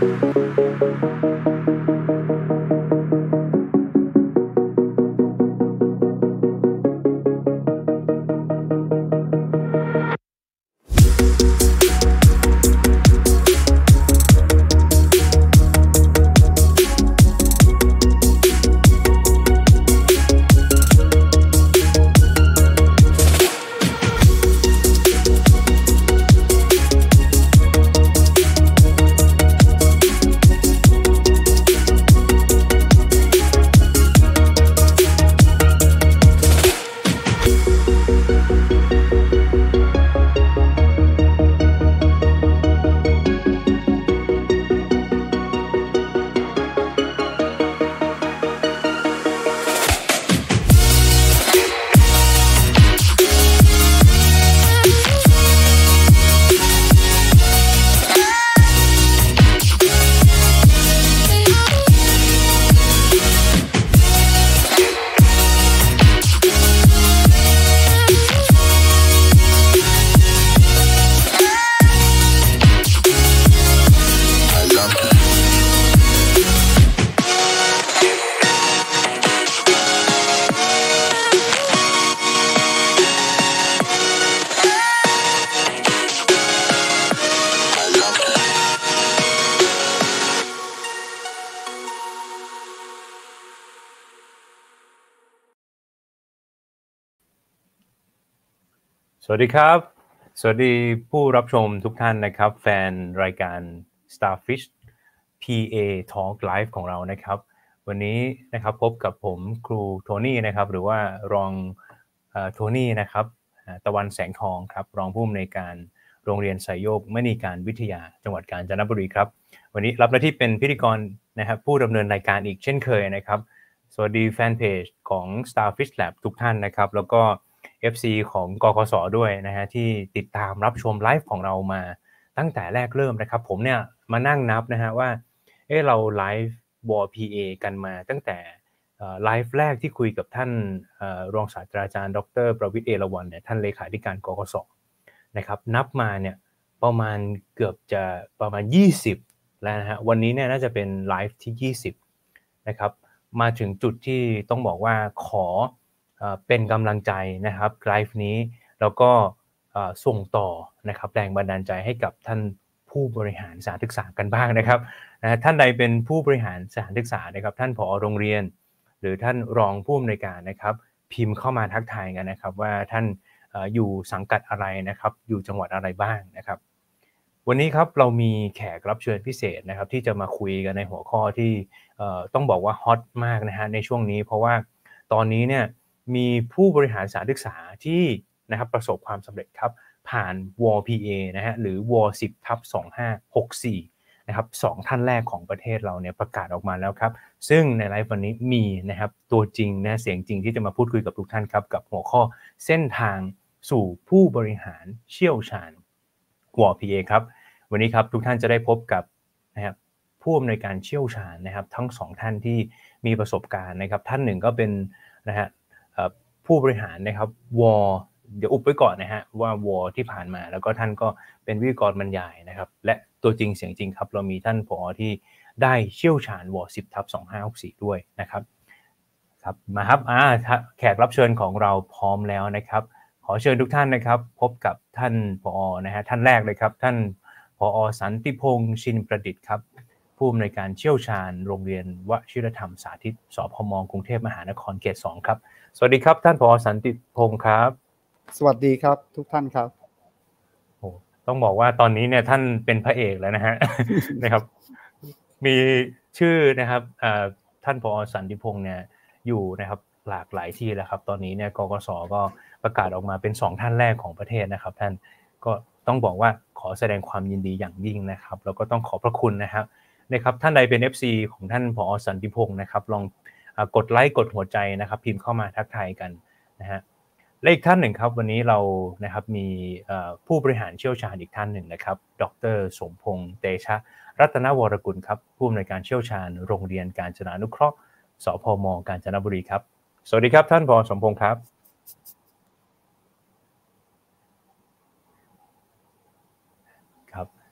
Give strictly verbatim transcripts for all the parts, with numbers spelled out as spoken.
สวัสดีครับสวัสดีผู้รับชมทุกท่านนะครับแฟนรายการ Starfish พี เอ Talk Live ของเรานะครับวันนี้นะครับพบกับผมครูโทนี่นะครับหรือว่ารองเอ่อโทนี่นะครับตะวันแสงทองครับรองผู้อำนวยการโรงเรียนไสยโยกมณีการวิทยาจังหวัดกาญจนบุรีครับวันนี้รับหน้าที่เป็นพิธีกรนะครับผู้ดำเนินรายการอีกเช่นเคยนะครับสวัสดีแฟนเพจของ Starfish Lab ทุกท่านนะครับแล้วก็เอฟ ซี ของกคสด้วยนะฮะที่ติดตามรับชมไลฟ์ของเรามาตั้งแต่แรกเริ่มนะครับผมเนี่ยมานั่งนับนะฮะว่าเออเราไลฟ์วอล พี เอ กันมาตั้งแต่ไลฟ์แรกที่คุยกับท่านรองศาสตราจารย์ดร.ประวิตรเอราวัณเนี่ยท่านเลขาธิการกคสนะครับนับมาเนี่ยประมาณเกือบจะประมาณยี่สิบแล้วนะฮะวันนี้เนี่ยน่าจะเป็นไลฟ์ที่ยี่สิบนะครับมาถึงจุดที่ต้องบอกว่าขอเป็นกำลังใจนะครับไลฟ์นี้แล้วก็ส่งต่อนะครับแรงบันดาลใจให้กับท่านผู้บริหารสถานศึกษากันบ้างนะครับนะท่านใดเป็นผู้บริหารสถานศึกษานะครับท่านผอ.โรงเรียนหรือท่านรองผู้อำนวยการนะครับพิมพ์เข้ามาทักทายกันนะครับว่าท่านอยู่สังกัดอะไรนะครับอยู่จังหวัดอะไรบ้างนะครับวันนี้ครับเรามีแขกรับเชิญพิเศษนะครับที่จะมาคุยกันในหัวข้อที่ต้องบอกว่าฮอตมากนะฮะในช่วงนี้เพราะว่าตอนนี้เนี่ยมีผู้บริหารสถานศึกษาที่นะครับประสบความสำเร็จครับผ่าน ดับเบิลยู พี เอ นะฮะหรือ ดับเบิลยู สิบ ทับ สองห้าหกสี่ นะครับสองท่านแรกของประเทศเราเนี่ยประกาศออกมาแล้วครับซึ่งในไลฟ์วันนี้มีนะครับตัวจริงนะเสียงจริงที่จะมาพูดคุยกับทุกท่านครับกับหัวข้อเส้นทางสู่ผู้บริหารเชี่ยวชาญ ดับเบิลยู พี เอ ครับวันนี้ครับทุกท่านจะได้พบกับนะครับผู้อำนวยการเชี่ยวชาญนะครับทั้งสองท่านที่มีประสบการณ์นะครับท่านหนึ่งก็เป็นนะฮะผู้บริหารนะครับวอเดี๋ยวอุบไว้ก่อนนะฮะว่าวอที่ผ่านมาแล้วก็ท่านก็เป็นวิทยากรบรรยายนะครับและตัวจริงเสียงจริงครับเรามีท่านผอ.ที่ได้เชี่ยวชาญวอ สิบ ทับ สองห้าหกสี่ด้วยนะครับครับมาครับอ่าแขกรับเชิญของเราพร้อมแล้วนะครับขอเชิญทุกท่านนะครับพบกับท่านผอ.นะฮะท่านแรกเลยครับท่านผอ.สันติพงษ์ชินประดิษฐ์ครับผู้อำนวยการเชี่ยวชาญโรงเรียนวชิรธรรมสาธิตสพม.กรุงเทพมหานครเขตสองครับสวัสดีครับท่านผอ.สันติพงษ์ครับสวัสดีครับทุกท่านครับโอ้ต้องบอกว่าตอนนี้เนี่ยท่านเป็นพระเอกแล้วนะฮะ นะครับมีชื่อนะครับท่านผอ.สันติพงษ์เนี่ยอยู่นะครับหลากหลายที่แล้วครับตอนนี้เนี่ยกกส.ก็ประกาศออกมาเป็นสองท่านแรกของประเทศนะครับท่านก็ต้องบอกว่าขอแสดงความยินดีอย่างยิ่งนะครับแล้วก็ต้องขอบพระคุณนะครับนะครับท่านใดเป็น เอฟ ซี ของท่านผอ.สันติพงษ์นะครับลองกดไลค์กดหัวใจนะครับพิมพ์เข้ามาทักทายกันนะฮะและอีกท่านหนึ่งครับวันนี้เรานะครับมีผู้บริหารเชี่ยวชาญอีกท่านหนึ่งนะครับดร.สมพงษ์เตชะรัตนวรกุลครับผู้อำนวยการเชี่ยวชาญโรงเรียนกาญจนานุเคราะห์สพม.กาญจนบุรีครับสวัสดีครับท่านผอ.สมพงษ์ครับครับ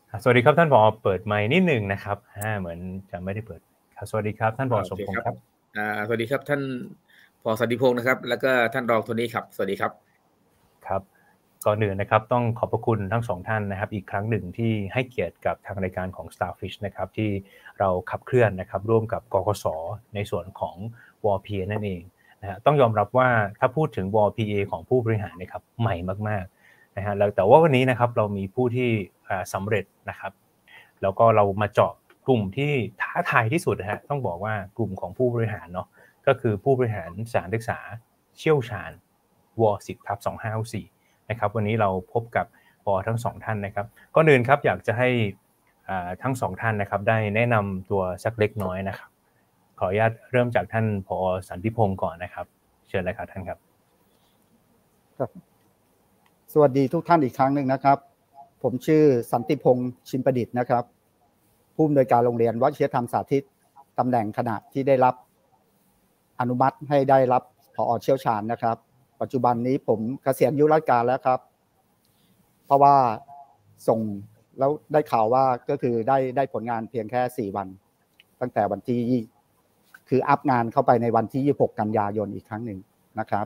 สวัสดีครับท่านผอเปิดไมค์นิดหนึ่งนะครับอ่าเหมือนจะไม่ได้เปิดครับสวัสดีครับท่านผอสมพงษ์ครับอ่าสวัสดีครับท่านผอสันติพงษ์นะครับแล้วก็ท่านรองโทนี่ครับสวัสดีครับครับก่อนอื่นนะครับต้องขอบพระคุณทั้งสองท่านนะครับอีกครั้งหนึ่งที่ให้เกียรติกับทางรายการของ Starfish นะครับที่เราขับเคลื่อนนะครับร่วมกับกกสในส่วนของ วอ พี เอ นั่นเองนะฮะต้องยอมรับว่าถ้าพูดถึง วอ พี เอ ของผู้บริหารนะครับใหม่มากๆนะฮะแล้วแต่ว่าวันนี้นะครับเรามีผู้ที่สำเร็จนะครับแล้วก็เรามาเจาะกลุ่มที่ท้าทายที่สุดนะฮะต้องบอกว่ากลุ่มของผู้บริหารเนาะก็คือผู้บริหารสถานศึกษาเชี่ยวชาญ ว สิบ ทับ สองห้าหกสี่นะครับวันนี้เราพบกับผอทั้งสองท่านนะครับก่อนอื่นครับอยากจะให้ทั้งสองท่านนะครับได้แนะนำตัวสักเล็กน้อยนะครับขออนุญาตเริ่มจากท่านผอสันติพงศ์ก่อนนะครับเชิญเลยครับท่านครับครับสวัสดีทุกท่านอีกครั้งหนึ่งนะครับผมชื่อสันติพงศ์ชินประดิษฐ์นะครับผู้อำนวยการโรงเรียนวชิรธรรมสาธิตตำแหน่งขณะที่ได้รับอนุมัติให้ได้รับผอเชี่ยวชาญนะครับปัจจุบันนี้ผมเกษียณอายุราชการแล้วครับเพราะว่าส่งแล้วได้ข่าวว่าก็คือได้ได้ผลงานเพียงแค่สี่วันตั้งแต่วันที่คืออัพงานเข้าไปในวันที่ยี่สิบหกกันยายนอีกครั้งหนึ่งนะครับ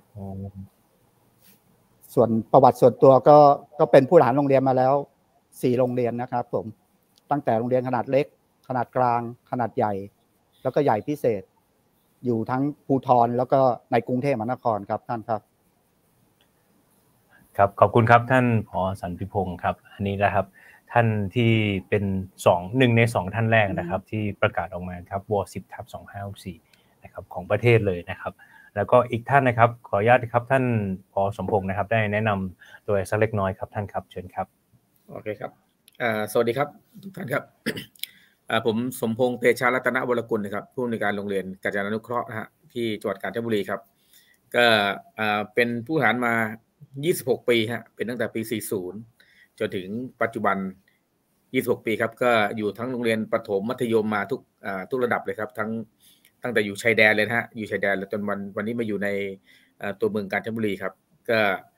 ส่วนประวัติส่วนตัวก็ก็เป็นผู้บริหารโรงเรียนมาแล้วสี่โรงเรียนนะครับผมตั้งแต่โรงเรียนขนาดเล็กขนาดกลางขนาดใหญ่แล้วก็ใหญ่พิเศษอยู่ทั้งภูธรแล้วก็ในกรุงเทพมหานครครับท่านครับครับขอบคุณครับท่านผอสันติพงศ์ครับอันนี้นะครับท่านที่เป็นสองหนึ่งในสองท่านแรกนะครับที่ประกาศออกมาครับ ว สิบ ทับ สองห้าหกสี่นะครับของประเทศเลยนะครับแล้วก็อีกท่านนะครับขออนุญาตครับท่านผอสมพงศ์นะครับได้แนะนำตัวสักเล็กน้อยครับท่านครับเชิญครับโอเคครับอ่าสวัสดีครับทุกท่านครับอ่าผมสมพงษ์เตชะรัตนวรกุลนะครับผู้อำนวยการโรงเรียนกาญจนานุเคราะห์นะฮะที่จังหวัดกาญจนบุรีครับก็อ่าเป็นผู้บริหารมายี่สิบหกปีฮะเป็นตั้งแต่ปีสี่สิบจนถึงปัจจุบันยี่สิบหกปีครับก็อยู่ทั้งโรงเรียนประถมมัธยมมาทุกอ่าทุกระดับเลยครับทั้งตั้งแต่อยู่ชายแดนเลยนะฮะอยู่ชายแดนแล้วจนวันวันนี้มาอยู่ในตัวเมืองกาญจนบุรีครับก็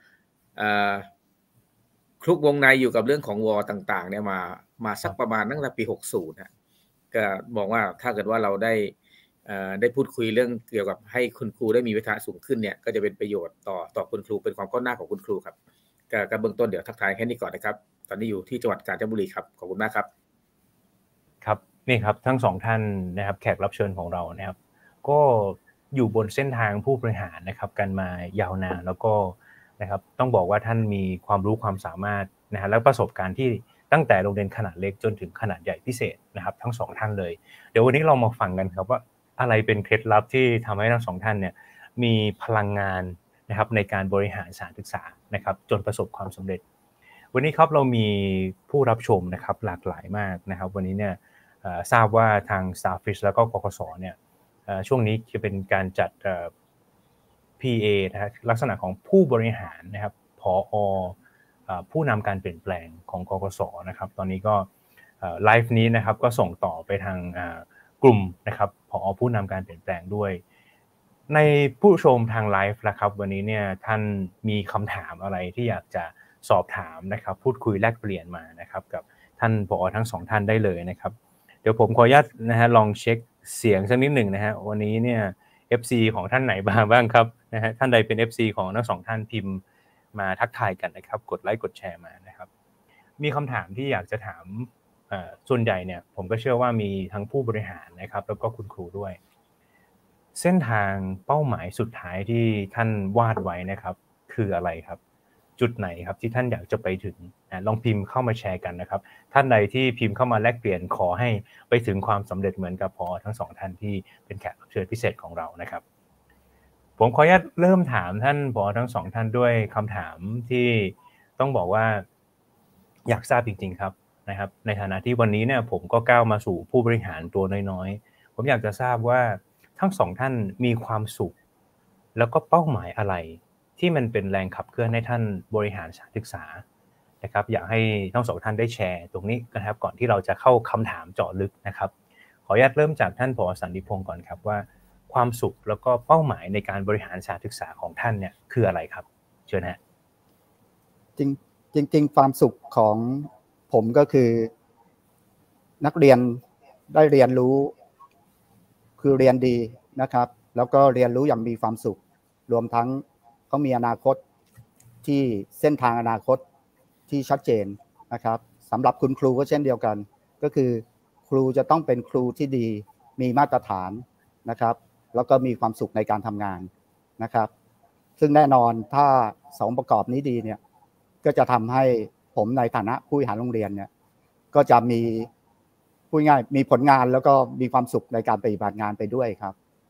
คลุกวงในอยู่กับเรื่องของวอต่างๆเนี่ยมามาสักประมาณตั้งแต่ปีหกสิบนะก็บอกว่าถ้าเกิดว่าเราได้ได้พูดคุยเรื่องเกี่ยวกับให้คุณครูได้มีวิชาสูงขึ้นเนี่ยก็จะเป็นประโยชน์ต่อต่อคุณครูเป็นความก้าวหน้าของคุณครูครับก็เบื้องต้นเดี๋ยวทักทายแค่นี้ก่อนนะครับตอนนี้อยู่ที่จังหวัดกาญจนบุรีครับขอบคุณมากครับครับนี่ครับทั้งสองท่านนะครับแขกรับเชิญของเรานะครับก็อยู่บนเส้นทางผู้บริหารนะครับกันมายาวนานแล้วก็นะครับต้องบอกว่าท่านมีความรู้ความสามารถนะฮะและประสบการณ์ที่ตั้งแต่โรงเรียนขนาดเล็กจนถึงขนาดใหญ่พิเศษนะครับทั้งสองท่านเลยเดี๋ยววันนี้เรามาฟังกันครับว่าอะไรเป็นเคล็ดลับที่ทำให้ทั้งสองท่านเนี่ยมีพลังงานนะครับในการบริหารสถานศึกษานะครับจนประสบความสำเร็จวันนี้ครับเรามีผู้รับชมนะครับหลากหลายมากนะครับวันนี้เนี่ยทราบว่าทาง Starfish แล้วก็กกสเนี่ยช่วงนี้จะเป็นการจัด พี เอ นะฮะลักษณะของผู้บริหารนะครับผอ.ผู้นำการเปลี่ยนแปลงของกกสนะครับตอนนี้ก็ไลฟ์นี้นะครับก็ส่งต่อไปทางกลุ่มนะครับผอ.ผู้นำการเปลี่ยนแปลงด้วยในผู้ชมทางไลฟ์นะครับวันนี้เนี่ยท่านมีคำถามอะไรที่อยากจะสอบถามนะครับพูดคุยแลกเปลี่ยนมานะครับกับท่านผอ.ทั้งสองท่านได้เลยนะครับเดี๋ยวผมขออนุญาตนะฮะลองเช็คเสียงสักนิดหนึ่งนะฮะวันนี้เนี่ย เอฟ ซี ของท่านไหนบ้างครับนะฮะท่านใดเป็น เอฟ ซี ของทั้งสองท่านพิมพ์มาทักทายกันนะครับกดไลค์กดแชร์มานะครับมีคำถามที่อยากจะถามส่วนใหญ่เนี่ยผมก็เชื่อว่ามีทั้งผู้บริหารนะครับแล้วก็คุณครูด้วยเส้นทางเป้าหมายสุดท้ายที่ท่านวาดไว้นะครับคืออะไรครับจุดไหนครับที่ท่านอยากจะไปถึงนะลองพิมพ์เข้ามาแชร์กันนะครับท่านใดที่พิมพ์เข้ามาแลกเปลี่ยนขอให้ไปถึงความสำเร็จเหมือนกับพอทั้งสองท่านที่เป็นแขกรับเชิญพิเศษของเรานะครับผมขออนุญาตเริ่มถามท่านผอ.ทั้งสองท่านด้วยคำถามที่ต้องบอกว่าอยากทราบจริงๆครับนะครับในฐานะที่วันนี้เนี่ยผมก็ก้าวมาสู่ผู้บริหารตัวน้อยๆผมอยากจะทราบว่าทั้งสองท่านมีความสุขแล้วก็เป้าหมายอะไรที่มันเป็นแรงขับเคลื่อนให้ท่านบริหารสถานศึกษานะครับอยากให้ทั้งสองท่านได้แชร์ตรงนี้นะครับก่อนที่เราจะเข้าคำถามเจาะลึกนะครับขออนุญาตเริ่มจากท่านผอ.สันติพงศ์ก่อนครับว่าความสุขแล้วก็เป้าหมายในการบริหารสถานศึกษาของท่านเนี่ยคืออะไรครับเชิญฮะจริงจริงๆความสุขของผมก็คือนักเรียนได้เรียนรู้คือเรียนดีนะครับแล้วก็เรียนรู้อย่างมีความสุขรวมทั้งเขามีอนาคตที่เส้นทางอนาคตที่ชัดเจนนะครับสำหรับคุณครูก็เช่นเดียวกันก็คือครูจะต้องเป็นครูที่ดีมีมาตรฐานนะครับแล้วก็มีความสุขในการทำงานนะครับซึ่งแน่นอนถ้าสองประกอบนี้ดีเนี่ยก็จะทำให้ผมในฐานะผู้บริหารโรงเรียนเนี่ยก็จะมีพูดง่ายมีผลงานแล้วก็มีความสุขในการปฏิบัติงานไปด้วยครับ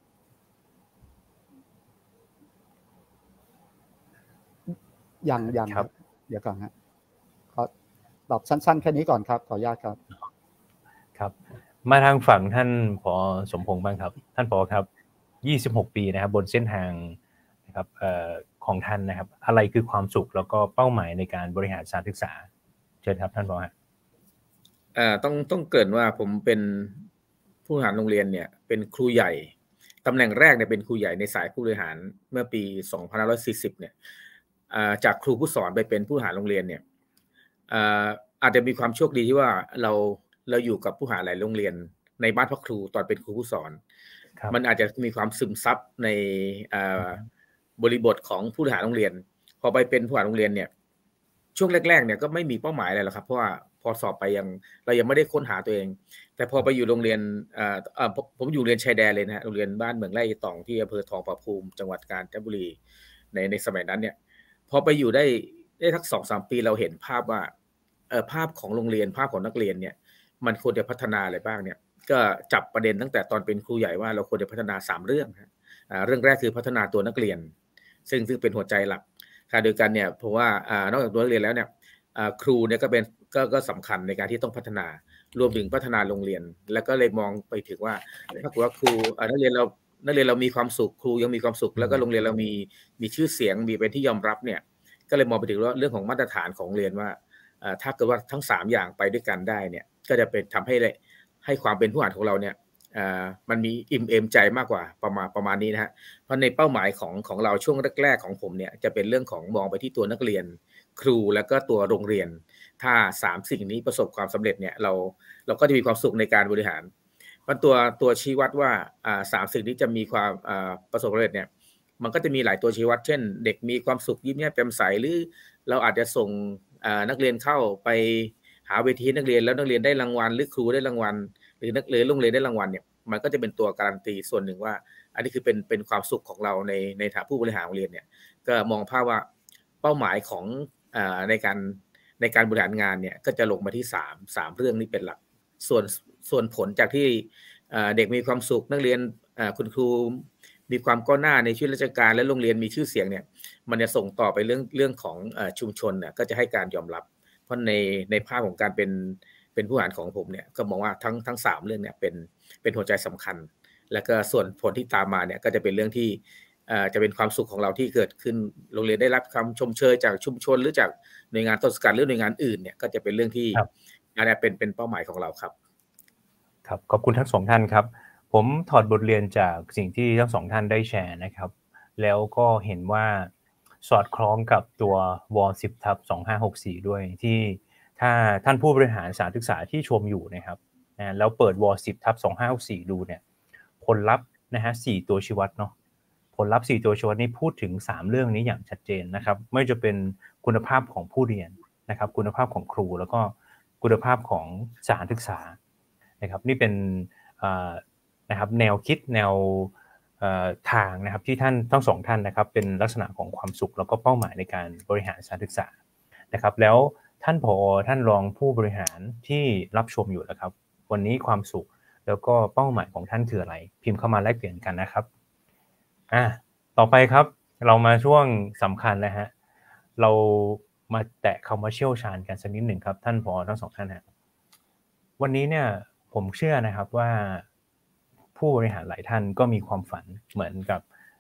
ยังยังครับเดี๋ยวก่อนฮะขอตอบสั้นๆแค่นี้ก่อนครับขออนุญาตครับครับมาทางฝั่งท่านผอ.สมพงษ์บ้างครับท่านผอ.ครับยี่สิบหกปีนะครับบนเส้นทางนะครับเอ่อของท่านนะครับอะไรคือความสุขแล้วก็เป้าหมายในการบริหารสถานศึกษาเชิญครับท่านผอ.ฮะเอ่อต้องต้องเกริ่นว่าผมเป็นผู้บริหารโรงเรียนเนี่ยเป็นครูใหญ่ตำแหน่งแรกเนี่ยเป็นครูใหญ่ในสายผู้บริหารเมื่อปีสองพันห้าร้อยสี่สิบเนี่ยจากครูผู้สอนไปเป็นผู้บริหารโรงเรียนเนี่ยอาจจะมีความโชคดีที่ว่าเราเราอยู่กับผู้บริหารหลายโรงเรียนในบ้านพักครูตอนเป็นครูผู้สอนมันอาจจะมีความซึมซับในบริบทของผู้บริหารโรงเรียนพอไปเป็นผู้บริหารโรงเรียนเนี่ยช่วงแรกๆเนี่ยก็ไม่มีเป้าหมายอะไรหรอกครับเพราะว่าพอสอบไปยังเรายังไม่ได้ค้นหาตัวเองแต่พอไปอยู่โรงเรียนเอ่อเอ่อผมอยู่เรียนชายแดนเลยนะฮะโรงเรียนบ้านเมืองไร่ตองที่อำเภอทองผาภูมิจังหวัดกาญจนบุรีในในสมัยนั้นเนี่ยพอไปอยู่ได้ได้ทัก สองถึงสาม ปีเราเห็นภาพว่าเอ่อภาพของโรงเรียนภาพของนักเรียนเนี่ยมันควรจะพัฒนาอะไรบ้างเนี่ยก็จับประเด็นตั้งแต่ตอนเป็นครูใหญ่ว่าเราควรจะพัฒนาสามเรื่องนะอ่าเรื่องแรกคือพัฒนาตัวนักเรียนซึ่งซึ่งเป็นหัวใจหลักขณะเดียวกันเนี่ยเพราะว่าอ่านอกจากตัวนักเรียนแล้วเนี่ยครูเนี่ยก็เป็นก็ก็สำคัญในการที่ต้องพัฒนารวมถึงพัฒนาโรงเรียนแล้วก็เลยมองไปถึงว่าถ้าเกิดว่าครูนักเรียนเรานักเรียนเรามีความสุขครูยังมีความสุขแล้วก็โรงเรียนเรามีมีชื่อเสียงมีเป็นที่ยอมรับเนี่ยก็เลยมองไปถึงว่าเรื่องของมาตรฐานของโรงเรียนว่าถ้าเกิดว่าทั้งสามอย่างไปด้วยกันได้เนี่ยก็จะเป็นทำให้ให้ความเป็นผู้อ่านของเราเนี่ยมันมีอิ่มเอมใจมากกว่าประมาณประมาณนี้นะฮะเพราะในเป้าหมายของของเราช่วงแรกๆของผมเนี่ยจะเป็นเรื่องของมองไปที่ตัวนักเรียนครูแล้วก็ตัวโรงเรียนถ้าสามสิ่งนี้ประสบความสำเร็จเนี่ยเราเราก็จะมีความสุขในการบริหารมันตัวตัวชี้วัดว่าอ่าสามสิ่งนี้จะมีความอ่าประสบความสำเร็จเนี่ยมันก็จะมีหลายตัวชี้วัดเช่นเด็กมีความสุขยิ้มแย้มแจ่มใสหรือเราอาจจะส่งอ่านักเรียนเข้าไปหาเวทีนักเรียนแล้วนักเรียนได้รางวัลหรือครูได้รางวัลหรือนักเรียนโรงเรียนได้รางวัลเนี่ยมันก็จะเป็นตัวการันตีส่วนหนึ่งว่าอันนี้คือเป็นเป็นความสุขของเราในในฐานะผู้บริหารโรงเรียนเนี่ยก็มองภาพว่าเป้าหมายของอ่าในการในการบริหารงานเนี่ยก็จะลงมาที่สาม สามเรื่องนี้เป็นหลักส่วนส่วนผลจากที่เด็กมีความสุขนักเรียนคุณครูมีความก้าวหน้าในชีวิตราชการและโรงเรียนมีชื่อเสียงเนี่ยมันจะส่งต่อไปเรื่องเรื่องของชุมชนเนี่ยก็จะให้การยอมรับเพราะในในภาพของการเป็นเป็นผู้บริหารของผมเนี่ยก็มองว่าทั้งทั้งสามเรื่องเนี่ยเป็นเป็นหัวใจสำคัญแล้วก็ส่วนผลที่ตามมาเนี่ยก็จะเป็นเรื่องที่จะเป็นความสุขของเราที่เกิดขึ้นโรงเรียนได้รับคำชมเชยจากชุมชนหรือจากหน่วยงานต้นสังกัดหรือหน่วยงานอื่นเนี่ยก็จะเป็นเรื่องที่อันนี้เป็นเป็นเป้าหมายของเราครับครับขอบคุณทั้งสองท่านครับผมถอดบทเรียนจากสิ่งที่ทั้งสองท่านได้แชร์นะครับแล้วก็เห็นว่าสอดคล้องกับตัวว สิบ ทับ สองพันห้าร้อยหกสิบสี่ด้วยที่ถ้าท่านผู้บริหารสถานศึกษาที่ชมอยู่นะครับนะแล้วเปิดว สิบ ทับ สองพันห้าร้อยหกสิบสี่ดูเนี่ยผลลัพธ์นะฮะสี่ตัวชี้วัดเนาะผลลัพธ์สี่ตัวชี้วัดนี้พูดถึงสามเรื่องนี้อย่างชัดเจนนะครับไม่ว่าจะเป็นคุณภาพของผู้เรียนนะครับคุณภาพของครูแล้วก็คุณภาพของสถานศึกษานะครับนี่เป็นนะครับแนวคิดแนวทางนะครับที่ท่านทั้งสองท่านนะครับเป็นลักษณะของความสุขแล้วก็เป้าหมายในการบริหารสถานศึกษานะครับแล้วท่านผอ.ท่านรองผู้บริหารที่รับชมอยู่แล้วครับวันนี้ความสุขแล้วก็เป้าหมายของท่านคืออะไรพิมพ์เข้ามาแลกเปลี่ยนกันนะครับอ่ะต่อไปครับเรามาช่วงสำคัญนะฮะเรามาแตะคำว่าเชี่ยวชาญกันสักนิดหนึ่งครับท่านผอ.ทั้งสองท่านฮะวันนี้เนี่ยผมเชื่อนะครับว่าผู้บริหารหลายท่านก็มีความฝันเหมือนกับ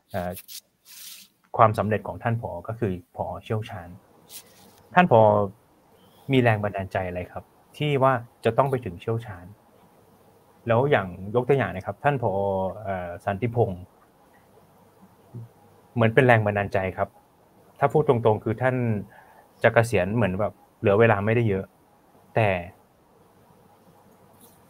ความสำเร็จของท่านผอ.ก็คือผอ.เชี่ยวชาญท่านผอ.มีแรงบันดาลใจอะไรครับที่ว่าจะต้องไปถึงเชี่ยวชาญแล้วอย่างยกตัวอย่างนะครับท่านผอ.สันติพงษ์เหมือนเป็นแรงบันดาลใจครับถ้าพูดตรงๆคือท่านจะเกษียณเหมือนแบบเหลือเวลาไม่ได้เยอะแต่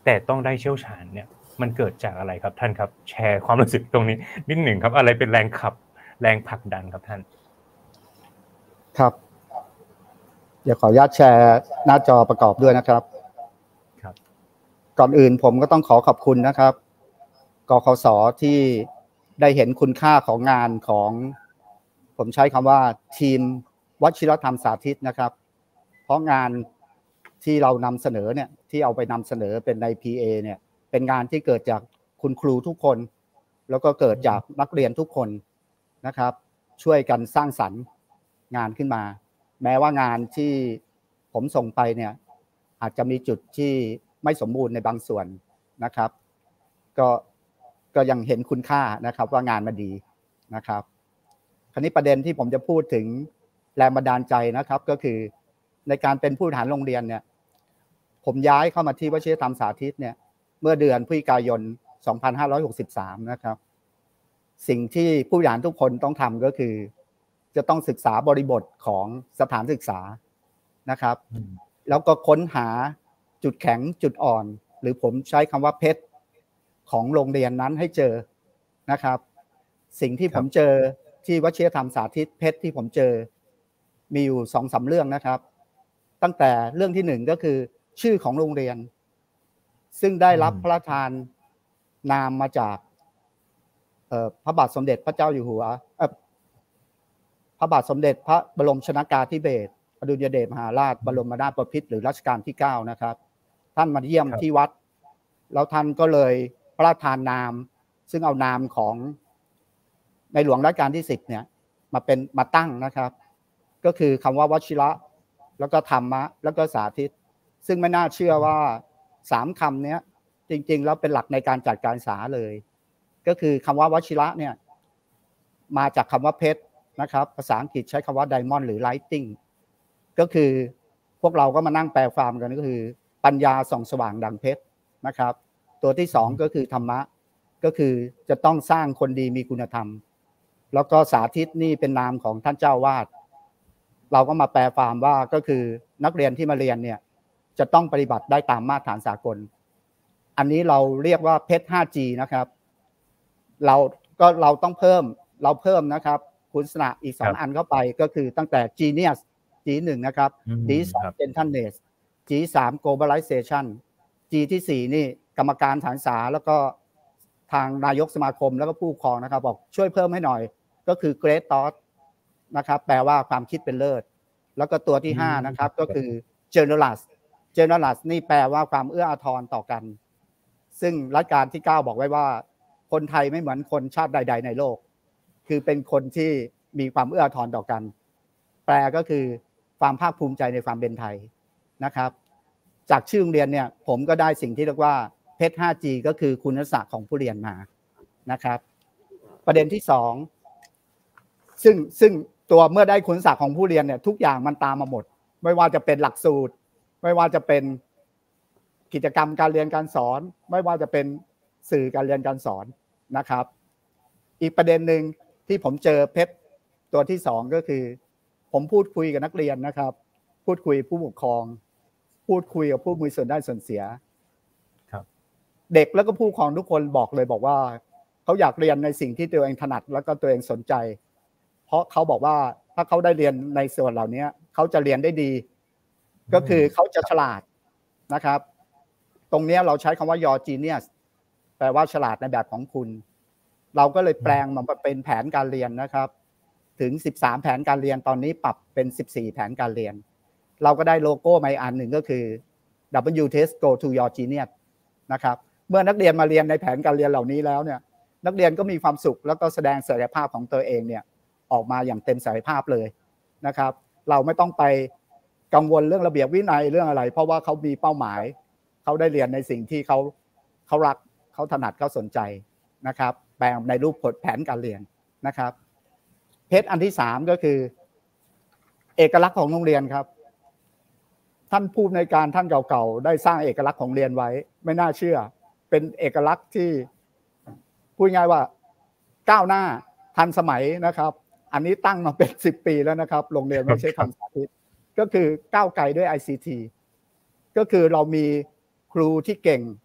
แต่ต้องได้เชี่ยวชาญเนี่ยมันเกิดจากอะไรครับท่านครับแชร์ความรู้สึกตรงนี้นิดหนึ่งครับอะไรเป็นแรงขับแรงผลักดันครับท่านครับเดี๋ยวขออนุญาตแชร์หน้าจอประกอบด้วยนะครับครับก่อนอื่นผมก็ต้องขอขอบคุณนะครับกขสที่ได้เห็นคุณค่าของงานของผมใช้คำว่าทีมวชิรธรรมสาธิตนะครับเพราะงานที่เรานำเสนอเนี่ยที่เอาไปนำเสนอเป็นใน พี เอ เนี่ยเป็นงานที่เกิดจากคุณครูทุกคนแล้วก็เกิดจากนักเรียนทุกคนนะครับช่วยกันสร้างสรรค์งานขึ้นมาแม้ว่างานที่ผมส่งไปเนี่ยอาจจะมีจุดที่ไม่สมบูรณ์ในบางส่วนนะครับก็ก็ยังเห็นคุณค่านะครับว่างานมันดีนะครับคราวนี้ประเด็นที่ผมจะพูดถึงแรงบันดาลใจนะครับก็คือในการเป็นผู้บริหารโรงเรียนเนี่ยผมย้ายเข้ามาที่วชิรธรรมสาธิตเนี่ยเมื่อเดือนพฤศจิกายนสองพันห้าร้อยหกสิบสามนะครับสิ่งที่ผู้บริหารทุกคนต้องทำก็คือจะต้องศึกษาบริบทของสถานศึกษานะครับแล้วก็ค้นหาจุดแข็งจุดอ่อนหรือผมใช้คำว่าเพชรของโรงเรียนนั้นให้เจอนะครับสิ่งที่ผมเจอที่วชิรธรรมสาธิตเพชรที่ผมเจอมีอยู่ สองสาม เรื่องนะครับตั้งแต่เรื่องที่หนึ่งก็คือชื่อของโรงเรียนซึ่งได้รับพระราชทานนามมาจากเอ่อพระบาทสมเด็จพระเจ้าอยู่หัวเอ่อพระบาทสมเด็จพระบรมชนกาธิเบศรอดุลยเดชมหาราชบรมนาถบพิตรหรือรัชกาลที่เก้านะครับท่านมาเยี่ยมที่วัดแล้วท่านก็เลยพระราชทานนามซึ่งเอานามของในหลวงรัชกาลที่สิบเนี่ยมาเป็นมาตั้งนะครับก็คือคำว่าวชิระแล้วก็ธรรมะแล้วก็สาธิตซึ่งไม่น่าเชื่อว่าสามคำนี้จริงๆแล้วเป็นหลักในการจัดการศึกษาเลยก็คือคำว่าวชิระเนี่ยมาจากคำว่าเพชรนะครับภาษาอังกฤษใช้คำว่า diamond หรือ lighting ก็คือพวกเราก็มานั่งแปลความกันก็คือปัญญาส่องสว่างดังเพชรนะครับตัวที่สองก็คือธรรมะก็คือจะต้องสร้างคนดีมีคุณธรรมแล้วก็สาธิตนี่เป็นนามของท่านเจ้าวาดเราก็มาแปลความว่าก็คือนักเรียนที่มาเรียนเนี่ยจะต้องปฏิบัติได้ตามมาตรฐานสากลอันนี้เราเรียกว่าเพชร ห้าจี นะครับเราก็เราต้องเพิ่มเราเพิ่มนะครับคุณลักษณะอีกสองอันเข้าไปก็คือตั้งแต่ Genius จี หนึ่ง นะครับ จี สอง Gentleness จี สาม Globalization จี ที่สี่นี่กรรมการฐานศึกษาแล้วก็ทางนายกสมาคมแล้วก็ผู้ปกครองนะครับบอกช่วยเพิ่มให้หน่อยก็คือ Great Thought นะครับแปลว่าความคิดเป็นเลิศแล้วก็ตัวที่ห้านะครับก็คือ Generous Generous นี่แปลว่าความเอื้ออาทรต่อกันซึ่งรัชกาลที่เก้าบอกไว้ว่าคนไทยไม่เหมือนคนชาติใดๆในโลกคือเป็นคนที่มีความเอื้ออาทรต่อกันแปลก็คือความภาคภูมิใจในความเป็นไทยนะครับจากชื่อโรงเรียนเนี่ยผมก็ได้สิ่งที่เรียกว่าเพชร ห้าจี ก็คือคุณลักษณะของผู้เรียนมานะครับประเด็นที่สองซึ่งซึ่งตัวเมื่อได้คุณลักษณะของผู้เรียนเนี่ยทุกอย่างมันตามมาหมดไม่ว่าจะเป็นหลักสูตรไม่ว่าจะเป็นกิจกรรมการเรียนการสอนไม่ว่าจะเป็นสื่อการเรียนการสอนนะครับอีกประเด็นหนึ่งที่ผมเจอเพชรตัวที่สองก็คือผมพูดคุยกับนักเรียนนะครับพูดคุยผู้ปกครองพูดคุยกับผู้มีส่วนได้ส่วนเสียครับเด็กแล้วก็ผู้ปกครองทุกคนบอกเลยบอกว่าเขาอยากเรียนในสิ่งที่ตัวเองถนัดแล้วก็ตัวเองสนใจเพราะเขาบอกว่าถ้าเขาได้เรียนในส่วนเหล่านี้เขาจะเรียนได้ดีก็คือเขาจะฉลาดนะครับตรงนี้เราใช้คำว่า your genius แปลว่าฉลาดในแบบของคุณเราก็เลยแปลงมันมาเป็นแผนการเรียนนะครับถึงสิบสามแผนการเรียนตอนนี้ปรับเป็นสิบสี่แผนการเรียนเราก็ได้โลโก้มาอีกอันหนึ่งก็คือ ดับเบิลยู Test Go to Your Genius นะครับเมื่อนักเรียนมาเรียนในแผนการเรียนเหล่านี้แล้วเนี่ยนักเรียนก็มีความสุขแล้วก็แสดงศักยภาพของตัวเองเนี่ยออกมาอย่างเต็มศักยภาพเลยนะครับเราไม่ต้องไปกังวลเรื่องระเบียบวินัยเรื่องอะไรเพราะว่าเขามีเป้าหมายเขาได้เรียนในสิ่งที่เขาเขารักเขาถนัดเขาสนใจนะครับแปลงในรูปแผนการเรียนนะครับเพชรอันที่สามก็คือเอกลักษณ์ของโรงเรียนครับท่านผู้อำนวยการท่านเก่าๆได้สร้างเอกลักษณ์ของเรียนไว้ไม่น่าเชื่อเป็นเอกลักษณ์ที่พูดง่ายว่าก้าวหน้าทันสมัยนะครับอันนี้ตั้งมาเป็นสิบปีแล้วนะครับโรงเรียนไม่ใช่ทำสาธิตก็คือก้าวไกลด้วย ไอ ซี ที ก็คือเรามีครูที่เก่ง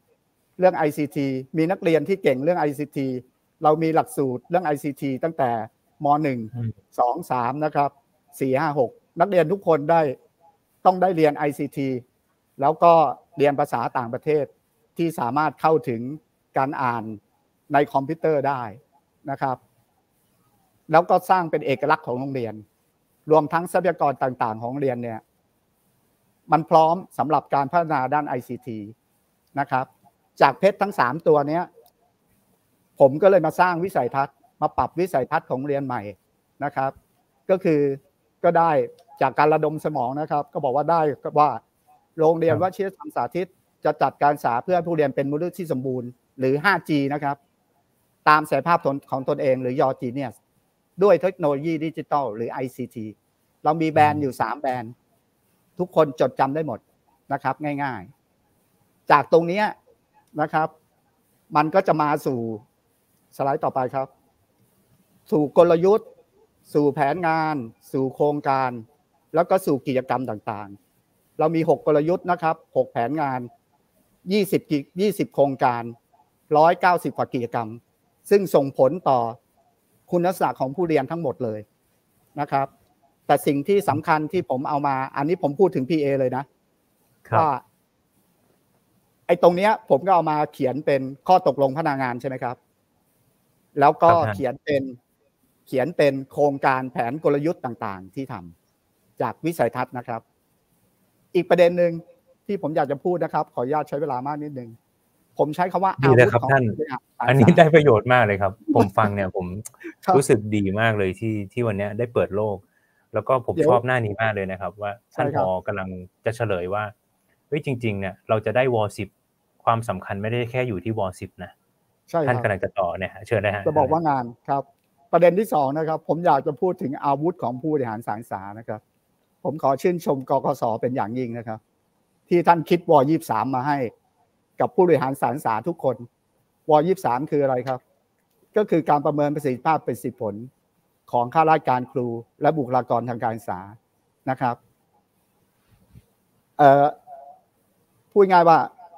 เรื่อง ไอ ซี ที มีนักเรียนที่เก่งเรื่อง ไอ ซี ที เรามีหลักสูตรเรื่อง ไอ ซี ที ตั้งแต่ม หนึ่ง สอง สามนะครับสี่ ห้า หกนักเรียนทุกคนได้ต้องได้เรียน ไอ ซี ที แล้วก็เรียนภาษาต่างประเทศที่สามารถเข้าถึงการอ่านในคอมพิวเตอร์ได้นะครับแล้วก็สร้างเป็นเอกลักษณ์ของโรงเรียนรวมทั้งทรัพยากรต่างๆของโรงเรียนเนี่ยมันพร้อมสำหรับการพัฒนาด้าน ไอ ซี ที นะครับจากเพชรทั้งสามตัวเนี้ยผมก็เลยมาสร้างวิสัยทัศน์มาปรับวิสัยทัศน์ของเรียนใหม่นะครับก็คือก็ได้จากการระดมสมองนะครับก็บอกว่าได้ว่าโรงเรียนวชิรธรรมสาธิตจะจัดการศึกษาเพื่อผู้เรียนเป็นมนุษย์ที่สมบูรณ์หรือ ห้าจี นะครับตามศักยภาพของตนเองหรือยอ Genius ด้วยเทคโนโลยีดิจิทัลหรือ ไอ ซี ที เรามีแบรนด์อยู่สามแบรนด์ทุกคนจดจำได้หมดนะครับง่ายๆจากตรงนี้นะครับมันก็จะมาสู่สไลด์ต่อไปครับสู่กลยุทธ์สู่แผนงานสู่โครงการแล้วก็สู่กิจกรรมต่างๆเรามีหกกลยุทธ์นะครับหกแผนงานยี่สิบกิยี่สิบโครงการหนึ่งร้อยเก้าสิบกว่ากิจกรรมซึ่งส่งผลต่อคุณลักษณะของผู้เรียนทั้งหมดเลยนะครับแต่สิ่งที่สำคัญที่ผมเอามาอันนี้ผมพูดถึง พี เอ เลยนะว่าไอ้ตรงเนี้ยผมก็เอามาเขียนเป็นข้อตกลงพัฒนางานใช่ไหมครับแล้วก็เขียนเป็นเขียนเป็นโครงการแผนกลยุทธ์ต่างๆที่ทำจากวิสัยทัศน์นะครับอีกประเด็นหนึ่งที่ผมอยากจะพูดนะครับขออนุญาตใช้เวลามากนิดนึงผมใช้คำว่าอาวุธของท่านอันนี้ได้ประโยชน์มากเลยครับผมฟังเนี่ยผมรู้สึกดีมากเลยที่ที่วันนี้ได้เปิดโลกแล้วก็ผมชอบหน้านี้มากเลยนะครับว่าท่านผอกำลังจะเฉลยว่าเฮ้ยจริงๆเนี่ยเราจะได้วอสิบความสำคัญไม่ได้แค่อยู่ที่วสิบนะท่านกำลังจะต่อเนี่ยเชิญได้ฮะจะบอกว่างานครับประเด็นที่สองนะครับผมอยากจะพูดถึงอาวุธของผู้บริหารสารศึกษานะครับผมขอชื่นชมกกสเป็นอย่างยิ่งนะครับที่ท่านคิดวยี่สิบสามมาให้กับผู้บริหารสารศึกษาทุกคนวยี่สิบสามคืออะไรครับก็คือการประเมินประสิทธิภาพประสิทธิผลของข้าราชการครูและบุคลากรทางการศึกษานะครับเอ่อพูดง่ายว่า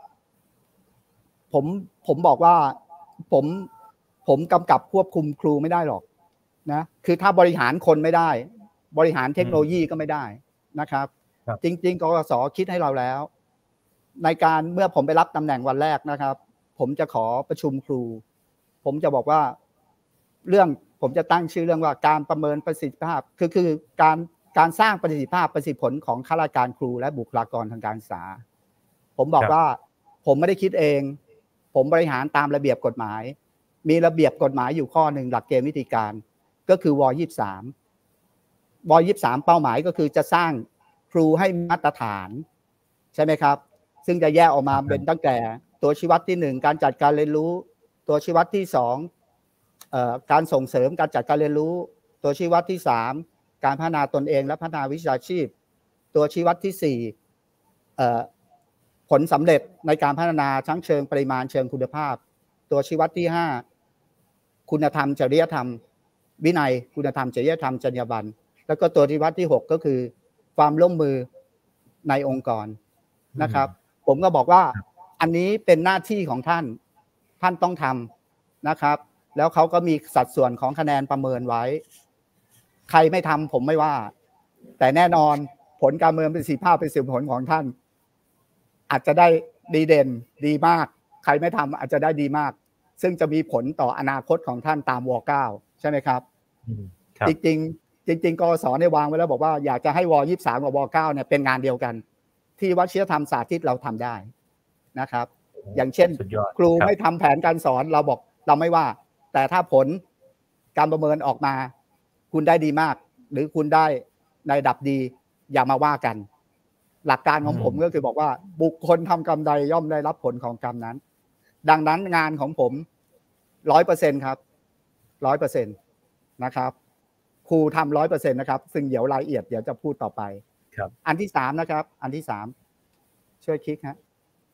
ผมผมบอกว่าผมผมกำกับควบคุมครูไม่ได้หรอกนะคือถ้าบริหารคนไม่ได้บริหารเทคโนโลยีก็ไม่ได้นะครับจริงๆกกสคิดให้เราแล้วในการเมื่อผมไปรับตำแหน่งวันแรกนะครับผมจะขอประชุมครูผมจะบอกว่าเรื่องผมจะตั้งชื่อเรื่องว่าการประเมินประสิทธิภาพคือคือการการสร้างประสิทธิภาพประสิทธิผลของข้าราชการครูและบุคลากรทางการศึกษาผมบอกว่าผมไม่ได้คิดเองผมบริหารตามระเบียบกฎหมายมีระเบียบกฎหมายอยู่ข้อหนึ่งหลักเกณฑ์วิธีการก็คือวยี่สิบสามวยี่สิบสามเป้าหมายก็คือจะสร้างครูให้มาตรฐานใช่ไหมครับซึ่งจะแยกออกมาเป็นตั้งแต่ตัวชี้วัดที่หนึ่งการจัดการเรียนรู้ตัวชี้วัดที่สองเอ่อการส่งเสริมการจัดการเรียนรู้ตัวชี้วัดที่สามการพัฒนาตนเองและพัฒนาวิชาชีพตัวชี้วัดที่สี่เอ่อผลสำเร็จในการพัฒนาทั้งเชิงปริมาณเชิงคุณภาพตัวชี้วัดที่ห้าคุณธรรมจริยธรรมวินัยคุณธรรมจริยธรรมจรรยาบรรณแล้วก็ตัวชี้วัดที่หกก็คือความร่วมมือในองค์กรนะครับผมก็บอกว่าอันนี้เป็นหน้าที่ของท่านท่านต้องทำนะครับแล้วเขาก็มีสัดส่วนของคะแนนประเมินไว้ใครไม่ทำผมไม่ว่าแต่แน่นอนผลการประเมินประสิทธิภาพประสิทธิผลของท่านอาจจะได้ดีเด่นดีมากใครไม่ทำอาจจะได้ดีมากซึ่งจะมีผลต่ออนาคตของท่านตามวเก้าใช่ไหมครับจริงๆจริงๆกสเนี่ยวางไว้แล้วบอกว่าอยากจะให้วยี่สิบสามกับวเก้าเนี่ยเป็นงานเดียวกันที่วชิรธรรมสาธิตเราทำได้นะครับอย่างเช่นครูไม่ทำแผนการสอนเราบอกเราไม่ว่าแต่ถ้าผลการประเมินออกมาคุณได้ดีมากหรือคุณได้ในระดับดีอย่ามาว่ากันหลักการของผมก็คือบอกว่าบุคคลทำกรรมใดย่อมได้รับผลของกรรมนั้นดังนั้นงานของผมร้อยเปอร์เซ็นต์ครับร้อยเปอร์เซ็นต์นะครับครูทำร้อยเปอร์เซ็นต์นะครับซึ่งเดี๋ยวรายละเอียดเดี๋ยวจะพูดต่อไปครับอันที่สามนะครับอันที่สามช่วยคลิกฮะ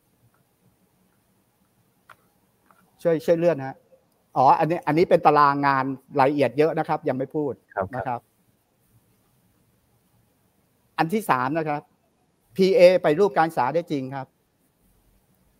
ช่วยช่วยเลื่อนฮะอ๋ออันนี้อันนี้เป็นตารางงานรายละเอียดเยอะนะครับยังไม่พูดนะครับอันที่สามนะครับ พี เอ ไปรูปการศึกษาได้จริงครับ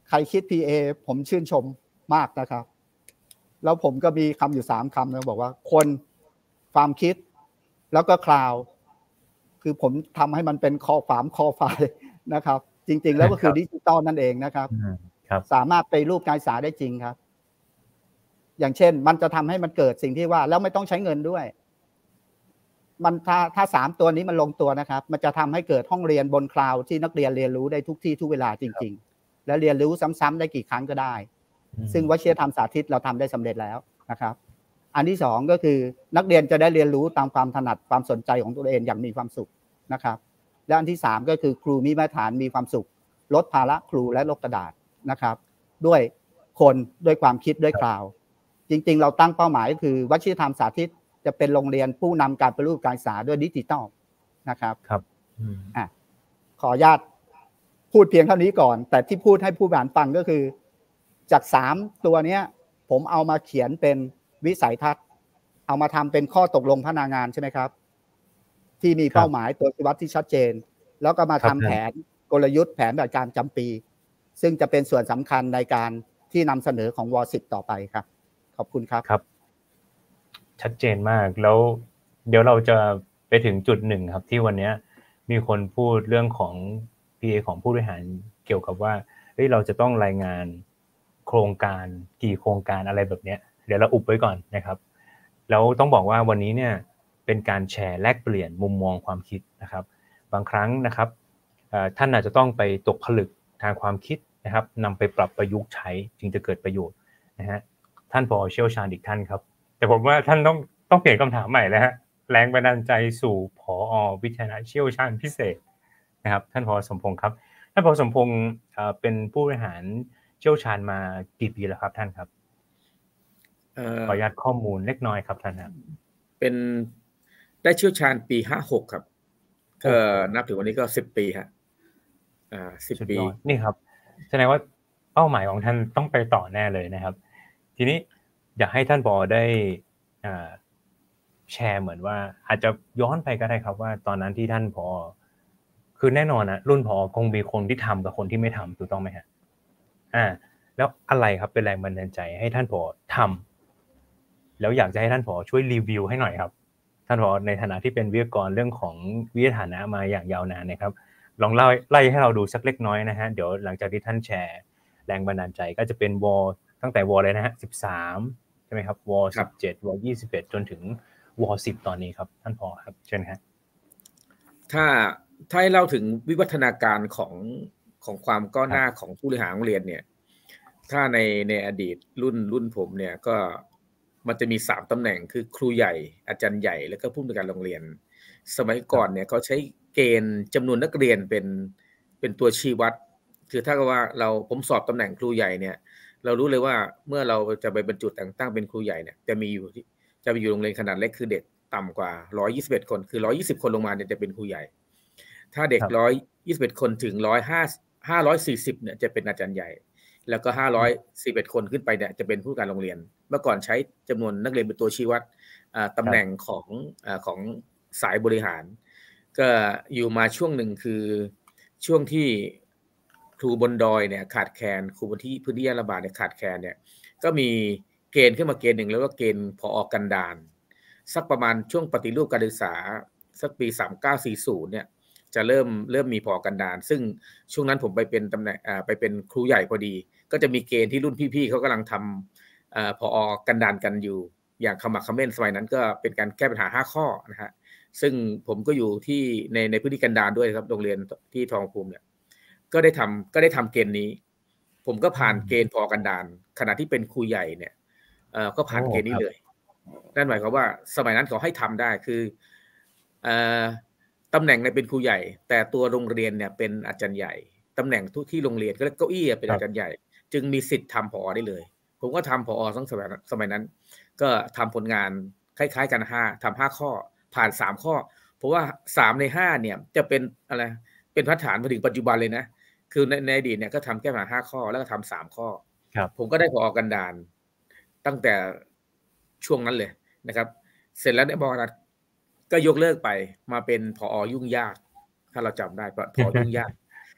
ใครคิด พี เอ ผมชื่นชมมากนะครับแล้วผมก็มีคำอยู่สามคำนะบอกว่าคนความคิดแล้วก็คลาวด์คือผมทำให้มันเป็นคอฝามคอไฟล์นะครับจริงๆแล้วก็คือดิจิตอลนั่นเองนะครับสามารถไปรูปการศึกษาได้จริงครับอย่างเช่นมันจะทำให้มันเกิดสิ่งที่ว่าแล้วไม่ต้องใช้เงินด้วยมันถ้าถ้าสามตัวนี้มันลงตัวนะครับมันจะทำให้เกิดห้องเรียนบนคลาวด์ที่นักเรียนเรียนรู้ได้ทุกที่ทุกเวลาจริงๆและเรียนรู้ซ้ำๆได้กี่ครั้งก็ได้ซึ่งวชิรธรรมสาธิตเราทำได้สำเร็จแล้วนะครับอันที่สองก็คือนักเรียนจะได้เรียนรู้ตามความถนัดความสนใจของตัวเองอย่างมีความสุขนะครับและอันที่สามก็คือครูมีมาตรฐานมีความสุขลดภาระครูและลบกระดาษนะครับด้วยคนด้วยความคิดด้วยคลาวด์จริงๆเราตั้งเป้าหมายก็คือวชิรธรรมสาธิตจะเป็นโรงเรียนผู้นำการปฏิรูปการศึกษาด้วยดิจิทัลนะครับครับอ่ะขออนุญาตพูดเพียงเท่านี้ก่อนแต่ที่พูดให้ผู้บริหารฟังก็คือจากสามตัวเนี้ยผมเอามาเขียนเป็นวิสัยทัศน์เอามาทำเป็นข้อตกลงพัฒนางานใช่ไหมครับที่มีเป้าหมายตัวชี้วัดที่ชัดเจนแล้วก็มาทำแผนกลยุทธ์แผนปฏิบัติการจำปีซึ่งจะเป็นส่วนสำคัญในการที่นำเสนอของวสิบต่อไปครับขอบคุณครับครับชัดเจนมากแล้วเดี๋ยวเราจะไปถึงจุดหนึ่งครับที่วันนี้มีคนพูดเรื่องของ พี เอ ของผู้บริหารเกี่ยวกับว่าเฮ้ยเราจะต้องรายงานโครงการกี่โครงการอะไรแบบนี้เดี๋ยวเราอุบไว้ก่อนนะครับแล้วต้องบอกว่าวันนี้เนี่ยเป็นการแชร์แลกเปลี่ยนมุมมองความคิดนะครับบางครั้งนะครับท่านอาจจะต้องไปตกผลึกทางความคิดนะครับนำไปปรับประยุกต์ใช้จึงจะเกิดประโยชน์นะฮะท่านผอ.เชี่ยวชาญอีกท่านครับแต่ผมว่าท่านต้องต้องเปลี่ยนคำถามใหม่แล้วฮะแรงบันดาลใจสู่ผอ.วิทยาเชี่ยวชาญพิเศษนะครับท่านผอ.สมพงษ์ครับท่านผอ.สมพงษ์เป็นผู้บริหารเชี่ยวชาญมากี่ปีแล้วครับท่านครับขออนุญาตข้อมูลเล็กน้อยครับท่านครับเป็นได้เชี่ยวชาญปีห้าสิบหกครับก็นับถึงวันนี้ก็สิบปีฮะอ่าสิบปีนี่ครับแสดงว่าเป้าหมายของท่านต้องไปต่อแน่เลยนะครับทีนี้อยากให้ท่านผอ.ได้อ่าแชร์เหมือนว่าอาจจะย้อนไปก็ได้ครับว่าตอนนั้นที่ท่านผอ.คือแน่นอนนะรุ่นผอ.คงมีคนที่ทำกับคนที่ไม่ทำถูกต้องไหมฮะอ่าแล้วอะไรครับเป็นแรงบันดาลใจให้ท่านผอ.ทำแล้วอยากจะให้ท่านผอ.ช่วยรีวิวให้หน่อยครับท่านผอ.ในฐานะที่เป็นวิทยากรเรื่องของวิทยาฐานะมาอย่างยาวนานนะครับลองเล่าไล่ให้เราดูสักเล็กน้อยนะฮะเดี๋ยวหลังจากที่ท่านแชร์แรงบันดาลใจก็จะเป็นวอลตั้งแต่วอลเลยนะฮะสิบสามใช่ไหมครับวอลสิบเจ็ดวอลยี่สิบเอ็ดจนถึงวอลสิบตอนนี้ครับท่านผอ.ครับเชิญครับถ้าถ้าให้เล่าถึงวิวัฒนาการของของความก้าวหน้าของผู้บริหารโรงเรียนเนี่ยถ้าในในอดีตรุ่นรุ่นผมเนี่ยก็มันจะมีสามตำแหน่งคือครูใหญ่อาจารย์ใหญ่แล้วก็ผู้อำนวยการโรงเรียนสมัยก่อนเนี่ยเขาใช้เกณฑ์จำนวนนักเรียนเป็นเป็นตัวชี้วัดคือถ้าว่าเราผมสอบตำแหน่งครูใหญ่เนี่ยเรารู้เลยว่าเมื่อเราจะไปบรรจุแต่งตั้งเป็นครูใหญ่เนี่ยจะมีอยู่จะมีอยู่โรงเรียนขนาดเล็กคือเด็กต่ำกว่าหนึ่งร้อยยี่สิบเอ็ดคนคือหนึ่งร้อยยี่สิบคนลงมาเนี่ยจะเป็นครูใหญ่ถ้าเด็กหนึ่งร้อยยี่สิบเอ็ดคนถึงหนึ่งร้อยห้า ห้าร้อยสี่สิบเนี่ยจะเป็นอาจารย์ใหญ่แล้วก็ห้าร้อยสิบเอ็ดคนขึ้นไปเนี่ยจะเป็นผู้การโรงเรียนเมื่อก่อนใช้จำนวนนักเรียนเป็นตัวชี้วัดตำแหน่งของของสายบริหารก็อยู่มาช่วงหนึ่งคือช่วงที่ครูบนดอยเนี่ยขาดแคลนครูบนที่พื้นที่ยากลำบากเนี่ยขาดแคลนเนี่ยก็มีเกณฑ์ขึ้นมาเกณฑ์หนึ่งแล้วก็เกณฑ์ผอ.กันดารสักประมาณช่วงปฏิรูปการศึกษาสักปีสามเก้าสี่สิบเนี่ยจะเริ่มเริ่มมีผอ.กันดารซึ่งช่วงนั้นผมไปเป็นตำแหน่งอ่าไปเป็นครูใหญ่พอดีก็จะมีเกณฑ์ที่รุ่นพี่ๆเขากำลังทำอ่าผอ.กันดารกันอยู่อย่างขมักเขม้นสมัยนั้นก็เป็นการแก้ปัญหาห้าข้อนะฮะซึ่งผมก็อยู่ที่ในในพื้นที่กันดารด้วยครับโรงเรียนที่ทองภูมิเนี่ยก็ได้ทำก็ได้ทำเกณฑ์นี้ผมก็ผ่านเกณฑ์ผอ.กันดารขณะที่เป็นครูใหญ่เนี่ยเอ่อก็ผ่านเกณฑ์นี้เลยนั่นหมายความว่าสมัยนั้นเขาให้ทำได้คือเอ่อตำแหน่งเนี่ยเป็นครูใหญ่แต่ตัวโรงเรียนเนี่ยเป็นอาจารย์ใหญ่ตำแหน่งทุกที่โรงเรียนก็เก้าอี้เป็นอาจารย์ใหญ่จึงมีสิทธิ์ทำผอ.ได้เลยผมก็ทำผอ.ทั้งสมัยสมัยนั้นก็ทำผลงานคล้ายๆกันห้าทำห้าข้อผ่านสามข้อเพราะว่าสามในห้าเนี่ยจะเป็นอะไรเป็นพื้นฐานมาถึงปัจจุบันเลยนะคือในในอดีตเนี่ยก็ทำแก้ปัญหาห้าข้อแล้วก็ทำสามข้อผมก็ได้ผอ.กันดารตั้งแต่ช่วงนั้นเลยนะครับเสร็จแล้วในบริษัทก็ยกเลิกไปมาเป็นผอ.ยุ่งยากถ้าเราจำได้ผอ.ยุ่งยาก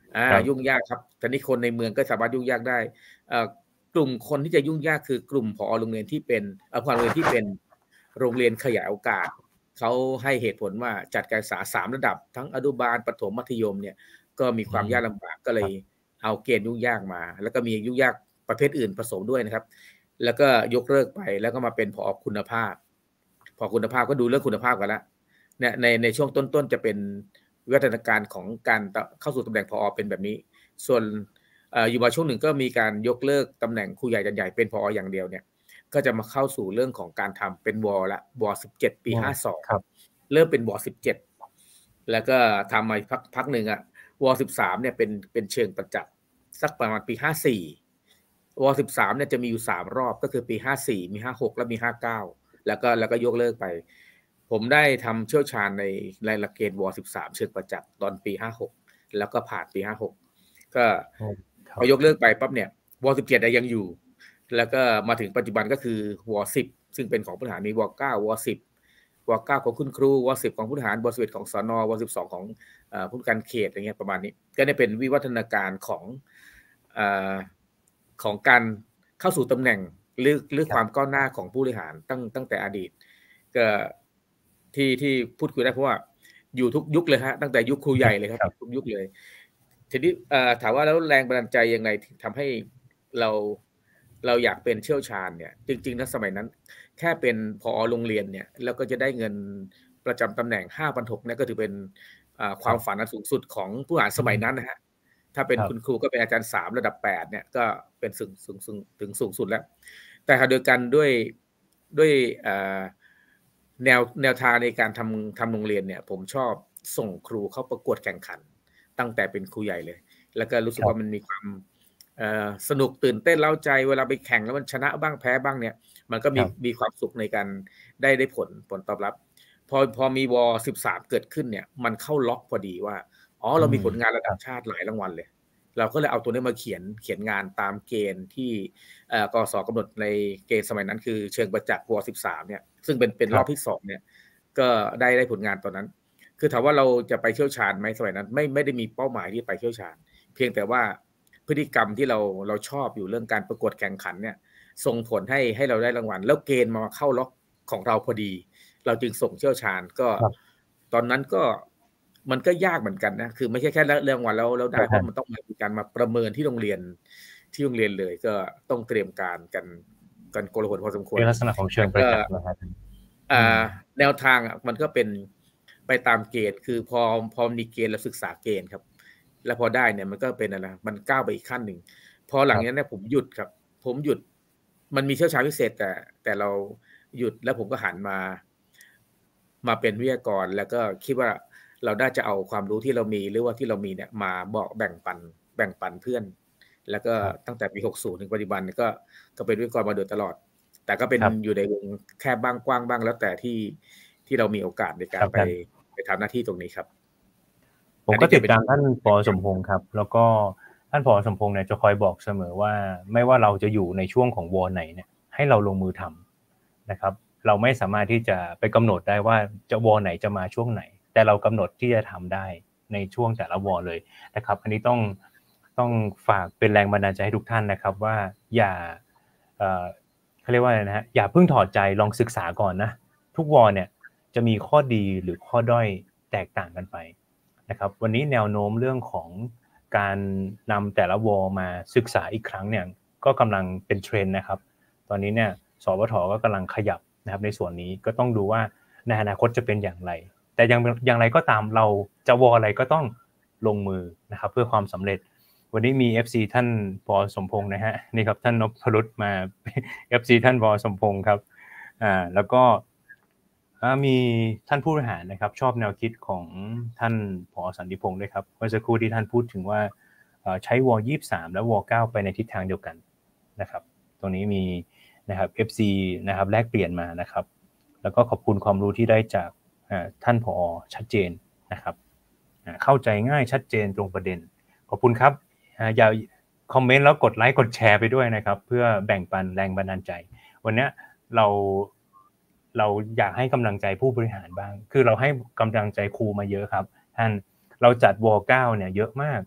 อ่ายุ่งยากครับทีนี้คนในเมืองก็สามารถยุ่งยากได้เอ่อกลุ่มคนที่จะยุ่งยากคือกลุ่มผอโรงเรียนที่เป็นเอ่อผอโรงเรียนที่เป็นโรงเรียนขยายโอกาสเขาให้เหตุผลว่าจัดการศึกษาสามระดับทั้งอนุบาลประถมมัธยมเนี่ยก็มีความยากลำบากก็เลยเอาเกณฑ์ยุ่งยากมาแล้วก็มียุ่งยากประเภทอื่นผสมด้วยนะครับแล้วก็ยกเลิกไปแล้วก็มาเป็นผอคุณภาพผอคุณภาพก็ดูเรื่องคุณภาพกันละเนี่ยในในช่วงต้นๆจะเป็นวิวัฒนาการของการเข้าสู่ตำแหน่งผอเป็นแบบนี้ส่วนอยู่มาช่วงหนึ่งก็มีการยกเลิกตำแหน่งครูใหญ่จันใหญ่เป็นผออย่างเดียวเนี่ยก็จะมาเข้าสู่เรื่องของการทำเป็นวอละวอสิบเจ็ดปีห้าสองเริ่มเป็นวอสิบเจ็ดแล้วก็ทำมาพักพักหนึ่งอะวอสิบสามเนี่ยเป็นเป็นเชิงประจักษ์สักประมาณปีห้าสี่วอสิบสามเนี่ยจะมีอยู่สามรอบก็คือปีห้าสี่มีห้าหกและมีห้าเก้าแล้วก็แล้วก็ยกเลิกไปผมได้ทำเชี่ยวชาญในในหลักเกณฑ์วสิบสามเชิงประจักษ์ตอนปีห้าหกแล้วก็ผ่านปีห้าหกก็พอยกเลิกไปปั๊บเนี่ยวสิบเจ็ดยังอยู่แล้วก็มาถึงปัจจุบันก็คือวสิบซึ่งเป็นของผู้บริหารมีวเก้าวสิบวเก้าของคุณครูวสิบของผู้บริหารวสิบเอ็ดของสนวสิบสองของเอ่อผู้การเขตอย่างเงี้ยประมาณนี้ก็ได้เป็นวิวัฒนาการของเอ่อของการเข้าสู่ตำแหน่งหรือหรือความก้าวหน้าของผู้บริหารตั้งตั้งแต่อดีตก็ที่ที่พูดคุยได้เพราะว่าอยู่ทุกยุคเลยฮะตั้งแต่ยุคครูใหญ่เลยครับทุกยุคเลยทีนี้ถามว่าแล้วแรงบันดาลใจยังไงทำให้เราเราอยากเป็นเชี่ยวชาญเนี่ยจริงๆนะสมัยนั้นแค่เป็นผอโรงเรียนเนี่ยแล้วก็จะได้เงินประจำตำแหน่ง ห้าพันหกร้อย เนี่ยก็ถือเป็นความฝันอันสูงสุดของผู้บริหารสมัยนั้นนะฮะถ้าเป็นคุณครูก็เป็นอาจารย์สามระดับแปดเนี่ยก็เป็นสูงสูงสูงถึงสูงสุดแล้วแต่ขณะเดียวกันด้วยด้วยแนวแนวทางในการทำทำโรงเรียนเนี่ยผมชอบส่งครูเข้าประกวดแข่งขันตั้งแต่เป็นครูใหญ่เลยแล้วก็รู้สึกว่ามันมีความสนุกตื่นเต้นเล้าใจเวลาไปแข่งแล้วมันชนะบ้างแพ้บ้างเนี่ยมันก็มีมีความสุขในการได้ได้ผลผลตอบรับพอพอมีวสิบสามเกิดขึ้นเนี่ยมันเข้าล็อกพอดีว่าอ๋อเรามีผลงานระดับชาติหลายรางวัลเลยเราก็เลยเอาตัวนี้มาเขียนเขียนงานตามเกณฑ์ที่กสกำหนดในเกณฑ์สมัยนั้นคือเชิงประจักษ์วสิบสามเนี่ยซึ่งเป็นเป็นรอบที่สองเนี่ยก็ได้ได้ผลงานตอนนั้นคือถามว่าเราจะไปเชี่ยวชาญไหมสมัยนั้นไม่ไม่ได้มีเป้าหมายที่ไปเชี่ยวชาญเพียงแต่ว่าพฤติกรรมที่เราเราชอบอยู่เรื่องการประกวดแข่งขันเนี่ยส่งผลให้ให้เราได้รางวัลแล้วเกณฑ์มาเข้าล็อกของเราพอดีเราจึงส่งเชี่ยวชาญก็ตอนนั้นก็มันก็ยากเหมือนกันนะคือไม่ใช่แค่เรื่องรางวัลแล้วแล้วได้เพราะมันต้องมีการมาประเมินที่โรงเรียนที่โรงเรียนเลยก็ต้องเตรียมการกันกันโกลาหลพอสมควรเป็นลักษณะของเชิงประจักษ์นะครับอ่าแนวทางอ่ะมันก็เป็นไปตามเกณฑ์คือพอพอมีเกณฑ์แล้วศึกษาเกณฑ์ครับแล้วพอได้เนี่ยมันก็เป็นอะไรมันก้าวไปอีกขั้นหนึ่งพอหลังจากนั้นเนี่ยผมหยุดครับผมหยุดมันมีเชี่ยวชาญพิเศษแต่แต่เราหยุดแล้วผมก็หันมามาเป็นวิทยากรแล้วก็คิดว่าเราได้จะเอาความรู้ที่เรามีหรือว่าที่เรามีเนี่ยมาบอกแบ่งปันแบ่งปันเพื่อนแล้วก็ตั้งแต่ปีหกสิบถึงปัจจุบันก็ก็เป็นวิทยากรมาโดยตลอดแต่ก็เป็นอยู่ในวงแคบบ้างกว้างบ้างแล้วแต่ที่ที่เรามีโอกาสในการไปไปทำหน้าที่ตรงนี้ครับผมก็ติดตามท่านผอ.สมพงษ์ครับแล้วก็ท่านผอ.สมพงษ์เนี่ยจะคอยบอกเสมอว่าไม่ว่าเราจะอยู่ในช่วงของวอไหนเนี่ยให้เราลงมือทำนะครับเราไม่สามารถที่จะไปกำหนดได้ว่าจะวอไหนจะมาช่วงไหนแต่เรากำหนดที่จะทำได้ในช่วงแต่ละวอเลยนะครับอันนี้ต้องต้องฝากเป็นแรงบันดาลใจให้ทุกท่านนะครับว่าอย่าเอ่อเขาเรียกว่าอะไรนะฮะอย่าเพิ่งถอดใจลองศึกษาก่อนนะทุกวอเนี่ยจะมีข้อดีหรือข้อด้อยแตกต่างกันไปนะครับวันนี้แนวโน้มเรื่องของการนำแต่ละวอมาศึกษาอีกครั้งเนี่ยก็กำลังเป็นเทรนด์นะครับตอนนี้เนี่ยสวท.ก็กำลังขยับนะครับในส่วนนี้ก็ต้องดูว่าในอนาคตจะเป็นอย่างไรแต่อย่างอย่างไรก็ตามเราจะวออะไรก็ต้องลงมือนะครับเพื่อความสำเร็จวันนี้มี เอฟ ซี ท่านผอ.สมพงษ์นะฮะนี่ครับท่านนพรุตมา เอฟ ซี ท่านผอ.สมพงษ์ครับอ่าแล้วก็มีท่านผู้บริหารนะครับชอบแนวคิดของท่านผอ.สันติพงษ์ด้วยครับเมื่อสักครู่ที่ท่านพูดถึงว่าใช้วอยี่สิบสามและวอเก้าไปในทิศทางเดียวกันนะครับตรงนี้มีนะครับ เอฟ ซี นะครับแลกเปลี่ยนมานะครับแล้วก็ขอบคุณความรู้ที่ได้จากท่านผอ.ชัดเจนนะครับเข้าใจง่ายชัดเจนตรงประเด็นขอบคุณครับอย่าคอมเมนต์แล้วกดไลค์กดแชร์ไปด้วยนะครับเพื่อแบ่งปันแรงบันดาลใจวันนี้เราเราอยากให้กำลังใจผู้บริหารบ้างคือเราให้กำลังใจครูมาเยอะครับท่านเราจัดวอเก้าเนี่ยเยอะมาก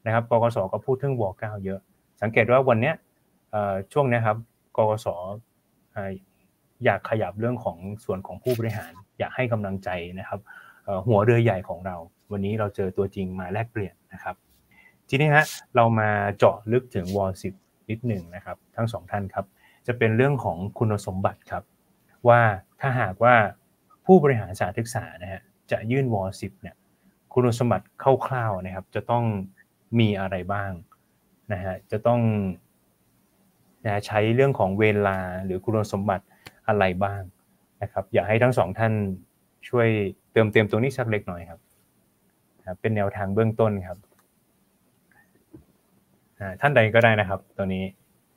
นะครับกกสก็พูดถึงวอเก้าเยอะสังเกตว่าวันเนี้ยช่วงนี้ครับกกสอยากขยับเรื่องของส่วนของผู้บริหารอยากให้กำลังใจนะครับหัวเรือใหญ่ของเราวันนี้เราเจอตัวจริงมาแลกเปลี่ยนนะครับทีนี้ฮะเรามาเจาะลึกถึงวอสิบนิดหนึ่งนะครับทั้งสองท่านครับจะเป็นเรื่องของคุณสมบัติครับว่าถ้าหากว่าผู้บริหารสถานศึกษานะฮะจะยื่นวอสิบเนี่ยคุณสมบัติคร่าวๆนะครับจะต้องมีอะไรบ้างนะฮะจะต้องนะใช้เรื่องของเวลาหรือคุณสมบัติอะไรบ้างนะครับอยากให้ทั้งสองท่านช่วยเติมเต็มตรงนี้สักเล็กน้อยครับเป็นแนวทางเบื้องต้นครับท่านใดก็ได้นะครับตัวนี้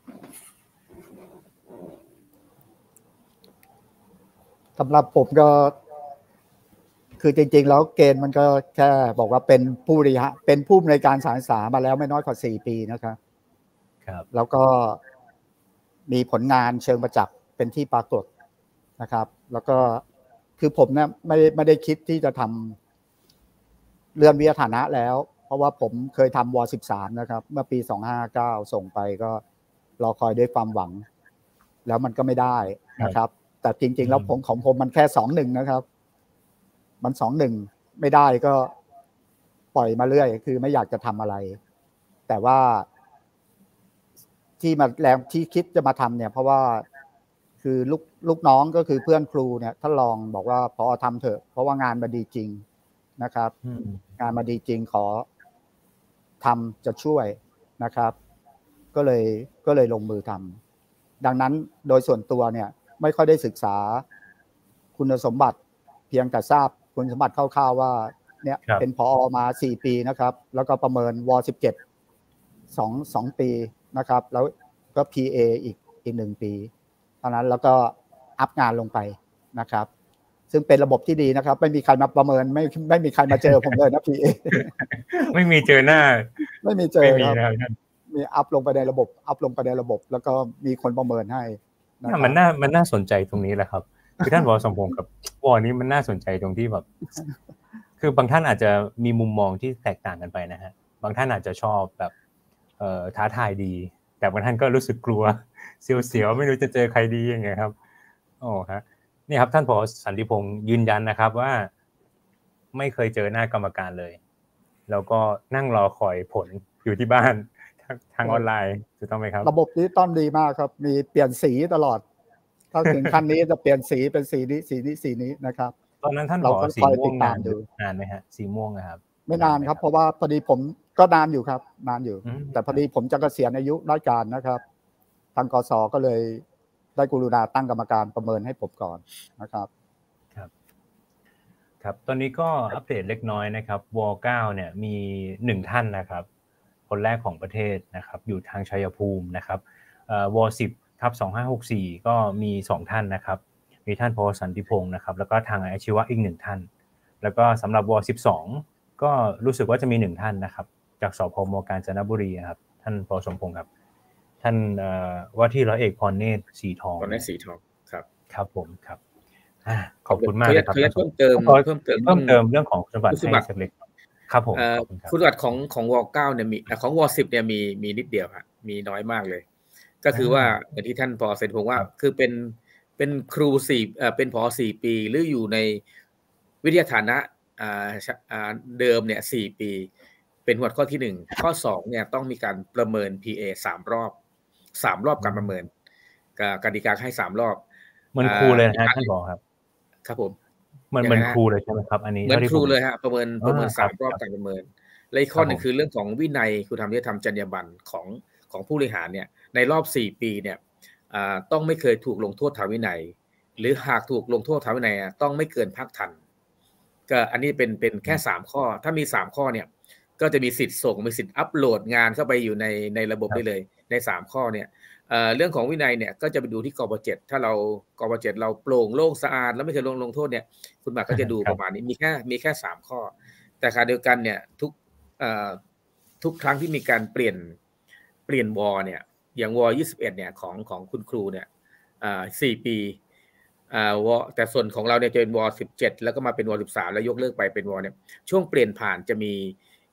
สำหรับผมก็คือจริงๆแล้วเกณฑ์มันก็แค่บอกว่าเป็นผู้บริหารเป็นผู้อำนวยการสถานศึกษามาแล้วไม่น้อยกว่าสี่ปีนะครับครับแล้วก็มีผลงานเชิงประจักษ์เป็นที่ปรากฏนะครับแล้วก็คือผมเนี่ยไม่ไม่ได้คิดที่จะทำเลื่อนวิทยาฐานะแล้วเพราะว่าผมเคยทำวสิบสามนะครับเมื่อปีสองห้าเก้าส่งไปก็รอคอยด้วยความหวังแล้วมันก็ไม่ได้นะครับแต่จริงๆแล้วผมของผมมันแค่สองหนึ่งนะครับมันสองหนึ่งไม่ได้ก็ปล่อยมาเรื่อยคือไม่อยากจะทำอะไรแต่ว่าที่มาแรงที่คิดจะมาทำเนี่ยเพราะว่าคือลูกลูกน้องก็คือเพื่อนครูเนี่ยท่านรองบอกว่าพอทำเถอะเพราะว่างานมาดีจริงนะครับงานมาดีจริงขอทำจะช่วยนะครับก็เลยก็เลยลงมือทำดังนั้นโดยส่วนตัวเนี่ยไม่ค่อยได้ศึกษาคุณสมบัติเพียงแต่ทราบคุณสมบัติคร่าวๆว่าเนี่ยเป็นผอ.มาสี่ปีนะครับแล้วก็ประเมินวสิบเจ็ด สอง สองปีนะครับแล้วก็ พี เอ อีกอีกหนึ่งปีเท่านั้นแล้วก็อัพงานลงไปนะครับซึ่งเป็นระบบที่ดีนะครับไม่มีใครมาประเมินไม่ไม่มีใครมาเจอผมเลยนะ พี เอไม่มีเจอหน้าไม่มีเจอครับมีอัพลงไปในระบบอัพลงไปในระบบแล้วก็มีคนประเมินให้มันน่ามันน่าสนใจตรงนี้แหละครับคือท่านวอสมพงษ์กับวอนี้มันน่าสนใจตรงที่แบบคือบางท่านอาจจะมีมุมมองที่แตกต่างกันไปนะฮะบางท่านอาจจะชอบแบบเอ่อท้าทายดีแต่บางท่านก็รู้สึกกลัวเสียวๆไม่รู้จะเจอใครดียังไงครับโอ้ฮะนี่ครับท่านผอ.สันติพงษ์ยืนยันนะครับว่าไม่เคยเจอหน้ากรรมการเลยแล้วก็นั่งรอคอยผลอยู่ที่บ้านทางออนไลน์ถูกต้องไหมครับระบบนี้ต้อนดีมากครับมีเปลี่ยนสีตลอดถ้าถึงขั้นนี้จะเปลี่ยนสีเป็นสีนี้สีนี้สีนี้นะครับตอนนั้นท่านผอ.สีม่วงนานนานไหมฮะสีม่วงนะครับไม่นานครับเพราะว่าพอดีผมก็นานอยู่ครับนานอยู่แต่พอดีผมจะเกษียณอายุราชการนะครับทางกส.ก็เลยได้กรุณาตั้งกรรมการประเมินให้ผมก่อนนะครับครับครับตอนนี้ก็อัปเดตเล็กน้อยนะครับวเก้าเนี่ยมีหนึ่งท่านนะครับคนแรกของประเทศนะครับอยู่ทางชัยภูมินะครับเอ่อวสิบทับสองห้าหกสี่ก็มีสองท่านนะครับมีท่านผอ.สันติพงษ์นะครับแล้วก็ทางอาชีวะอีกหนึ่งท่านแล้วก็สำหรับวสิบสองก็รู้สึกว่าจะมีหนึ่งท่านนะครับจากสพม.กาญจนบุรีครับท่านผอ.สมพงษ์ครับท่านเอ่อว่าที่ร้อยเอกพรเนตรสีทองพรเนตรสีทองครับครับผมครับขอบคุณมากเลยครับเพิ่มเติมเพิ่มเติมเพิ่มเติมเรื่องของคุณสมบัติให้สักเล็กครับผมคุณสมบัติของของวเก้าเนี่ยมีของวสิบเนี่ยมีมีนิดเดียวครับมีน้อยมากเลยก็คือว่าอย่างที่ท่านผอ.เสนผมว่าคือเป็นเป็นครูสี่เอ่อเป็นผอ.สี่ปีหรืออยู่ในวิทยาฐานะอ่าอ่าเดิมเนี่ยสี่ปีเป็นหัวข้อที่หนึ่งข้อสองเนี่ยต้องมีการประเมิน พี เอ สามรอบสามรอบการประเมินกติกาให้สามรอบเหมือนครูเลยนะท่านผอ.ครับครับผมเหมือนเหมือนครูเลยใช่ไหมครับอันนี้เหมือนครูเลยฮะประเมินประเมินสามรอบการประเมินและอีกข้อนึงคือเรื่องของวินัยคุณธรรมจริยธรรมจรรยาบรรณของของผู้บริหารเนี่ยในรอบสี่ปีเนี่ยต้องไม่เคยถูกลงโทษทางวินัยหรือหากถูกลงโทษทางวินัยต้องไม่เกินภาคทันก็อันนี้เป็นเป็นแค่สามข้อถ้ามีสามข้อเนี่ยก็จะมีสิทธิ์ส่งมีสิทธิ์อัปโหลดงานเข้าไปอยู่ในในระบบได้เลยในสามข้อเนี่ยเรื่องของวินัยเนี่ยก็จะไปดูที่กบเจ็ดถ้าเรากบเจ็ดเราโปร่งโล่งสะอาดแล้วไม่เคยลงลงโทษเนี่ยคุณหมากก็จะดูประมาณนี้มีแค่มีแค่สามข้อแต่ขณะเดียวกันเนี่ยทุกทุกครั้งที่มีการเปลี่ยนเปลี่ยนวอเนี่ยอย่างวยี่สิบเอ็ดเนี่ยของของคุณครูเนี่ยสี่ปีวอแต่ส่วนของเราเนี่ยจะเป็นวสิบเจ็ดแล้วก็มาเป็นวสิบสามแล้วยกเลิกไปเป็นวอเนี่ยช่วงเปลี่ยนผ่านจะมี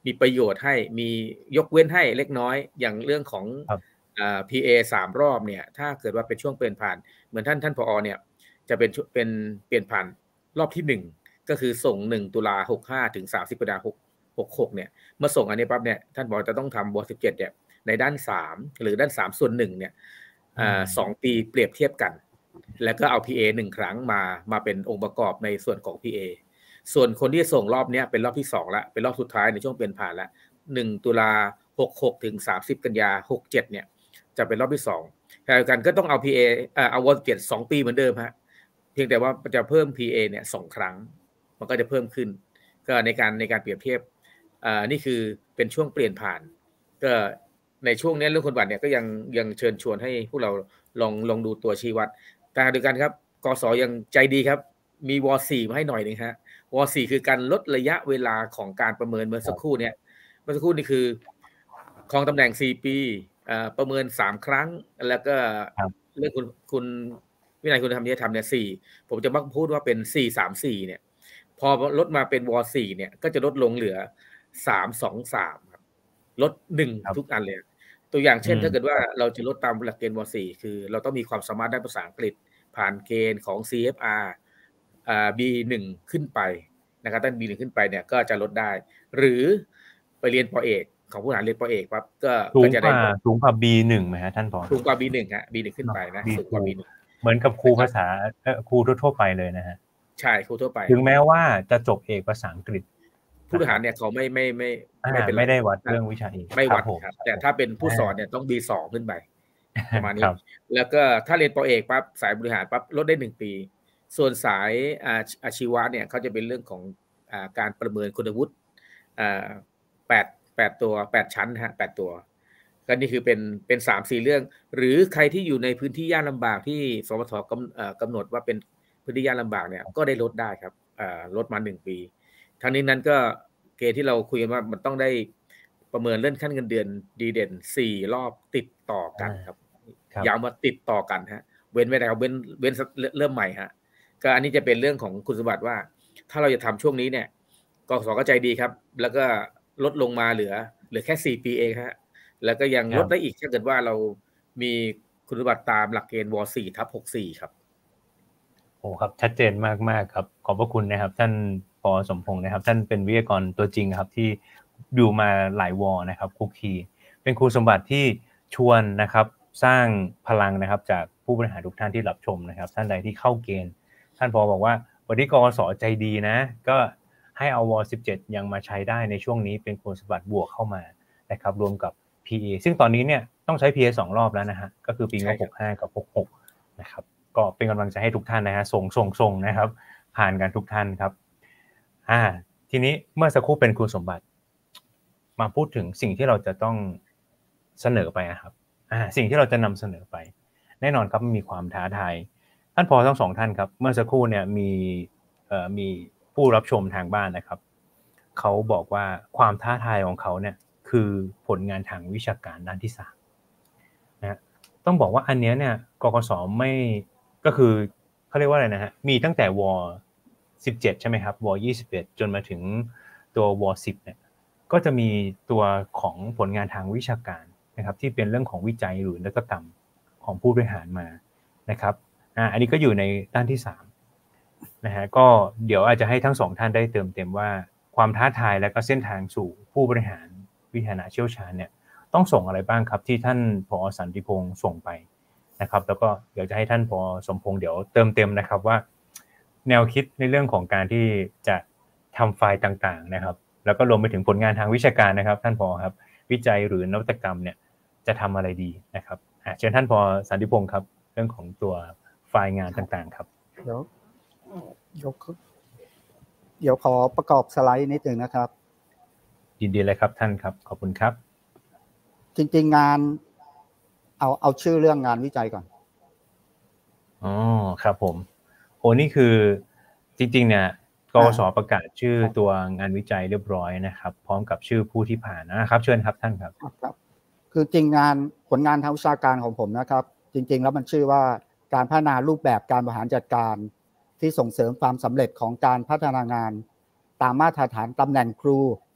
มีประโยชน์ให้มียกเว้นให้เล็กน้อยอย่างเรื่องของอ่า พี เอ สามรอบเนี่ยถ้าเกิดว่าเป็นช่วงเปลี่ยนผ่านเหมือนท่านท่านผอเนี่ยจะเป็นเป็นเปลี่ยนผ่านรอบที่หนึ่งก็คือส่งหนึ่งตุลาหกสิบห้าถึงสามสิบกรกฎาคมหกสิบหกเนี่ยเมื่อส่งอันนี้ปั๊บเนี่ยท่านบอกจะต้องทำวสิบเจ็ดเนี่ยในด้านสามหรือด้านสามส่วนหนึ่งเนี่ยอ่าสองปีเปรียบเทียบกันแล้วก็เอา พี เอ หนึ่งครั้งมามาเป็นองค์ประกอบในส่วนของ พี เอ ส่วนคนที่ส่งรอบนี้เป็นรอบที่สองละเป็นรอบสุดท้ายในช่วงเปลี่ยนผ่านละหนึ่งตุลาหกสิบหกถึงสามสิบกันยาหกสิบเจ็ดเนี่ยจะเป็นรอบที่สองขณะเดียวกันก็ต้องเอา พี เอ เอ่อเอาวอลเจ็ดสองปีเหมือนเดิมฮะเพียงแต่ว่าจะเพิ่ม พี เอ เนี่ยสองครั้งมันก็จะเพิ่มขึ้นก็ในการในการเปรียบเทียบอ่านี่คือเป็นช่วงเปลี่ยนผ่านก็ในช่วงนี้เรื่องคนบัตรเนี่ยก็ยังยังเชิญชวนให้พวกเราลองลองดูตัวชี้วัดแต่ขณะเดียวกันครับกสยังใจดีครับมีวอสี่มาให้หน่อยนึงฮะวอสี่คือการลดระยะเวลาของการประเมินเมื่อสักครู่เนี่ยเมื่อสักครู่นี่คือครองตำแหน่งสี่ปีอ่าประเมินสามครั้งแล้วก็เรื่องคุณคุณวินัยคุณธรรมที่ทำเนี่ยสี่ผมจะมักพูดว่าเป็นสี่สามสี่เนี่ยพอลดมาเป็นวอสี่เนี่ยก็จะลดลงเหลือสามสองสามครับลดหนึ่งทุกอันเลยตัวอย่างเช่นถ้าเกิดว่าเราจะลดตามหลักเกณฑ์วอสี่คือเราต้องมีความสามารถด้านภาษาอังกฤษผ่านเกณฑ์ของ ซี เอฟ อาร์ อ่า บี หนึ่ง ขึ้นไปนะครับถ้า บี หนึ่ง ขึ้นไปเนี่ยก็จะลดได้หรือไปเรียนป.เอกของผู้บริหารเรียนป.เอกปั๊บก็ก็จะได้สูงกว่า บี หนึ่ง มั้ยฮะท่านผอสูงกว่า บี หนึ่ง ฮะ บี หนึ่ง ขึ้นไปนะสูงกว่า บี หนึ่งเหมือนกับครูภาษาเอ่อครูทั่วๆไปเลยนะฮะใช่ครูทั่วไปถึงแม้ว่าจะจบเอกภาษาอังกฤษผู้บริหารเนี่ยเขาไม่ไม่ไม่ไม่เป็นไม่ได้วัดเรื่องวิชาเอกไม่วัดครับแต่ถ้าเป็นผู้สอนเนี่ยต้อง บี สอง ขึ้นไปประมาณนี้แล้วก็ถ้าเรียนป.เอกปั๊บสายบริหารปั๊บลดได้หนึ่งปีส่วนสายอาชีวะเนี่ยเขาจะเป็นเรื่องของอ่าการประเมินคุณวุฒิอ่าแปด แปดตัวแปดชั้นฮะแปดตัวก็นี่คือเป็นเป็น สามสี่ เรื่องหรือใครที่อยู่ในพื้นที่ยากลำบากที่สปทกำเอ่อกำหนดว่าเป็นพื้นที่ยากลำบากเนี่ยก็ได้ลดได้ครับอ่าลดมาหนึ่งปีทั้งนี้นั้นก็เกณฑ์ที่เราคุยกันว่ามันต้องได้ประเมินเลื่อนขั้นเงินเดือนดีเด่นสี่รอบติดต่อกันครับย้ำว่าติดต่อกันฮะเว้นไม่ได้ครับเว้นเว้นเริ่มใหม่ฮะก็อันนี้จะเป็นเรื่องของคุณสมบัติว่าถ้าเราจะทำช่วงนี้เนี่ยกสก็ใจดีครับแล้วก็ลดลงมาเหลือเหลือแค่สี่ปีเองฮะแล้วก็ยังลดได้อีกถ้าเกิดว่าเรามีคุณสมบัติตามหลักเกณฑ์ว สี่ ทับ หกสิบสี่ครับโอ้ครับชัดเจนมากๆครับขอบพระคุณนะครับท่านผอ.สมพงษ์นะครับท่านเป็นวิทยากรตัวจริงครับที่อยู่มาหลายวอนะครับคุกคีเป็นครูสมบัติที่ชวนนะครับสร้างพลังนะครับจากผู้บริหารทุกท่านที่รับชมนะครับท่านใดที่เข้าเกณฑ์ท่านผอ.บอกว่าวันนี้กสใจดีนะก็ให้เอาวสิบเจ็ดยังมาใช้ได้ในช่วงนี้เป็นคุณสมบัติบวกเข้ามานะครับรวมกับ พี เอ ซึ่งตอนนี้เนี่ยต้องใช้ พี เอ สองรอบแล้วนะฮะก็คือปีงบหกสิบห้ากับหกสิบหกนะครับก็เป็นกำลังใจให้ทุกท่านนะฮะส่งส่งส่งนะครับผ่านกันทุกท่านครับอ่าทีนี้เมื่อสักครู่เป็นคุณสมบัติมาพูดถึงสิ่งที่เราจะต้องเสนอไปครับอ่าสิ่งที่เราจะนำเสนอไปแน่นอนครับมีความท้าทายท่านผอ.ทั้งสองท่านครับเมื่อสักครู่เนี่ยมีเอ่อมีผู้รับชมทางบ้านนะครับเขาบอกว่าความท้าทายของเขาเนี่ยคือผลงานทางวิชาการด้านที่สามนะต้องบอกว่าอันนี้เนี่ยกกส.ไม่ก็คือเขาเรียกว่าอะไรนะฮะมีตั้งแต่วสิบเจ็ดใช่ไหมครับวยี่สิบเอ็ดจนมาถึงตัววสิบเนี่ยก็จะมีตัวของผลงานทางวิชาการนะครับที่เป็นเรื่องของวิจัยหรือนวัตกรรมของผู้บริหารมานะครับอ่าอันนี้ก็อยู่ในด้านที่สามนะฮะก็เดี๋ยวอาจจะให้ทั้งสองท่านได้เติมเต็มว่าความท้าทายและก็เส้นทางสู่ผู้บริหารวิทยาเชี่ยวชาญเนี่ยต้องส่งอะไรบ้างครับที่ท่านผอ.สันติพงษ์ส่งไปนะครับแล้วก็เดี๋ยวจะให้ท่านผอ.สมพงษ์เดี๋ยวเติมเต็มนะครับว่าแนวคิดในเรื่องของการที่จะทำไฟล์ต่างๆนะครับแล้วก็รวมไปถึงผลงานทางวิชาการนะครับท่านผอ.ครับวิจัยหรือนวัตกรรมเนี่ยจะทำอะไรดีนะครับเชิญท่านผอ.สันติพงษ์ครับเรื่องของตัวไฟล์งานต่างๆครับเดี๋ยวเดี๋ยวเดี๋ยวขอประกอบสไลด์นิดนึงนะครับยินดีเลยครับท่านครับขอบคุณครับจริงๆงานเอาเอาชื่อเรื่องงานวิจัยก่อนอ๋อครับผมโอ้นี่คือจริงๆเนี่ยกส.ประกาศชื่อตัวงานวิจัยเรียบร้อยนะครับพร้อมกับชื่อผู้ที่ผ่านนะครับเชิญครับท่านครับครับคือจริงงานผลงานทางวิชาการของผมนะครับจริงๆแล้วมันชื่อว่าการพัฒนารูปแบบการบริหารจัดการที่ส่งเสริมความสำเร็จของการพัฒนางานตามมาตรฐานตำแหน่งครู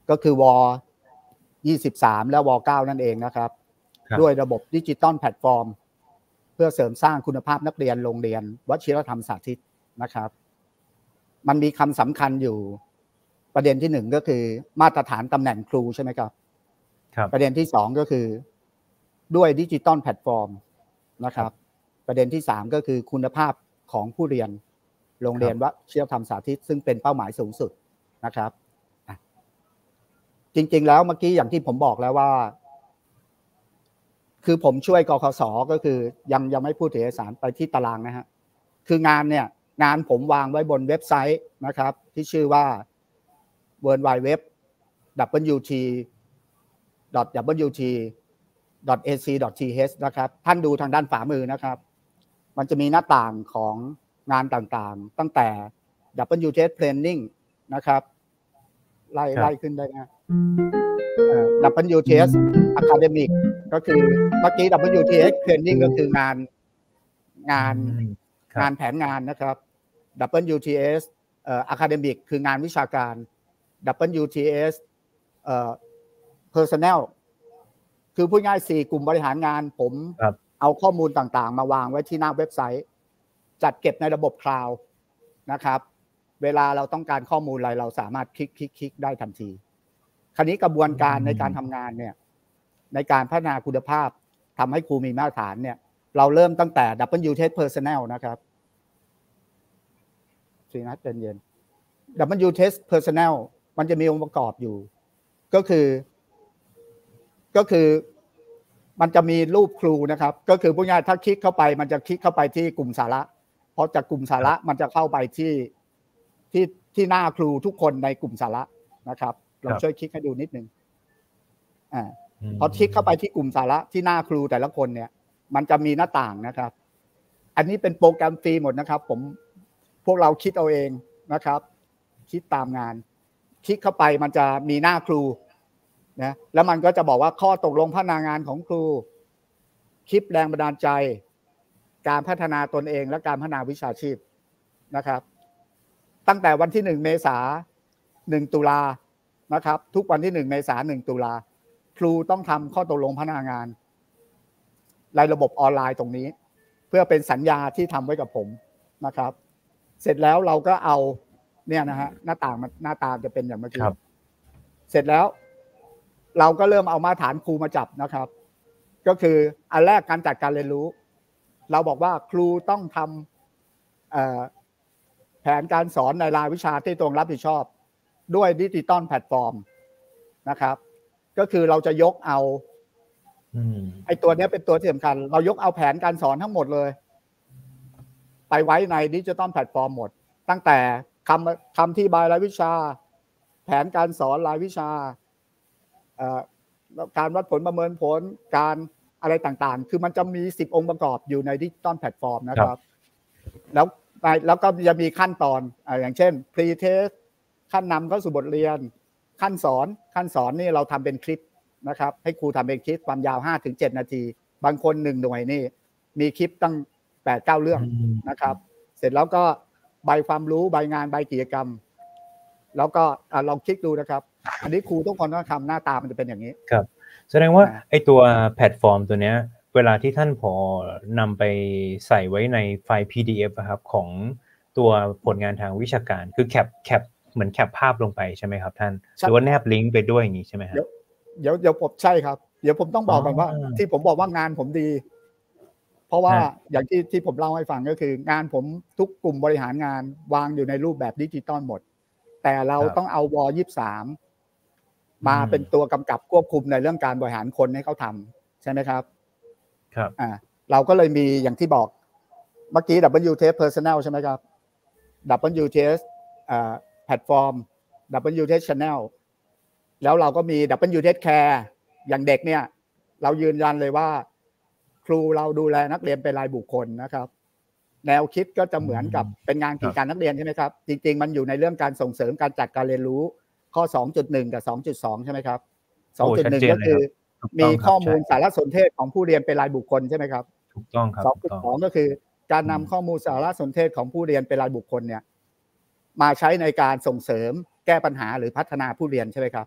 ก็คือวยี่สิบสามและวเก้านั่นเองนะครับด้วยระบบดิจิตอลแพลตฟอร์มเพื่อเสริมสร้างคุณภาพนักเรียนโรงเรียนวชิรธรรมสาธิตนะครับมันมีคำสำคัญอยู่ประเด็นที่หนึ่งก็คือมาตรฐานตำแหน่งครูใช่ไหมครับประเด็นที่สองก็คือด้วยดิจิตอลแพลตฟอร์มนะครับประเด็นที่สามก็คือคุณภาพของผู้เรียนโรงเรียนวชิรธรรมสาธิตซึ่งเป็นเป้าหมายสูงสุดนะครับจริงๆแล้วเมื่อกี้อย่างที่ผมบอกแล้วว่าคือผมช่วยกคสก็คือยังยังไม่พูดถึงเอกสารไปที่ตารางนะฮะคืองานเนี่ยงานผมวางไว้บนเว็บไซต์นะครับที่ชื่อว่า ดับเบิลยู ดับเบิลยู ดับเบิลยู ดับเบิลยู ที ดอท ดับเบิลยู ที ดอท เอ ซี ดอท ที เอช นะครับท่านดูทางด้านขวามือนะครับมันจะมีหน้าต่างของงานต่างๆตั้งแต่ ดับเบิลยู ที เอส Planning นะครับไล่ไล่ขึ้นได้นะดับเบิลยู ที เอส Academic ก็คือเมื่อกี้ ดับเบิลยู ที เอส Training ก็คืองานงานงานแผนงานนะครับ ดับเบิลยู ที เอส เอ่อ Academic คืองานวิชาการ ดับเบิลยู ที เอส เอ่อ Personnel คือพูดง่ายสี่กลุ่มบริหารงานผมเอาข้อมูลต่างๆมาวางไว้ที่หน้าเว็บไซต์จัดเก็บในระบบคลาวด์นะครับเวลาเราต้องการข้อมูลอะไรเราสามารถคลิกคลิกคลิกได้ทันทีคราวนี้กระบวนการในการทำงานเนี่ยในการพัฒนาคุณภาพทำให้ครูมีมาตรฐานเนี่ยเราเริ่มตั้งแต่ ดับเบิลยู ที เอส Personnel นะครับสีนัดเย็นเย็น ดับเบิลยู ที เอส Personnel มันจะมีองค์ประกอบอยู่ก็คือก็คือมันจะมีรูปครูนะครับก็คือพูดง่ายถ้าคลิกเข้าไปมันจะคลิกเข้าไปที่กลุ่มสาระพอจากกลุ่มสาระมันจะเข้าไปที่ที่ที่หน้าครูทุกคนในกลุ่มสาระนะครับลองช่วยคลิกให้ดูนิดนึงอ่าพอคลิกเข้าไปที่กลุ่มสาระที่หน้าครูแต่ละคนเนี่ยมันจะมีหน้าต่างนะครับอันนี้เป็นโปรแกรมฟรีหมดนะครับผมพวกเราคิดเอาเองนะครับคิดตามงานคลิกเข้าไปมันจะมีหน้าครูนะแล้วมันก็จะบอกว่าข้อตกลงพัฒนางานของครูคลิปแรงบันดาลใจการพัฒนาตนเองและการพัฒนาวิชาชีพนะครับตั้งแต่วันที่หนึ่งเมษายนหนึ่งตุลานะครับทุกวันที่หนึ่งเมษายนหนึ่งตุลาครูต้องทำข้อตกลงพัฒนางานในระบบออนไลน์ตรงนี้เพื่อเป็นสัญญาที่ทำไว้กับผมนะครับเสร็จแล้วเราก็เอาเนี่ยนะฮะหน้าต่างมันหน้าตาจะเป็นอย่างเมื่อกี้เสร็จแล้วเราก็เริ่มเอามาตรฐานครูมาจับนะครับก็คืออันแรกการจัดการเรียนรู้เราบอกว่าครูต้องทำแผนการสอนในรายวิชาที่ตรงรับผิดชอบด้วยดิจิตอลแพลตฟอร์มนะครับก็คือเราจะยกเอาไอ้ตัวนี้เป็นตัวที่สำคัญเรายกเอาแผนการสอนทั้งหมดเลยไปไว้ในดิจิตอลแพลตฟอร์มหมดตั้งแต่คำคำที่บายรายวิชาแผนการสอนรายวิชาการวัดผลประเมินผลการอะไรต่างๆคือมันจะมีสิบองค์ประกอบอยู่ในดิจิตอลแพลตฟอร์มนะครับแล้วแล้วก็จะมีขั้นตอนอย่างเช่น pre test ขั้นนำเข้าสู่บทเรียนขั้นสอนขั้นสอนนี่เราทำเป็นคลิปนะครับให้ครูทำเป็นคลิปความยาว ห้าถึงเจ็ด นาทีบางคนหนึ่งหน่วยนี่มีคลิปตั้ง แปดเก้า เรื่องนะครับเสร็จแล้วก็ใบความรู้ใบงานใบกิจกรรมแล้วก็ลองคลิกดูนะครับอันนี้ครูทุกคนต้องทำหน้าตามันจะเป็นอย่างนี้ครับแสดงว่าไอตัวแพลตฟอร์มตัวเนี้ยเวลาที่ท่านผอนำไปใส่ไว้ในไฟล์ พี ดี เอฟ ครับของตัวผลงานทางวิชาการคือแคปแคปเหมือนแคปภาพลงไปใช่ไหมครับท่านหรือว่าแนบลิงก์ไปด้วยอย่างนี้ใช่ไหมครับเดี๋ยวเดี๋ยวผมใช่ครับเดี๋ยวผมต้องบอกก่อนว่าที่ผมบอกว่างานผมดีเพราะว่าอย่างที่ที่ผมเล่าให้ฟังก็คืองานผมทุกกลุ่มบริหารงานวางอยู่ในรูปแบบดิจิตอลหมดแต่เราต้องเอาวยี่สิบสามมาเป็นตัวกำกับควบคุมในเรื่องการบริหารคนให้เขาทำใช่ไหมครับครับอ่าเราก็เลยมีอย่างที่บอกเมื่อกี้ ดับเบิลยู ที เอส Personnel ใช่ไหมครับ ดับเบิลยู ที เอส อ่า Platform ดับเบิลยู ที เอส Channel แล้วเราก็มี ดับเบิลยู ที เอส Care อย่างเด็กเนี่ยเรายืนยันเลยว่าครูเราดูแลนักเรียนเป็นรายบุคคลนะครับแนวคิดก็จะเหมือนกับเป็นงานกิจการนักเรียนใช่ไหมครับจริงๆมันอยู่ในเรื่องการส่งเสริมการจัดการเรียนรู้ข้อ สองจุดหนึ่ง กับ สองจุดสอง ใช่ไหมครับ สองจุดหนึ่ง ก็คือมีข้อมูลสารสนเทศของผู้เรียนเป็นรายบุคคลใช่ไหมครับถูกต้องครับสองจุดสอง ก็คือการนำข้อมูลสารสนเทศของผู้เรียนเป็นรายบุคคลเนี่ยมาใช้ในการส่งเสริมแก้ปัญหาหรือพัฒนาผู้เรียนใช่ไหมครับ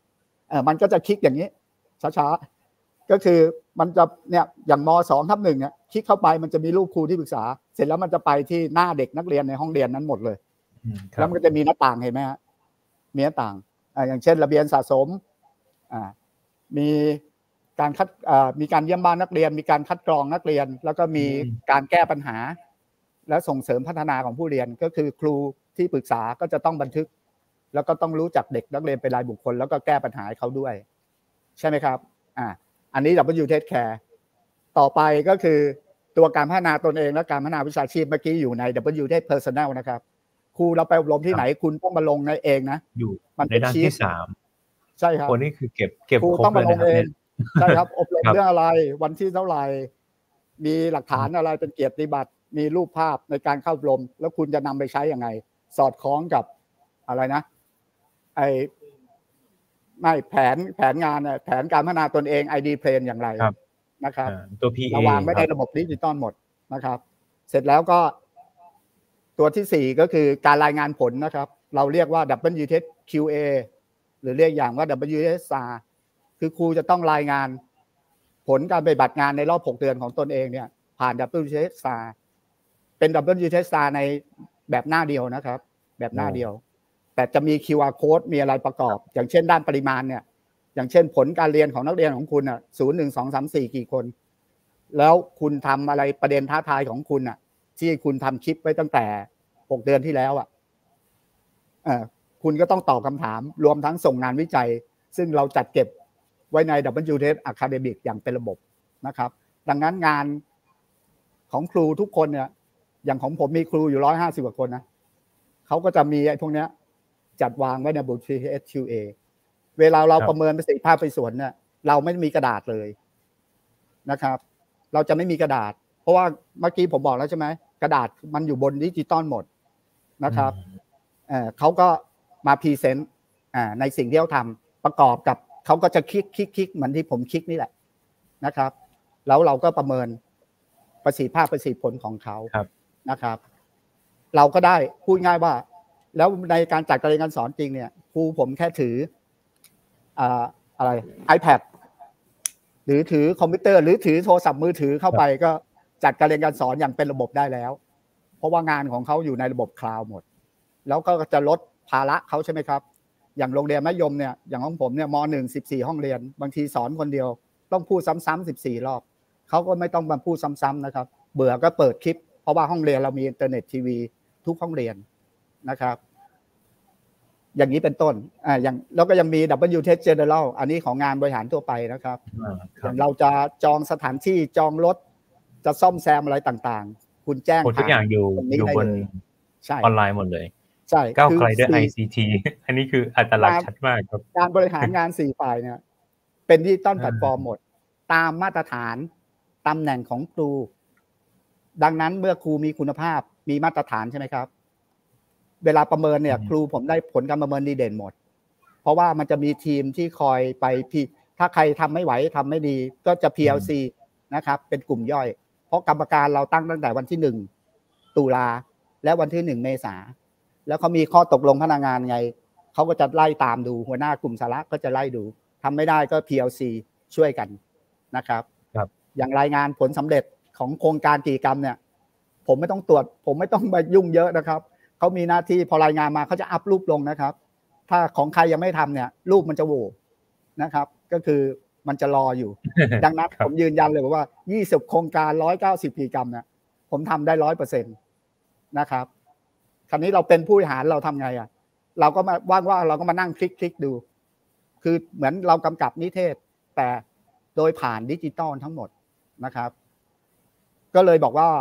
เออมันก็จะคลิกอย่างนี้ช้าๆก็คือมันจะเนี่ยอย่างมสองทับหนึ่งเนี่ยคลิกเข้าไปมันจะมีรูปครูที่ปรึกษาเสร็จแล้วมันจะไปที่หน้าเด็กนักเรียนในห้องเรียนนั้นหมดเลยแล้วมันก็จะมีหน้าต่างเห็นไหมฮะมีหน้าต่างอ่าอย่างเช่นระเบียนสะสมอ่ามีการคัดอ่ามีการเยี่ยมบ้านนักเรียนมีการคัดกรองนักเรียนแล้วก็มีการแก้ปัญหาและส่งเสริมพัฒนาของผู้เรียนก็คือครูที่ปรึกษาก็จะต้องบันทึกแล้วก็ต้องรู้จักเด็กนักเรียนเป็นรายบุคคลแล้วก็แก้ปัญหาให้เขาด้วยใช่ไหมครับอ่าอันนี้ ดับเบิลยู Take Care ต่อไปก็คือตัวการพัฒนาตนเองและการพัฒนาวิชาชีพเมื่อกี้อยู่ใน ดับเบิลยู Take Personnel นะครับครูเราไปอบรมที่ไหนคุณต้องมาลงในเองนะอยู่ในด้านที่สามใช่ครับคนนี้คือเก็บเก็บครูต้องมาลงเองใช่ครับอบรมเรื่องอะไรวันที่เท่าไหร่มีหลักฐานอะไรเป็นเกียรติบัตรมีรูปภาพในการเข้าอบรมแล้วคุณจะนำไปใช้ยังไงสอดคล้องกับอะไรนะไอไม่แผนแผนงานเนี่ยแผนการพัฒนาตนเอง ไอ ดี Plan อย่างไรนะครับตัว พี เอวางไว้ในระบบดิจิตอลหมดนะครับเสร็จแล้วก็ตัวที่สี่ก็คือการรายงานผลนะครับเราเรียกว่า ดับเบิลยู คิว เอ หรือเรียกอย่างว่า ดับเบิลยู เอส อาร์ คือครูจะต้องรายงานผลการปฏิบัติงานในรอบหกเดือนของตนเองเนี่ยผ่าน ดับเบิลยู เอส อาร์ เป็น ดับเบิลยู เอส อาร์ ในแบบหน้าเดียวนะครับแบบหน้าเดียวแต่จะมี คิว อาร์ Code มีอะไรประกอบอย่างเช่นด้านปริมาณเนี่ยอย่างเช่นผลการเรียนของนักเรียนของคุณอ่ะศูนย์ หนึ่ง สอง สาม สี่กี่คนแล้วคุณทำอะไรประเด็นท้าทายของคุณอ่ะที่คุณทำคลิปไว้ตั้งแต่หกเดือนที่แล้วอ่ะเออคุณก็ต้องตอบคำถามรวมทั้งส่งงานวิจัยซึ่งเราจัดเก็บไว้ใน ดับเบิลยู ที เอส Academic อย่างเป็นระบบนะครับดังนั้นงานของครูทุกคนเนี่ยอย่างของผมมีครูอยู่หนึ่งร้อยห้าสิบกว่าคนนะเขาก็จะมีไอ้พวกเนี้ยจัดวางไว้ใน ดับเบิลยู ที เอส คิว เอ เวลาเราประเมินประสิทธิภาพไปสวนเนี่ยเราไม่มีกระดาษเลยนะครับเราจะไม่มีกระดาษเพราะว่าเมื่อกี้ผมบอกแล้วใช่ไหมกระดาษมันอยู่บนดิจิตอลหมดนะครับเอ่อเขาก็มาพรีเซนต์อ่าในสิ่งที่เขาทำประกอบกับเขาก็จะคลิกคลิกคลิกเหมือนที่ผมคลิกนี่แหละนะครับแล้วเราก็ประเมินประสิทธิภาพประสิทธิผลของเขานะครับเราก็ได้พูดง่ายว่าแล้วในการจัดการเรียนการสอนจริงเนี่ยครูผมแค่ถืออ่าอะไร iPad หรือถือคอมพิวเตอร์หรือถือโทรศัพท์มือถือเข้าไปก็จัดการเรียนการสอนอย่างเป็นระบบได้แล้วเพราะว่างานของเขาอยู่ในระบบคลาวด์หมดแล้วก็จะลดภาระเขาใช่ไหมครับอย่างโรงเรียนมัธยมเนี่ยอย่างของผมเนี่ยม.หนึ่ง สิบสี่ห้องเรียนบางทีสอนคนเดียวต้องพูดซ้ำๆสิบสี่รอบเขาก็ไม่ต้องมาพูดซ้ำๆนะครับเบื่อก็เปิดคลิปเพราะว่าห้องเรียนเรามีอินเทอร์เน็ตทีวีทุกห้องเรียนนะครับอย่างนี้เป็นต้นอ่าอย่างแล้วก็ยังมี ดับเบิลยู ที เอส General อันนี้ของงานบริหารทั่วไปนะครับอย่างเราจะจองสถานที่จองรถจะซ่อมแซมอะไรต่างๆคุณแจ้งทุกอย่างอยู่อยู่บนออนไลน์หมดเลยใช่ก้าวไกลด้วย ไอ ซี ที อันนี้คืออัตลักษณ์ชัดมากครับการบริหารงานสี่ฝ่ายเนี่ยเป็นดิจิตอลแพลตฟอร์มหมดตามมาตรฐานตำแหน่งของครูดังนั้นเมื่อครูมีคุณภาพมีมาตรฐานใช่ไหมครับเวลาประเมินเนี่ยครูผมได้ผลการประเมินดีเด่นหมดเพราะว่ามันจะมีทีมที่คอยไปพี่ถ้าใครทำไม่ไหวทำไม่ดีก็จะ พี แอล ซี นะครับเป็นกลุ่มย่อยเพราะกรรมการเราตั้งตั้งแต่วันที่หนึ่งตุลาและวันที่หนึ่งเมษาแล้วเขามีข้อตกลงพนักงานไงเขาก็จะไล่ตามดูหัวหน้ากลุ่มสาระก็จะไล่ดูทำไม่ได้ก็ พี แอล ซี ช่วยกันนะครับครับอย่างรายงานผลสำเร็จของโครงการกิจกรรมเนี่ยผมไม่ต้องตรวจผมไม่ต้องมายุ่งเยอะนะครับเขามีหน้าที่พอรายงานมาเขาจะอัพรูปลงนะครับถ้าของใครยังไม่ทำเนี่ยรูปมันจะโหว่นะครับก็คือมันจะรออยู่ ดังนั้นผมยืนยันเลยว่ายี่สิบโครงการหนึ่งร้อยเก้าสิบกิจกรรมเนี่ยผมทำได้ ร้อยเปอร์เซ็นต์ นะครับคราวนี้เราเป็นผู้บริหารเราทำไงอ่ะเราก็มาว่างๆเราก็มานั่งคลิกๆดูคือเหมือนเรากำกับนิเทศแต่โดยผ่านดิจิตอลทั้งหมดนะครับก็เลยบอกว่า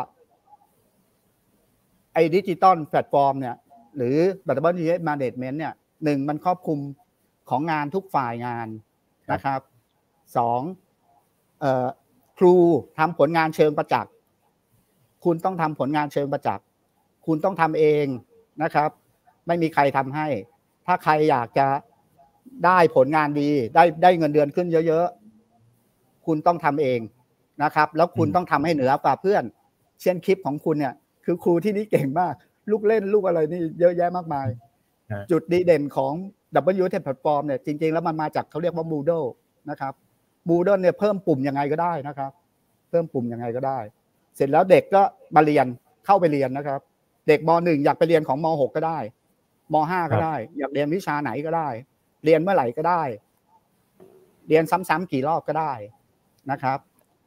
ไอ้ดิจิตอลแพลตฟอร์มเนี่ยหรือ ดับเบิลยู ที เอส Management เนี่ยหนึ่งมันครอบคลุมของงานทุกฝ่ายงานนะครับสองเอ่อครูทำผลงานเชิงประจักษ์คุณต้องทำผลงานเชิงประจักษ์คุณต้องทำเองนะครับไม่มีใครทำให้ถ้าใครอยากจะได้ผลงานดีได้ได้เงินเดือนขึ้นเยอะๆคุณต้องทำเองนะครับแล้วคุณต้องทำให้เหนือกว่าเพื่อนเช่นคลิปของคุณเนี่ยคือครูที่นี่เก่งมากลูกเล่นลูกอะไรนี่เยอะแยะมากมายจุดดีเด่นของดับเบิลยู เอช Platform เนี่ยจริงๆแล้วมันมาจากเขาเรียกว่า Moodle นะครับ Moodle เนี่ยเพิ่มปุ่มยังไงก็ได้นะครับเพิ่มปุ่มยังไงก็ได้เสร็จแล้วเด็กก็มาเรียนเข้าไปเรียนนะครับเด็กม.หนึ่ง อยากไปเรียนของม.หก ก็ได้ม.ห้า ก็ได้อยากเรียนวิชาไหนก็ได้เรียนเมื่อไหร่ก็ได้เรียนซ้ำๆกี่รอบก็ได้นะครับ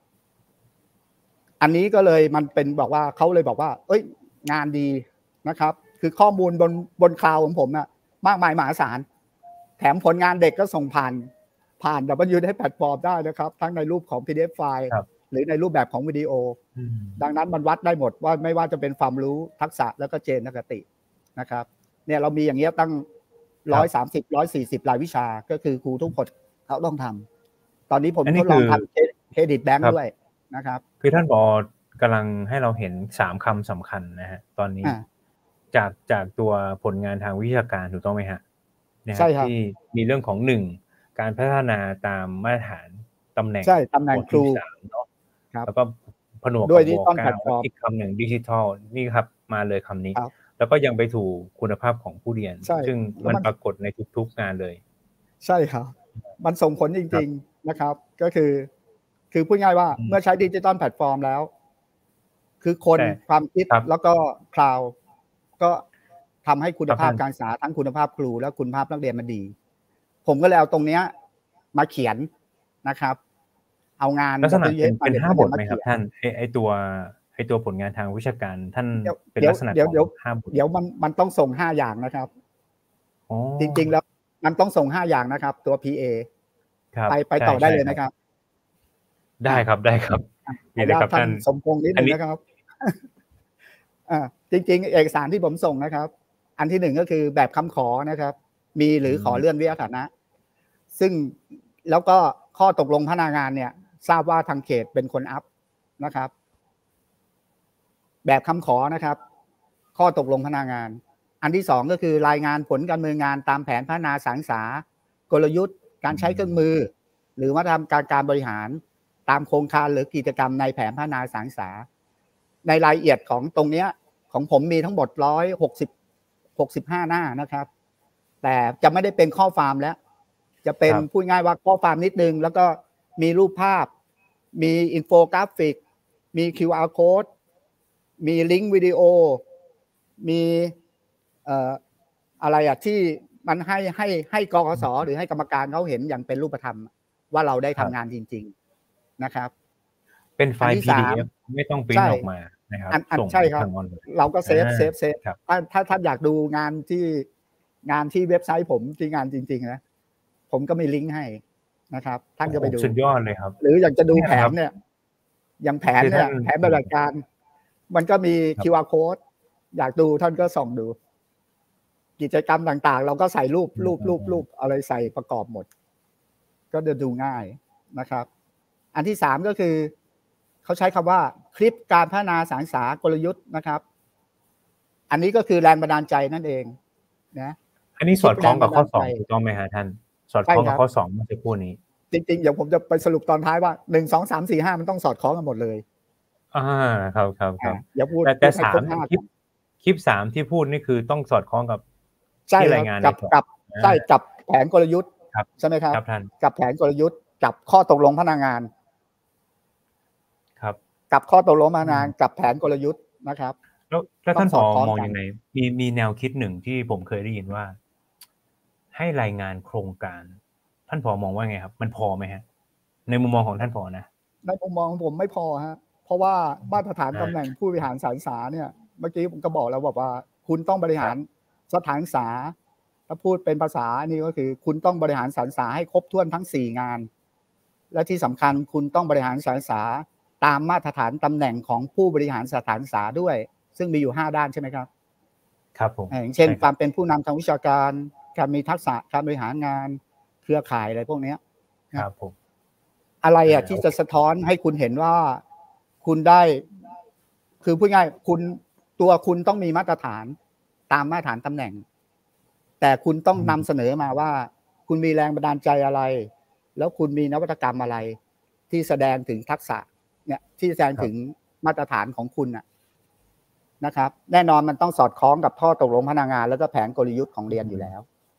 อันนี้ก็เลยมันเป็นบอกว่าเขาเลยบอกว่าเอ้ยงานดีนะครับคือข้อมูลบนบนคลาวด์ของผมอะมากมายมหาศาลแถมผลงานเด็กก็ส่งผ่านผ่าน ดับเบิลยู เอช Platform ได้นะครับทั้งในรูปของ พี ดี เอฟ ไฟล์หรือในรูปแบบของวิดีโอดังนั้นมันวัดได้หมดว่าไม่ว่าจะเป็นความรู้ทักษะแล้วก็เจนคตินะครับเนี่ยเรามีอย่างเงี้ยตั้งหนึ่งร้อยสามสิบ หนึ่งร้อยสี่สิบรายวิชาก็คือครูทุกคนเขาต้องทำตอนนี้ผมทดลองทำเครดิตแบงค์ด้วยนะครับคือท่านผอกำลังให้เราเห็นสามคำสำคัญนะฮะตอนนี้จากจากตัวผลงานทางวิชาการถูกต้องไหมฮะใช่ครับที่มีเรื่องของหนึ่งการพัฒนาตามมาตรฐานตำแหน่งใช่ตำแหน่งครูเนาะแล้วก็ผนวกด้วยดิจิตอลแพลตฟอร์มอีกคำหนึ่งดิจิทัลนี่ครับมาเลยคำนี้แล้วก็ยังไปถูกคุณภาพของผู้เรียนซึ่งมันปรากฏในทุกๆงานเลยใช่ครับมันส่งผลจริงๆนะครับก็คือคือพูดง่ายว่าเมื่อใช้ดิจิตอลแพลตฟอร์มแล้วคือคนความคิดแล้วก็คลาวด์ก็ทำให้คุณภาพการศึกษาทั้งคุณภาพครูและคุณภาพนักเรียนมันดีผมก็เลยเอาตรงเนี้ยมาเขียนนะครับเอางานลักษณะเป็นห้าบทไหมครับท่านไอไอตัวไอตัวผลงานทางวิชาการท่านเป็นลักษณะของห้าบทเดี๋ยวมันมันต้องส่งห้าอย่างนะครับจริงๆแล้วมันต้องส่งห้าอย่างนะครับตัว พี เอ ไปไปต่อได้เลยนะครับได้ครับได้ครับนี่เลยครับท่านสมพงษ์นิดนึงนะครับอ่าจริงๆเอกสารที่ผมส่งนะครับอันที่หนึ่งก็คือแบบคำขอนะครับมีหรือขอเลื่อนวิทยาฐานะซึ่งแล้วก็ข้อตกลงพนักงานเนี่ยทราบว่าทางเขตเป็นคนอัพนะครับแบบคำขอนะครับข้อตกลงพนักงานอันที่สองก็คือรายงานผลการดำเนินงานตามแผนพัฒนาสารสากลยุทธ์การใช้เครื่องมือหรือวัฒนธรรมการการบริหารตามโครงการหรือกิจกรรมในแผนพัฒนาสารสาในรายละเอียดของตรงเนี้ยของผมมีทั้งหมดหนึ่งร้อยหกสิบ หกสิบห้าหน้านะครับแต่จะไม่ได้เป็นข้อความแล้วจะเป็นพูดง่ายว่าข้อความนิดนึงแล้วก็มีรูปภาพมีอินโฟกราฟิกมี คิว อาร์ code มีลิงก์วิดีโอมีเอ่ออะไรอ่ะที่มันให้ให้ให้กกสหรือให้กรรมการเขาเห็นอย่างเป็นรูปธรรมว่าเราได้ทำงานจริงๆนะครับเป็นไฟล์ พี ดี เอฟ ไม่ต้องปริ้นออกมานะครับส่งใช่ครับเราก็เซฟเซฟเซฟถ้าถ้าท่านอยากดูงานที่งานที่เว็บไซต์ผมที่งานจริงๆนะผมก็มีลิงก์ให้นะครับท่านก็ไปดูสุดยอดเลยครับหรืออยากจะดูแผนเนี่ยอย่างแผนเนี่ยแผนปฏิบัติการมันก็มี คิว อาร์ code อยากดูท่านก็ส่องดูกิจกรรมต่างๆเราก็ใส่รูปรูปรูปรูปอะไรใส่ประกอบหมดก็จะดูง่ายนะครับอันที่สามก็คือเขาใช้คำว่าคลิปการพัฒนาสารสากลยุทธ์นะครับอันนี้ก็คือแรงบันดาลใจนั่นเองนะอันนี้สอดคล้องกับข้อสองถูกต้องไหมฮะท่านสอดคล้องกับข้อสองเมื่อสักครู่นี้จริงๆเดี๋ยวผมจะไปสรุปตอนท้ายว่าหนึ่ง สอง สาม สี่ ห้ามันต้องสอดคล้องกันหมดเลยอ่าครับครับครับอย่าพูดแต่แต่สามคลิปคลิปสามที่พูดนี่คือต้องสอดคล้องกับที่รายงานกับกับใช่กับแผนกลยุทธ์ใช่ไหมครับกับแผนกลยุทธ์กับข้อตกลงพนักงานครับกับข้อตกลงพนักงานกับแผนกลยุทธ์นะครับแล้วแล้วท่านผอมองยังไงมีมีแนวคิดหนึ่งที่ผมเคยได้ยินว่าให้รายงานโครงการท่านผอมองว่าไงครับมันพอไหมฮะในมุมมองของท่านผอนะในมุมมองของผมไม่พอฮะเพราะว่ามาตรฐานตำแหน่งผู้บริหารสารสาเนี่ยเมื่อกี้ผมก็บอกแล้วบอกว่าคุณต้องบริหารสถานศึกษาถ้าพูดเป็นภาษานี่ก็คือคุณต้องบริหารสารสาให้ครบถ้วนทั้งสี่งานและที่สำคัญคุณต้องบริหารสารสาตามมาตรฐานตำแหน่งของผู้บริหารสถานศึกษาด้วยซึ่งมีอยู่ห้าด้านใช่ไหมครับครับผมอย่างเช่นความเป็นผู้นำทางวิชาการการมีทักษะการบริหารงานเครือข่ายอะไรพวกนี้ครับผมอะไรอ่ะที่จะสะท้อนให้คุณเห็นว่าคุณได้คือพูดง่ายคุณตัวคุณต้องมีมาตรฐานตามมาตรฐานตำแหน่งแต่คุณต้องนำเสนอมาว่าคุณมีแรงบันดาลใจอะไรแล้วคุณมีนวัตกรรมอะไรที่แสดงถึงทักษะเนี่ยที่แสดงถึงมาตรฐานของคุณน่ะนะครับแน่นอนมันต้องสอดคล้องกับข้อตกลงพนักงานแล้วก็แผนกลยุทธ์ของเรียนอยู่แล้วผ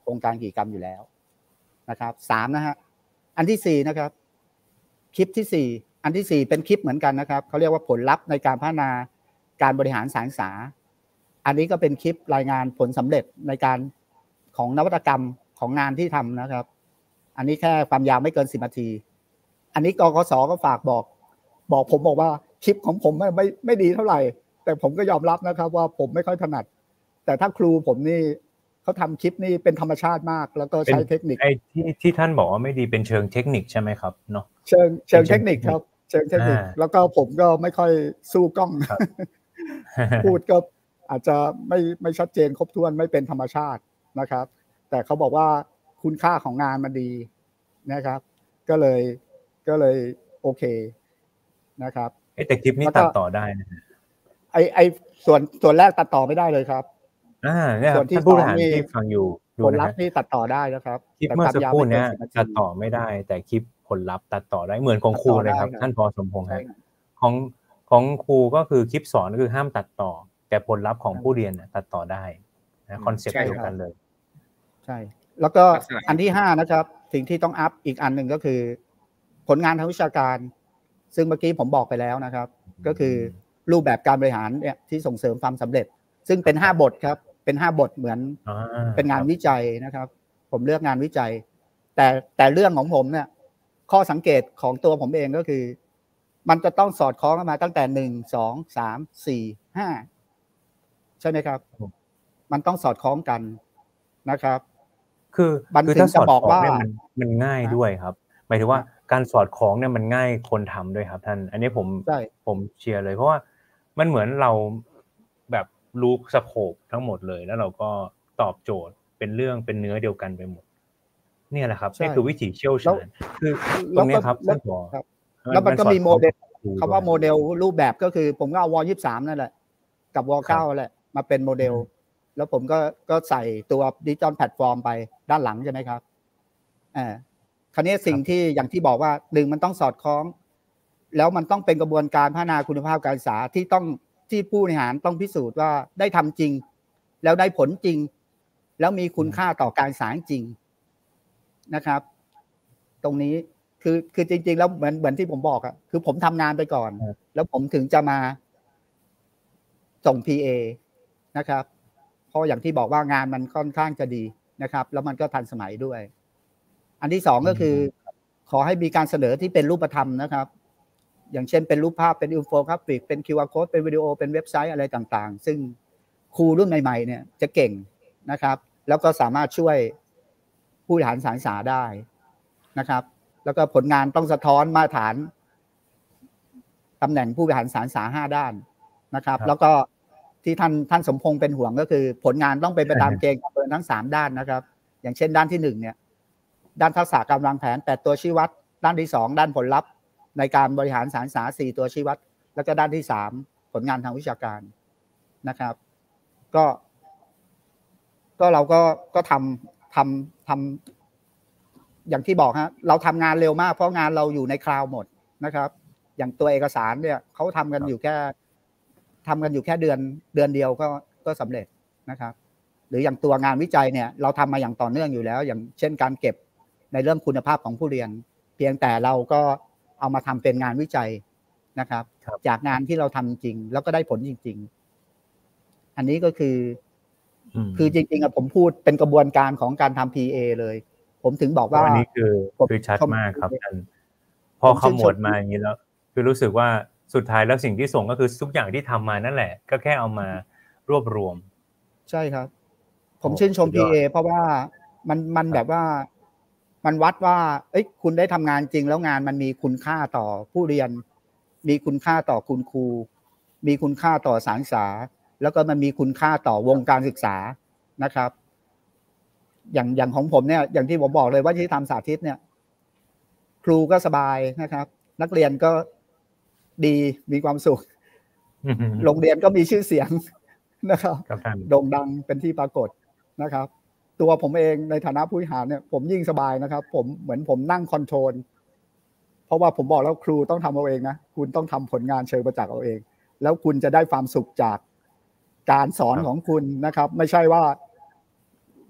ครงการกิจกรรมอยู่แล้วนะครับสามนะฮะอันที่สี่นะครับคลิปที่สี่อันที่สี่เป็นคลิปเหมือนกันนะครับเขาเรียกว่าผลลัพธ์ในการพัฒนาการบริหารสารศึกษาอันนี้ก็เป็นคลิปรายงานผลสำเร็จในการของนวัตกรรมของงานที่ทำนะครับอันนี้แค่ความยาวไม่เกินสิบนาทีอันนี้กกสก็ฝากบอกบอกผมบอกว่าคลิปของผมไม่ไม่ไม่ดีเท่าไหร่แต่ผมก็ยอมรับนะครับว่าผมไม่ค่อยถนัดแต่ถ้าครูผมนี่เขาทำคลิปนี่เป็นธรรมชาติมากแล้วก็ใช้เทคนิคไอ้ที่ที่ท่านบอกว่าไม่ดีเป็นเชิงเทคนิคใช่ไหมครับเนาะเชิงเชิงเทคนิคครับเชิงเทคนิคแล้วก็ผมก็ไม่ค่อยสู้กล้องพูดก็อาจจะไม่ไม่ชัดเจนครบถ้วนไม่เป็นธรรมชาตินะครับแต่เขาบอกว่าคุณค่าของงานมันดีนะครับก็เลยก็เลยโอเคนะครับแต่คลิปนี้ตัดต่อได้นะไอไอส่วนส่วนแรกตัดต่อไม่ได้เลยครับอ่าเนี่ยครับท่านผู้บริหารที่ฟังอยู่ผลลัพธ์นี่ตัดต่อได้นะครับคลิปเมื่อสักครู่นี้ตัดต่อไม่ได้แต่คลิปผลลัพธ์ตัดต่อได้เหมือนของครูเลยครับท่านพอสมพงษ์ครับของของครูก็คือคลิปสอนก็คือห้ามตัดต่อแต่ผลลัพธ์ของผู้เรียนตัดต่อได้นะคอนเซ็ปต์เดียวกันเลยใช่แล้วก็อันที่ห้านะครับสิ่งที่ต้องอัพอีกอันหนึ่งก็คือผลงานทางวิชาการซึ่งเมื่อกี้ผมบอกไปแล้วนะครับก็คือรูปแบบการบริหารเนี่ยที่ส่งเสริมความสำเร็จซึ่งเป็นห้าบทครับเป็นห้าบทเหมือนเป็นงานวิจัยนะครับผมเลือกงานวิจัยแต่แต่เรื่องของผมเนี่ยข้อสังเกตของตัวผมเองก็คือมันจะต้องสอดคล้องกันมาตั้งแต่หนึ่ง สอง สาม สี่ ห้าใช่ไหมครับมันต้องสอดคล้องกันนะครับคือคือถ้าสอดคล้องเนี่ยมันมันง่ายด้วยครับหมายถึงว่าการสอดคล้องเนี่ยมันง่ายคนทำด้วยครับท่านอันนี้ผมผมเชียร์เลยเพราะว่ามันเหมือนเราแบบรู้สโคปทั้งหมดเลยแล้วเราก็ตอบโจทย์เป็นเรื่องเป็นเนื้อเดียวกันไปหมดเนี่ยแหละครับนี่คือวิธีเชี่ยวชาญคือตรงนี้ครับท่านผอแล้วมันก็มีโมเดลคำว่าโมเดลรูปแบบก็คือผมก็เอาวอยี่สิบสามนั่นแหละกับวอเก้าแหละมาเป็นโมเดลแล้วผมก็ก็ใส่ตัวดิจิทัลแพลตฟอร์มไปด้านหลังใช่ไหมครับอ่าคราวนี้สิ่งที่อย่างที่บอกว่าหนึ่งมันต้องสอดคล้องแล้วมันต้องเป็นกระบวนการพัฒนาคุณภาพการศึกษาที่ต้องที่ผู้บริหารต้องพิสูจน์ว่าได้ทำจริงแล้วได้ผลจริงแล้วมีคุณค่าต่อการศึกษาจริงนะครับตรงนี้คือคือจริงๆแล้วเหมือนเหมือนที่ผมบอกอ่ะคือผมทำงานไปก่อนแล้วผมถึงจะมาส่ง พี เอ นะครับเพราะอย่างที่บอกว่างานมันค่อนข้างจะดีนะครับแล้วมันก็ทันสมัยด้วยอันที่สองก็คือขอให้มีการเสนอที่เป็นรูปธรรมนะครับอย่างเช่นเป็นรูปภาพเป็นอินโฟกราฟิกเป็น คิว อาร์ Code เป็นวิดีโอเป็นเว็บไซต์อะไรต่างๆซึ่งครูรุ่นใหม่ๆเนี่ยจะเก่งนะครับแล้วก็สามารถช่วยผู้บริหารสารศึกษาได้นะครับแล้วก็ผลงานต้องสะท้อนมาตรฐานตำแหน่งผู้บริหารสารศึกษาห้าด้านนะครับแล้วก็ที่ท่านท่านสมพงษ์เป็นห่วงก็คือผลงานต้องเป็นไปตามเกณฑ์ประเมินทั้งสามด้านนะครับอย่างเช่นด้านที่หนึ่งเนี่ยด้านทักษะการวางแผนแปดตัวชี้วัดด้านที่สองด้านผลลัพธ์ในการบริหารสารศึกษาสี่ตัวชี้วัดแล้วก็ด้านที่สามผลงานทางวิชาการนะครับก็ก็เราก็ก็ทำทำทำอย่างที่บอกฮะเราทำงานเร็วมากเพราะงานเราอยู่ในคลาวด์หมดนะครับอย่างตัวเอกสารเนี่ยเขาทำกันอยู่แค่ทำกันอยู่แค่เดือนเดือนเดียวก็ก็สำเร็จนะครับหรืออย่างตัวงานวิจัยเนี่ยเราทำมาอย่างต่อเนื่องอยู่แล้วอย่างเช่นการเก็บในเรื่องคุณภาพของผู้เรียนเพียงแต่เราก็เอามาทำเป็นงานวิจัยนะครับจากงานที่เราทำจริงแล้วก็ได้ผลจริงๆอันนี้ก็คือคือจริงๆอะผมพูดเป็นกระบวนการของการทำ พี เอ เลยผมถึงบอกว่าอันนี้คือคือชัดมากครับท่านพอขมวดมาอย่างนี้แล้วคือรู้สึกว่าสุดท้ายแล้วสิ่งที่ส่งก็คือทุกอย่างที่ทำมานั่นแหละก็แค่เอามารวบรวมใช่ครับผมชื่นชม พี เอ เพราะว่ามันมันแบบว่ามันวัดว่าเอ้ยคุณได้ทำงานจริงแล้วงานมันมีคุณค่าต่อผู้เรียนมีคุณค่าต่อคุณครูมีคุณค่าต่อสารศึกษาแล้วก็มันมีคุณค่าต่อวงการศึกษานะครับอย่างอย่างของผมเนี่ยอย่างที่ผมบอกเลยว่าที่ทำสาธิตเนี่ยครูก็สบายนะครับนักเรียนก็ดีมีความสุขโรงเรียนก็มีชื่อเสียงนะครับโด่งดังเป็นที่ปรากฏนะครับตัวผมเองในฐานะผู้บริหารเนี่ยผมยิ่งสบายนะครับผมเหมือนผมนั่งคอนโทรลเพราะว่าผมบอกแล้วครูต้องทำเอาเองนะคุณต้องทำผลงานเชิงประจักษ์เอาเองแล้วคุณจะได้ความสุขจากการสอนของคุณนะครับไม่ใช่ว่า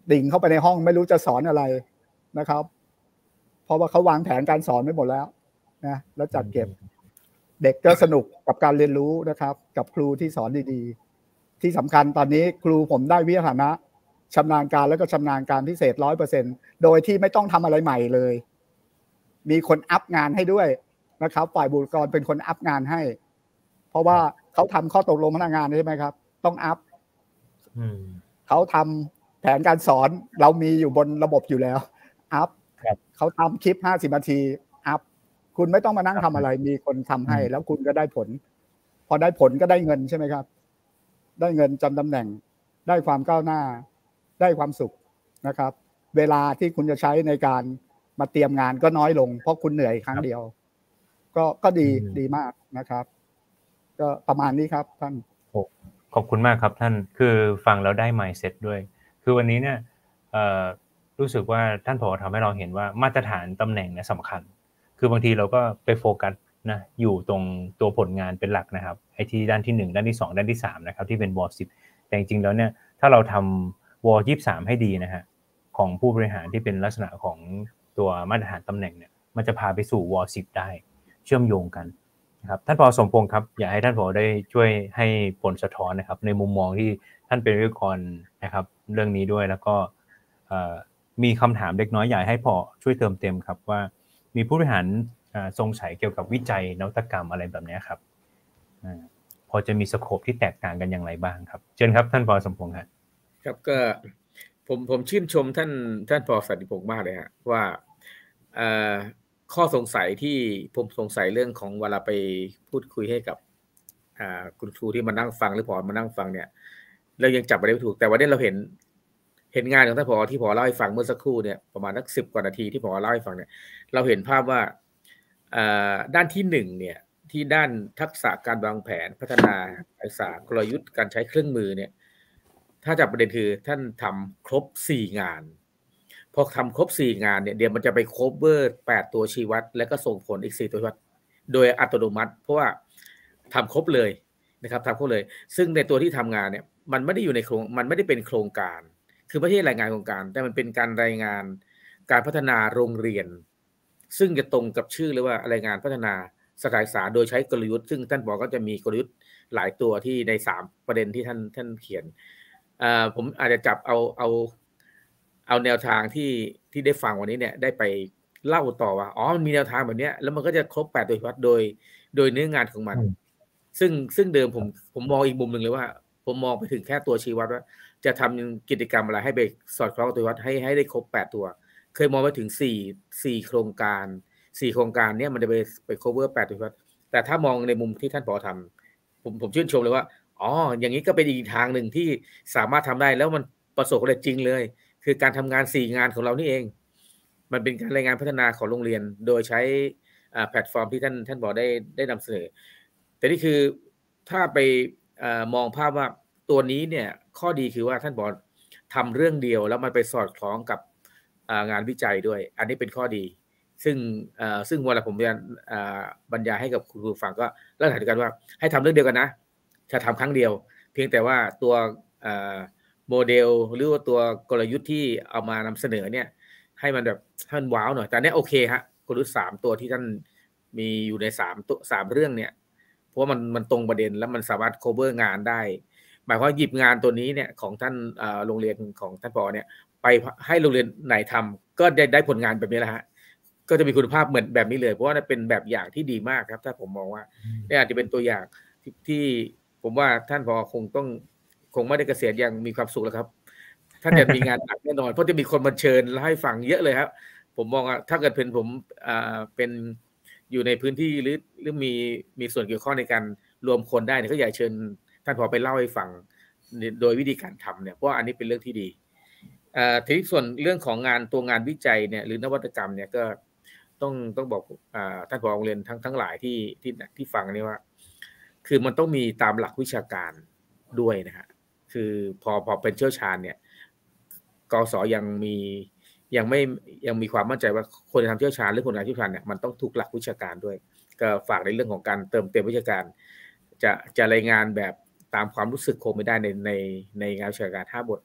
ดิ่งเข้าไปในห้องไม่รู้จะสอนอะไรนะครับเพราะว่าเขาวางแผนการสอนไว้หมดแล้วนะแล้วจัดเก็บเด็กก็สนุกกับการเรียนรู้นะครับกับครูที่สอนดีๆที่สำคัญตอนนี้ครูผมได้วิทยาฐานะชำนาญการแล้วก็ชำนาญการพิเศษ ร้อยเปอร์เซ็นต์ โดยที่ไม่ต้องทำอะไรใหม่เลยมีคนอัพงานให้ด้วยนะครับฝ่ายบุคลากรเป็นคนอัพงานให้เพราะว่าเขาทำข้อตกลงพนักงานใช่ไหมครับต้องอัพเขาทำแผนการสอนเรามีอยู่บนระบบอยู่แล้วอัพเขาทำคลิปห้าสิบนาทีอัพคุณไม่ต้องมานั่งทำอะไรมีคนทำให้แล้วคุณก็ได้ผลพอได้ผลก็ได้เงินใช่ไหมครับได้เงินจำตำแหน่งได้ความก้าวหน้าได้ความสุขนะครับเวลาที่คุณจะใช้ในการมาเตรียมงานก็น้อยลงเพราะคุณเหนื่อยครั้งเดียวก็ก็ดีดีมากนะครับก็ประมาณนี้ครับท่านขอบคุณมากครับท่านคือฟังแล้วได้ mindset ด้วยคือวันนี้เนี่ยรู้สึกว่าท่านผอทำให้เราเห็นว่ามาตรฐานตำแหน่งเนี่ยสำคัญคือบางทีเราก็ไปโฟกัสนะอยู่ตรงตัวผลงานเป็นหลักนะครับไอ้ที่ด้านที่หนึ่งด้านที่สองด้านที่สามนะครับที่เป็นวอลสิบแต่จริงๆแล้วเนี่ยถ้าเราทำวอลยี่สิบสามให้ดีนะฮะของผู้บริหารที่เป็นลักษณะของตัวมาตรฐานตำแหน่งเนี่ยมันจะพาไปสู่วอลสิบได้เชื่อมโยงกันนะครับท่านผอสมพงษ์ครับอยากให้ท่านผอได้ช่วยให้ผลสะท้อนนะครับในมุมมองที่ท่านเป็นวิทยากรนะครับเรื่องนี้ด้วยแล้วก็มีคำถามเล็กน้อยอยากให้ผอช่วยเติมเต็มครับว่ามีผู้บริหารทรงใช้เกี่ยวกับวิจัยนวัตกรรมอะไรแบบนี้ครับพอจะมีสโคปที่แตกต่างกันอย่างไรบ้างครับเชิญครับท่านผอสมพงษ์ครับครับก็ผมผมชื่นชมท่านท่านผอสันติพงษ์มากเลยฮะว่าข้อสงสัยที่ผมสงสัยเรื่องของเวลาไปพูดคุยให้กับคุณครูที่มานั่งฟังหรือผอมานั่งฟังเนี่ยเรายังจับไม่ได้ถูกแต่วันนี้เราเห็นเห็นงานของท่านผอที่ผอเล่าให้ฟังเมื่อสักครู่เนี่ยประมาณสักสิบกว่านาทีที่ผอเล่าให้ฟังเนี่ยเราเห็นภาพว่าด้านที่หนึ่งเนี่ยที่ด้านทักษะการวางแผนพัฒนาทักษะกลยุทธ์การใช้เครื่องมือเนี่ยถ้าจับประเด็นคือท่านทำครบสี่งานพอทำครบสี่งานเนี่ยเดี๋ยวมันจะไป cover แปดตัวชี้วัดแล้วก็ส่งผลอีกสี่ตัวชี้วัดโดยอัตโนมัติเพราะว่าทำครบเลยนะครับทำครบเลยซึ่งในตัวที่ทำงานเนี่ยมันไม่ได้อยู่ในโครงมันไม่ได้เป็นโครงการคือไม่ใช่รายงานโครงการแต่มันเป็นการรายงานการพัฒนาโรงเรียนซึ่งจะตรงกับชื่อเลยว่ารายงานพัฒนาสถานศึกษาโดยใช้กลยุทธ์ซึ่งท่านบอกก็จะมีกลยุทธ์หลายตัวที่ในสามประเด็นที่ท่านท่านเขียนผมอาจจะจับเอาเอาเอาแนวทางที่ที่ได้ฟังวันนี้เนี่ยได้ไปเล่าต่อว่าอ๋อมันมีแนวทางแบบนี้แล้วมันก็จะครบแปดตัวชี้วัดโดยโดยเนื้องานของมันซึ่งซึ่งเดิมผมผมมองอีกมุมหนึ่งเลยว่าผมมองไปถึงแค่ตัวชี้วัดว่าจะทำกิจกรรมอะไรให้ไปสอดคล้องกับตัวชี้วัดให้ให้ได้ครบแปดตัวเคยมองไปถึงสี่ สี่โครงการสี่โครงการเนี่ยมันจะไปไป cover แปดตัวชี้วัดแต่ถ้ามองในมุมที่ท่านผอทำผมผมชื่นชมเลยว่าอ๋ออย่างนี้ก็เป็นอีกทางหนึ่งที่สามารถทำได้แล้วมันประสบความสำเร็จจริงเลยคือการทำงานสี่งานของเรานี่เองมันเป็นการรายงานพัฒนาของโรงเรียนโดยใช้แพลตฟอร์มที่ท่านท่านบอกได้ได้นำเสนอแต่นี่คือถ้าไปมองภาพว่าตัวนี้เนี่ยข้อดีคือว่าท่านบอกทำเรื่องเดียวแล้วมันไปสอดคล้องกับงานวิจัยด้วยอันนี้เป็นข้อดีซึ่งซึ่งเวลาผมเรียนบรรยายให้กับครูฟังก็เล่าถึงกันว่าให้ทำเรื่องเดียวกันนะจะทำครั้งเดียวเพียงแต่ว่าตัวโมเดลหรือว่าตัวกลยุทธ์ที่เอามานำเสนอเนี่ยให้มันแบบท่านว้าวหน่อยแต่เนี้ยโอเคฮะกลยุทธ์สามตัวที่ท่านมีอยู่ในสามตัวสามเรื่องเนี่ยเพราะมันมันตรงประเด็นแล้วมันสามารถ cover งานได้หมายความว่าหยิบงานตัวนี้เนี่ยของท่านโรงเรียนของท่านผอเนี่ยไปให้โรงเรียนไหนทำก็ได้ได้ผลงานแบบนี้แหละฮะก็จะมีคุณภาพเหมือนแบบนี้เลยเพราะว่าเป็นแบบอย่างที่ดีมากครับถ้าผมมองว่านี่อาจจะเป็นตัวอย่างที่ที่ผมว่าท่านผอคงต้องคงไม่ได้เกษียณอย่างมีความสุขแล้วครับท่านจะมีงานหนักแน่นอนเพราะจะมีคนมาเชิญแล้วให้ฟังเยอะเลยครับผมมองว่าถ้าเกิดเป็นผมเป็นอยู่ในพื้นที่หรือหรือมีมีส่วนเกี่ยวข้องในการรวมคนได้เนี่ยก็อยากเชิญท่านผอไปเล่าให้ฟังโดยวิธีการทำเนี่ยเพราะอันนี้เป็นเรื่องที่ดีทีนี้ส่วนเรื่องของงานตัวงานวิจัยเนี่ยหรือนวัตกรรมเนี่ยก็ต้องต้องบอกท่านผอโรงเรียนทั้งทั้งหลายที่ที่ที่ฟังนี่ว่าคือมันต้องมีตามหลักวิชาการด้วยนะฮะคือพอพอเป็นเชี่ยวชาญเนี่ยกสยังมียังไม่ยังมีความมั่นใจว่าคนที่ทำเชี่ยวชาญหรือคนงานเชี่ยวชาญเนี่ยมันต้องถูกหลักวิชาการด้วยก็ฝากในเรื่องของการเติมเต็มวิชาการจะจะรายงานแบบตามความรู้สึกคงไม่ได้ในในในงานวิชาการห้าบท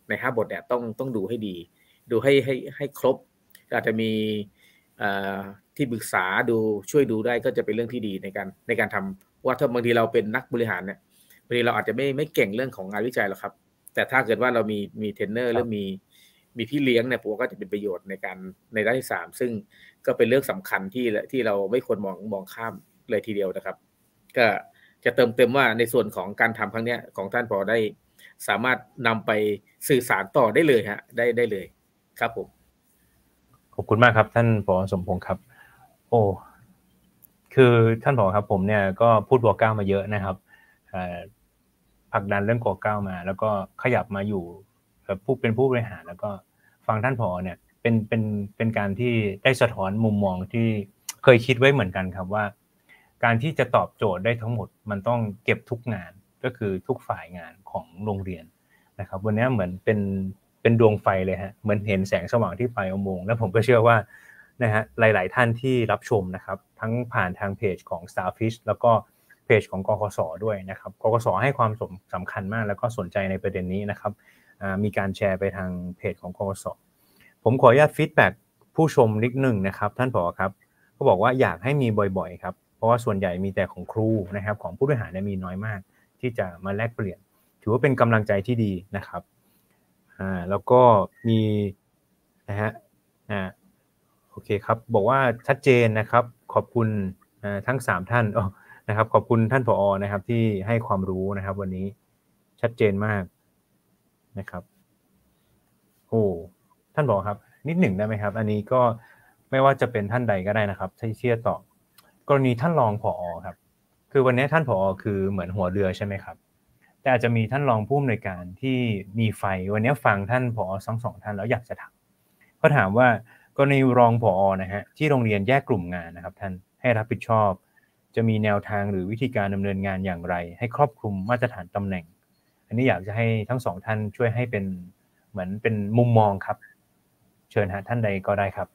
ในห้าบทเนี่ยต้องต้องดูให้ดีดูให้ให้ให้ครบอาจจะมีที่ปรึกษาดูช่วยดูได้ก็จะเป็นเรื่องที่ดีในการในการทำว่าถ้าบางทีเราเป็นนักบริหารเนี่ยบางทีเราอาจจะไม่ไม่เก่งเรื่องของงานวิจัยหรอกครับแต่ถ้าเกิดว่าเรามีมีเทรนเนอร์หรือมีมีพี่เลี้ยงเนี่ยผมก็จะเป็นประโยชน์ในการในด้านที่สามซึ่งก็เป็นเรื่องสำคัญที่ที่เราไม่ควรมองมองข้ามเลยทีเดียวนะครับก็จะเติมเต็มว่าในส่วนของการทำครั้งนี้ของท่านพอได้สามารถนำไปสื่อสารต่อได้เลยฮะได้ได้เลยครับผมขอบคุณมากครับท่านผอ.สมพงษ์ครับโอ้คือท่านผอ.ครับผมเนี่ยก็พูดวอเก้ามาเยอะนะครับผลักดันเรื่องวอเก้ามาแล้วก็ขยับมาอยู่ผู้เป็นผู้บริหารแล้วก็ฟังท่านผอ.เนี่ยเป็นเป็นเป็นการที่ได้สะท้อนมุมมองที่เคยคิดไว้เหมือนกันครับว่าการที่จะตอบโจทย์ได้ทั้งหมดมันต้องเก็บทุกงานก็คือทุกฝ่ายงานของโรงเรียนนะครับวันนี้เหมือนเป็นเป็นดวงไฟเลยฮะเหมือนเห็นแสงสว่างที่ปลายอุโมงค์แล้วผมก็เชื่อว่านะฮะหลายๆท่านที่รับชมนะครับทั้งผ่านทางเพจของ Starfish แล้วก็เพจของกกส.ด้วยนะครับกกส.ให้ความสำคัญมากแล้วก็สนใจในประเด็นนี้นะครับมีการแชร์ไปทางเพจของกกส.ผมขออนุญาตฟีดแบ็กผู้ชมนิดนึงนะครับท่านผอ.ครับก็บอกว่าอยากให้มีบ่อยๆครับเพราะว่าส่วนใหญ่มีแต่ของครูนะครับของผู้บริหารเนี่ยมีน้อยมากที่จะมาแลกเปลี่ยนถือว่าเป็นกำลังใจที่ดีนะครับอ่าแล้วก็มีนะฮะอ่าโอเคครับบอกว่าชัดเจนนะครับขอบคุณอ่าทั้งสามท่านอ๋อนะครับขอบคุณท่านผอ.นะครับที่ให้ความรู้นะครับวันนี้ชัดเจนมากนะครับโอ้ท่านผอ.ครับนิดหนึ่งได้ไหมครับอันนี้ก็ไม่ว่าจะเป็นท่านใดก็ได้นะครับที่เชื่อต่อกรณีท่านรองผอ.ครับคือวันนี้ท่านผอ.คือเหมือนหัวเรือใช่ไหมครับแต่อาจจะมีท่านรองผู้อำนวยการที่มีไฟวันนี้ฟังท่านผอ.ทั้งสองท่านแล้วอยากจะถามก็ถามว่ากรณีรองผอ.นะฮะที่โรงเรียนแยกกลุ่มงานนะครับท่านให้รับผิดชอบจะมีแนวทางหรือวิธีการดำเนินงานอย่างไรให้ครอบคลุมมาตรฐานตำแหน่งอันนี้อยากจะให้ทั้งสองท่านช่วยให้เป็นเหมือนเป็นมุมมองครับเชิญฮะท่านใดก็ได้ครับ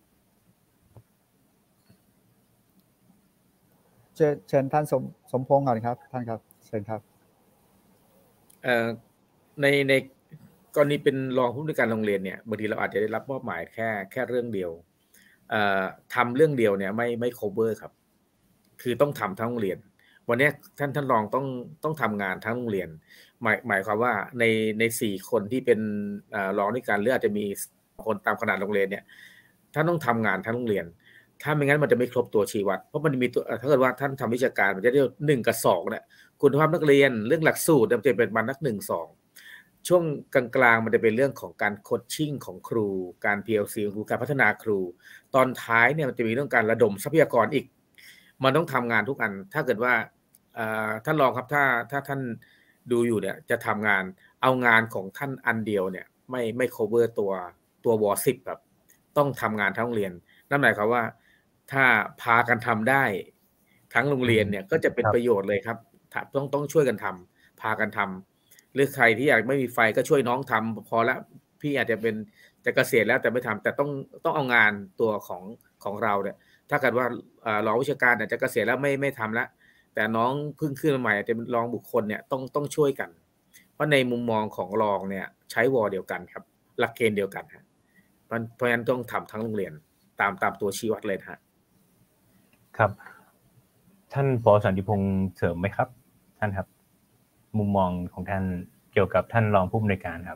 เชิญเชิญท่านสมสมพงษ์ก่อนครับท่านครับเชิญครับเอ่อในในกรณีเป็นรองผู้อำนวยการโรงเรียนเนี่ยบางทีเราอาจจะได้รับมอบหมายแค่แค่เรื่องเดียวเอ่อทำเรื่องเดียวเนี่ยไม่ไม่ cover ครับคือต้องทำทั้งโรงเรียนวันนี้ท่านท่านรองต้องต้องทำงานทั้งโรงเรียนหมายหมายความว่าในในสี่คนที่เป็นรองด้วยกันหรืออาจจะมีคนตามขนาดโรงเรียนเนี่ยท่านต้องทำงานทั้งโรงเรียนถ้าไม่งั้นมันจะไม่ครบตัวชี้วัดเพราะมันมีตัวถ้าเกิดว่าท่านทำวิชาการมันจะได้หนึ่งกับสองเนี่ยคุณภาพนักเรียนเรื่องหลักสูตรมันจะเป็นมันนักหนึ่งสองช่วงกลางๆมันจะเป็นเรื่องของการโคชชิ่งของครูการ พี แอล ซี ของครูการพัฒนาครูตอนท้ายเนี่ยมันจะมีเรื่องการระดมทรัพยากรอีกมันต้องทำงานทุกอันถ้าเกิดว่าท่านรองครับถ้าถ้าท่านดูอยู่เนี่ยจะทำงานเอางานของท่านอันเดียวเนี่ยไม่ไม่ cover ตัวตัววอสิบแบบต้องทำงานทั้งโรงเรียนนั่นหมายความว่าถ้าพากันทำได้ทั้งโรงเรียนเนี่ยก็จะเป็นประโยชน์เลยครับต้องต้องช่วยกันทำพากันทำหรือใครที่อยากไม่มีไฟก็ช่วยน้องทำพอแล้วพี่อาจจะเป็นจะเกษียณแล้วแต่ไม่ทำแต่ต้องต้องเอางานตัวของของเราเนี่ยถ้าเกิดว่ารองวิชาการอาจจะเกษียณแล้วไม่ไม่ทำแล้วแต่น้องเพิ่งขึ้นมาใหม่อาจจะเป็นรองบุคคลเนี่ยต้องต้องช่วยกันเพราะในมุมมองของรองเนี่ยใช้วอเดียวกันครับหลักเกณฑ์เดียวกันฮะเพราะฉะนั้นต้องทำทั้งโรงเรียนตามตามตัวชี้วัดเลยฮะครับท่านผอ.สันติพงษ์เสริมไหมครับท่านครับมุมมองของท่านเกี่ยวกับท่านรองผู้อำนวยการครับ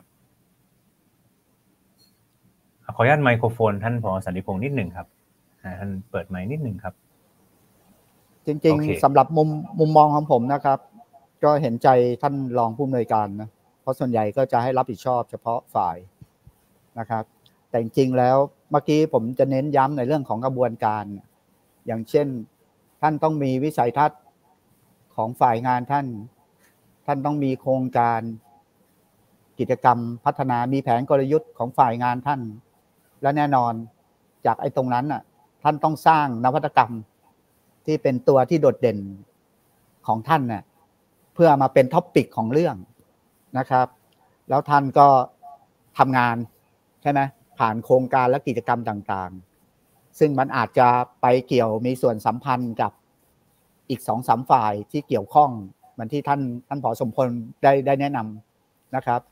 ขออนุญาตไมโครโฟนท่านผอ.สันติพงษ์นิดหนึ่งครับท่านเปิดไมค์นิดหนึ่งครับจริงๆสำหรับมุมมุมมองของผมนะครับก็เห็นใจท่านรองผู้อำนวยการนะเพราะส่วนใหญ่ก็จะให้รับผิดชอบเฉพาะฝ่ายนะครับแต่จริงๆแล้วเมื่อกี้ผมจะเน้นย้ำในเรื่องของกระบวนการอย่างเช่นท่านต้องมีวิสัยทัศน์ของฝ่ายงานท่านท่านต้องมีโครงการกิจกรรมพัฒนามีแผนกลยุทธ์ของฝ่ายงานท่านและแน่นอนจากไอ้ตรงนั้นน่ะท่านต้องสร้างนวัตกรรมที่เป็นตัวที่โดดเด่นของท่านน่ะเพื่อมาเป็นท็อปปิกของเรื่องนะครับแล้วท่านก็ทำงานใช่ไหมผ่านโครงการและกิจกรรมต่างๆซึ่งมันอาจจะไปเกี่ยวมีส่วนสัมพันธ์กับอีก สองถึงสาม ฝ่ายที่เกี่ยวข้องเหมือนที่ท่านท่านผอ.สมพลได้ได้แนะนำนะครับ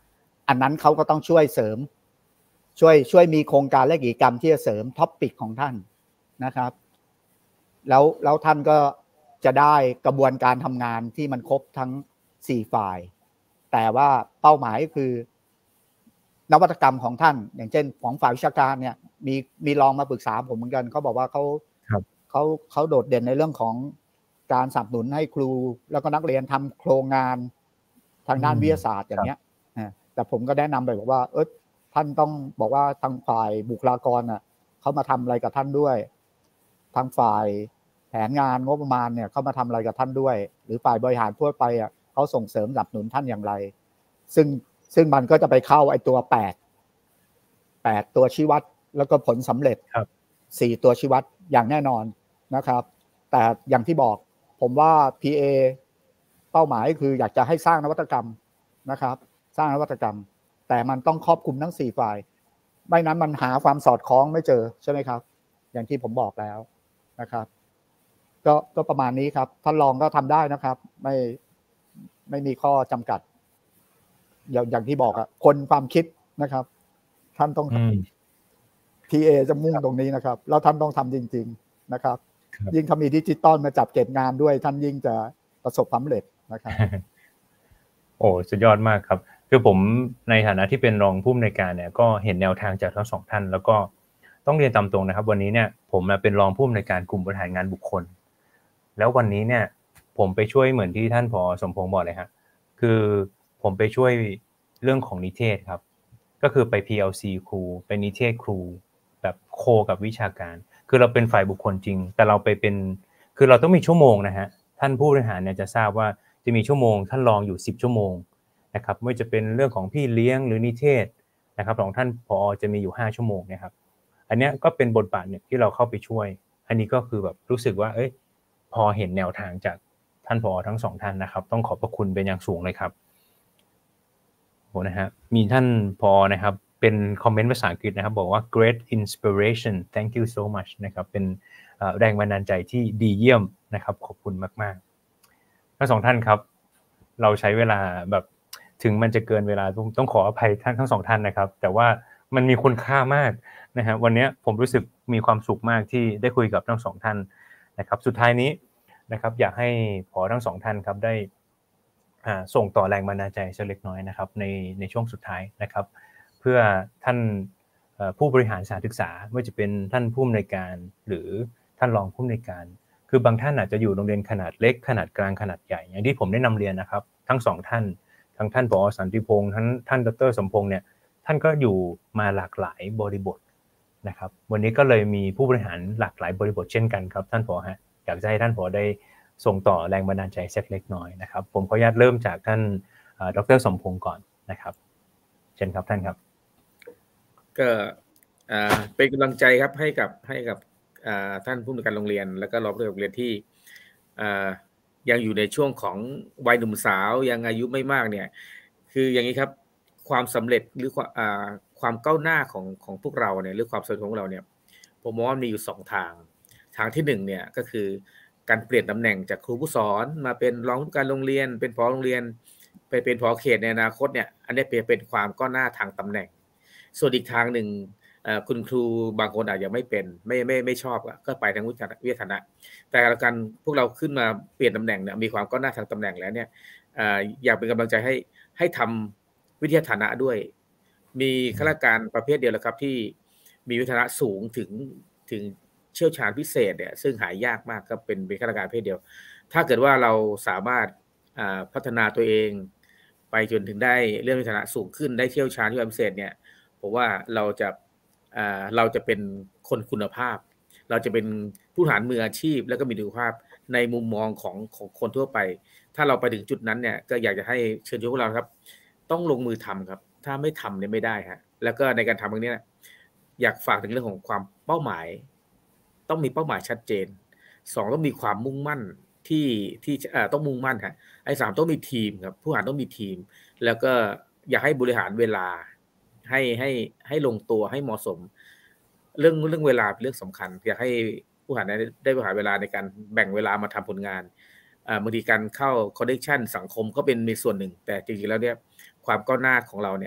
อันนั้นเขาก็ต้องช่วยเสริมช่วยช่วยมีโครงการและกิจกรรมที่จะเสริมท็อปปิกของท่านนะครับแล้วแล้วท่านก็จะได้กระบวนการทำงานที่มันครบทั้งสี่ฝ่ายแต่ว่าเป้าหมายคือนวัตกรรมของท่านอย่างเช่นของฝ่ายวิชาการเนี่ยมีมีลองมาปรึกษาผมเหมือนกันเขาบอกว่าเขาเขาเขาโดดเด่นในเรื่องของการสนับสนุนให้ครูแล้วก็นักเรียนทำโครงงานทางด้านวิทยาศาสตร์อย่างเงี้ยแต่ผมก็แนะนำไปบอกว่าเออท่านต้องบอกว่าทางฝ่ายบุคลากรน่ะเขามาทำอะไรกับท่านด้วยทางฝ่ายแผนงานงบประมาณเนี่ยเขามาทำอะไรกับท่านด้วยหรือฝ่ายบริหารทั่วไปอ่ะเขาส่งเสริมสนับสนุนท่านอย่างไรซึ่งซึ่งมันก็จะไปเข้าไอ้ตัวแปด แปดตัวชี้วัดแล้วก็ผลสำเร็จสี่ตัวชี้วัดอย่างแน่นอนนะครับแต่อย่างที่บอกผมว่า พี เอ เป้าหมายคืออยากจะให้สร้างนวัตกรรมนะครับสร้างนวัตกรรมแต่มันต้องครอบคลุมทั้งสี่ฝ่ายไม่นั้นมันหาความสอดคล้องไม่เจอใช่ไหมครับอย่างที่ผมบอกแล้วนะครับก็ก็ประมาณนี้ครับท่านรองก็ทำได้นะครับไม่ไม่มีข้อจำกัดอย่างอย่างที่บอกอะคนความคิดนะครับท่านต้องทำ พี เอ จะมุ่งตรงนี้นะครับแล้วท่านต้องทำจริงๆนะครับยิ่งถ้ามีดิจิตอลมาจับเก็บงานด้วยท่านยิ่งจะประสบความสำเร็จนะครับโอ้สุดยอดมากครับคือผมในฐานะที่เป็นรองผู้อำนวยการเนี่ยก็เห็นแนวทางจากทั้งสองท่านแล้วก็ต้องเรียนตามตรงนะครับวันนี้เนี่ยผมเป็นรองผู้อำนวยการกลุ่มบริหารงานบุคคลแล้ววันนี้เนี่ยผมไปช่วยเหมือนที่ท่านผอ.สมพงษ์บอกเลยฮะคือผมไปช่วยเรื่องของนิเทศครับก็คือไป พี แอล ซี ครูไปนิเทศครูแบบโคกับวิชาการคือเราเป็นฝ่ายบุคคลจริงแต่เราไปเป็นคือเราต้องมีชั่วโมงนะฮะท่านผู้บริหารเนี่ยจะทราบว่าจะมีชั่วโมงท่านรองอยู่สิบชั่วโมงนะครับไม่ว่าจะเป็นเรื่องของพี่เลี้ยงหรือนิเทศนะครับของท่านผอ.จะมีอยู่ห้าชั่วโมงนะครับอันนี้ก็เป็นบทบาทเนี่ยที่เราเข้าไปช่วยอันนี้ก็คือแบบรู้สึกว่าเอ้ยพอเห็นแนวทางจากท่านผอ.ทั้งสองท่านนะครับต้องขอบพระคุณเป็นอย่างสูงเลยครับโหนะฮะมีท่านผอ.นะครับเป็นคอมเมนต์ภาษาอังกฤษนะครับบอกว่า great inspiration thank you so much นะครับเป็นแรงบันดาลใจที่ดีเยี่ยมนะครับขอบคุณมากๆทั้งสองท่านครับเราใช้เวลาแบบถึงมันจะเกินเวลาต้องขออภัยท่านทั้งสองท่านนะครับแต่ว่ามันมีคุณค่ามากนะฮะวันนี้ผมรู้สึกมีความสุขมากที่ได้คุยกับทั้งสองท่านนะครับสุดท้ายนี้นะครับอยากให้ผอ.ทั้งสองท่านครับได้ส่งต่อแรงบันดาลใจสักเล็กน้อยนะครับในในช่วงสุดท้ายนะครับเพื่อท่านผู้บริหารสถานศึกษาไม่ว่าจะเป็นท่านผู้อำนวยการหรือท่านรองผู้อำนวยการคือบางท่านอาจจะอยู่โรงเรียนขนาดเล็กขนาดกลางขนาดใหญ่อย่างที่ผมได้นำเรียนนะครับทั้งสองท่านทั้งท่านผอ.สันติพงษ์ทั้งท่านดร.สมพงษ์เนี่ยท่านก็อยู่มาหลากหลายบริบทนะครับวันนี้ก็เลยมีผู้บริหารหลากหลายบริบทเช่นกันครับท่านผอ.ฮะอยากจะให้ท่านผอ.ได้ส่งต่อแรงบันดาลใจสักเล็กน้อยนะครับผมขออนุญาตเริ่มจากท่านดร.สมพงษ์ก่อนนะครับเชิญครับท่านครับก็เป็นกำลังใจครับให้กับให้กับท่านผู้อำนวยการโรงเรียนแล้วก็รองผู้อำนวยการโรงเรียนที่ยังอยู่ในช่วงของวัยหนุ่มสาวยังอายุไม่มากเนี่ยคืออย่างนี้ครับความสำเร็จหรือความก้าวหน้าของของพวกเราเนี่ยหรือความสำเร็จของเราเนี่ยผมมองว่ามีอยู่สองทางทางที่หนึ่งเนี่ยก็คือการเปลี่ยนตำแหน่งจากครูผู้สอนมาเป็นรองผู้การโรงเรียนเป็นผอ.โรงเรียนไปเป็นผอ.เขตในอนาคตเนี่ยอันนี้เป็นความก้าวหน้าทางตำแหน่งส่วนอีกทางหนึ่งคุณครูบางคนอาจจะไม่เป็นไม่ไม่ไม่ชอบก็ไปทางวิทยาฐานะแต่การพวกเราขึ้นมาเปลี่ยนตำแหน่งเนี่ยมีความก้าวหน้าทางตำแหน่งแล้วเนี่ยอยากเป็นกำลังใจให้ให้ทำวิทยาฐานะด้วยมีข้าราชการประเภทเดียวแล้วครับที่มีวิทยาฐานะสูงถึงถึงเชี่ยวชาญพิเศษเนี่ยซึ่งหายากมากก็เป็นเป็นข้าราชการประเภทเดียวถ้าเกิดว่าเราสามารถพัฒนาตัวเองไปจนถึงได้เรื่องวิทยาฐานะสูงขึ้นได้เชี่ยวชาญที่พิเศษเนี่ยผมว่าเราจะเราจะเป็นคนคุณภาพเราจะเป็นผู้บริหารมืออาชีพแล้วก็มีคุณภาพในมุมมองของของคนทั่วไปถ้าเราไปถึงจุดนั้นเนี่ยก็อยากจะให้เชิญชวนพวกเราครับต้องลงมือทำครับถ้าไม่ทำเนี่ยไม่ได้ฮะแล้วก็ในการทำตรงนี้อยากฝากถึงเรื่องของความเป้าหมายต้องมีเป้าหมายชัดเจนสองต้องมีความมุ่งมั่นที่ที่ต้องมุ่งมั่นฮะไอ้สามต้องมีทีมครับผู้บริหารต้องมีทีมแล้วก็อยากให้บริหารเวลาให้ให้ให้ลงตัวให้เหมาะสมเรื่องเรื่องเวลาเป็นเรื่องสำคัญอยากให้ผู้บริหารได้บริหารเวลาในการแบ่งเวลามาทำผลงานบางทีการเข้าคอนเนคชั่นสังคมก็เป็นมีส่วนหนึ่งแต่จริงๆแล้วเนี่ยความก้าวหน้าของเราเนี่ย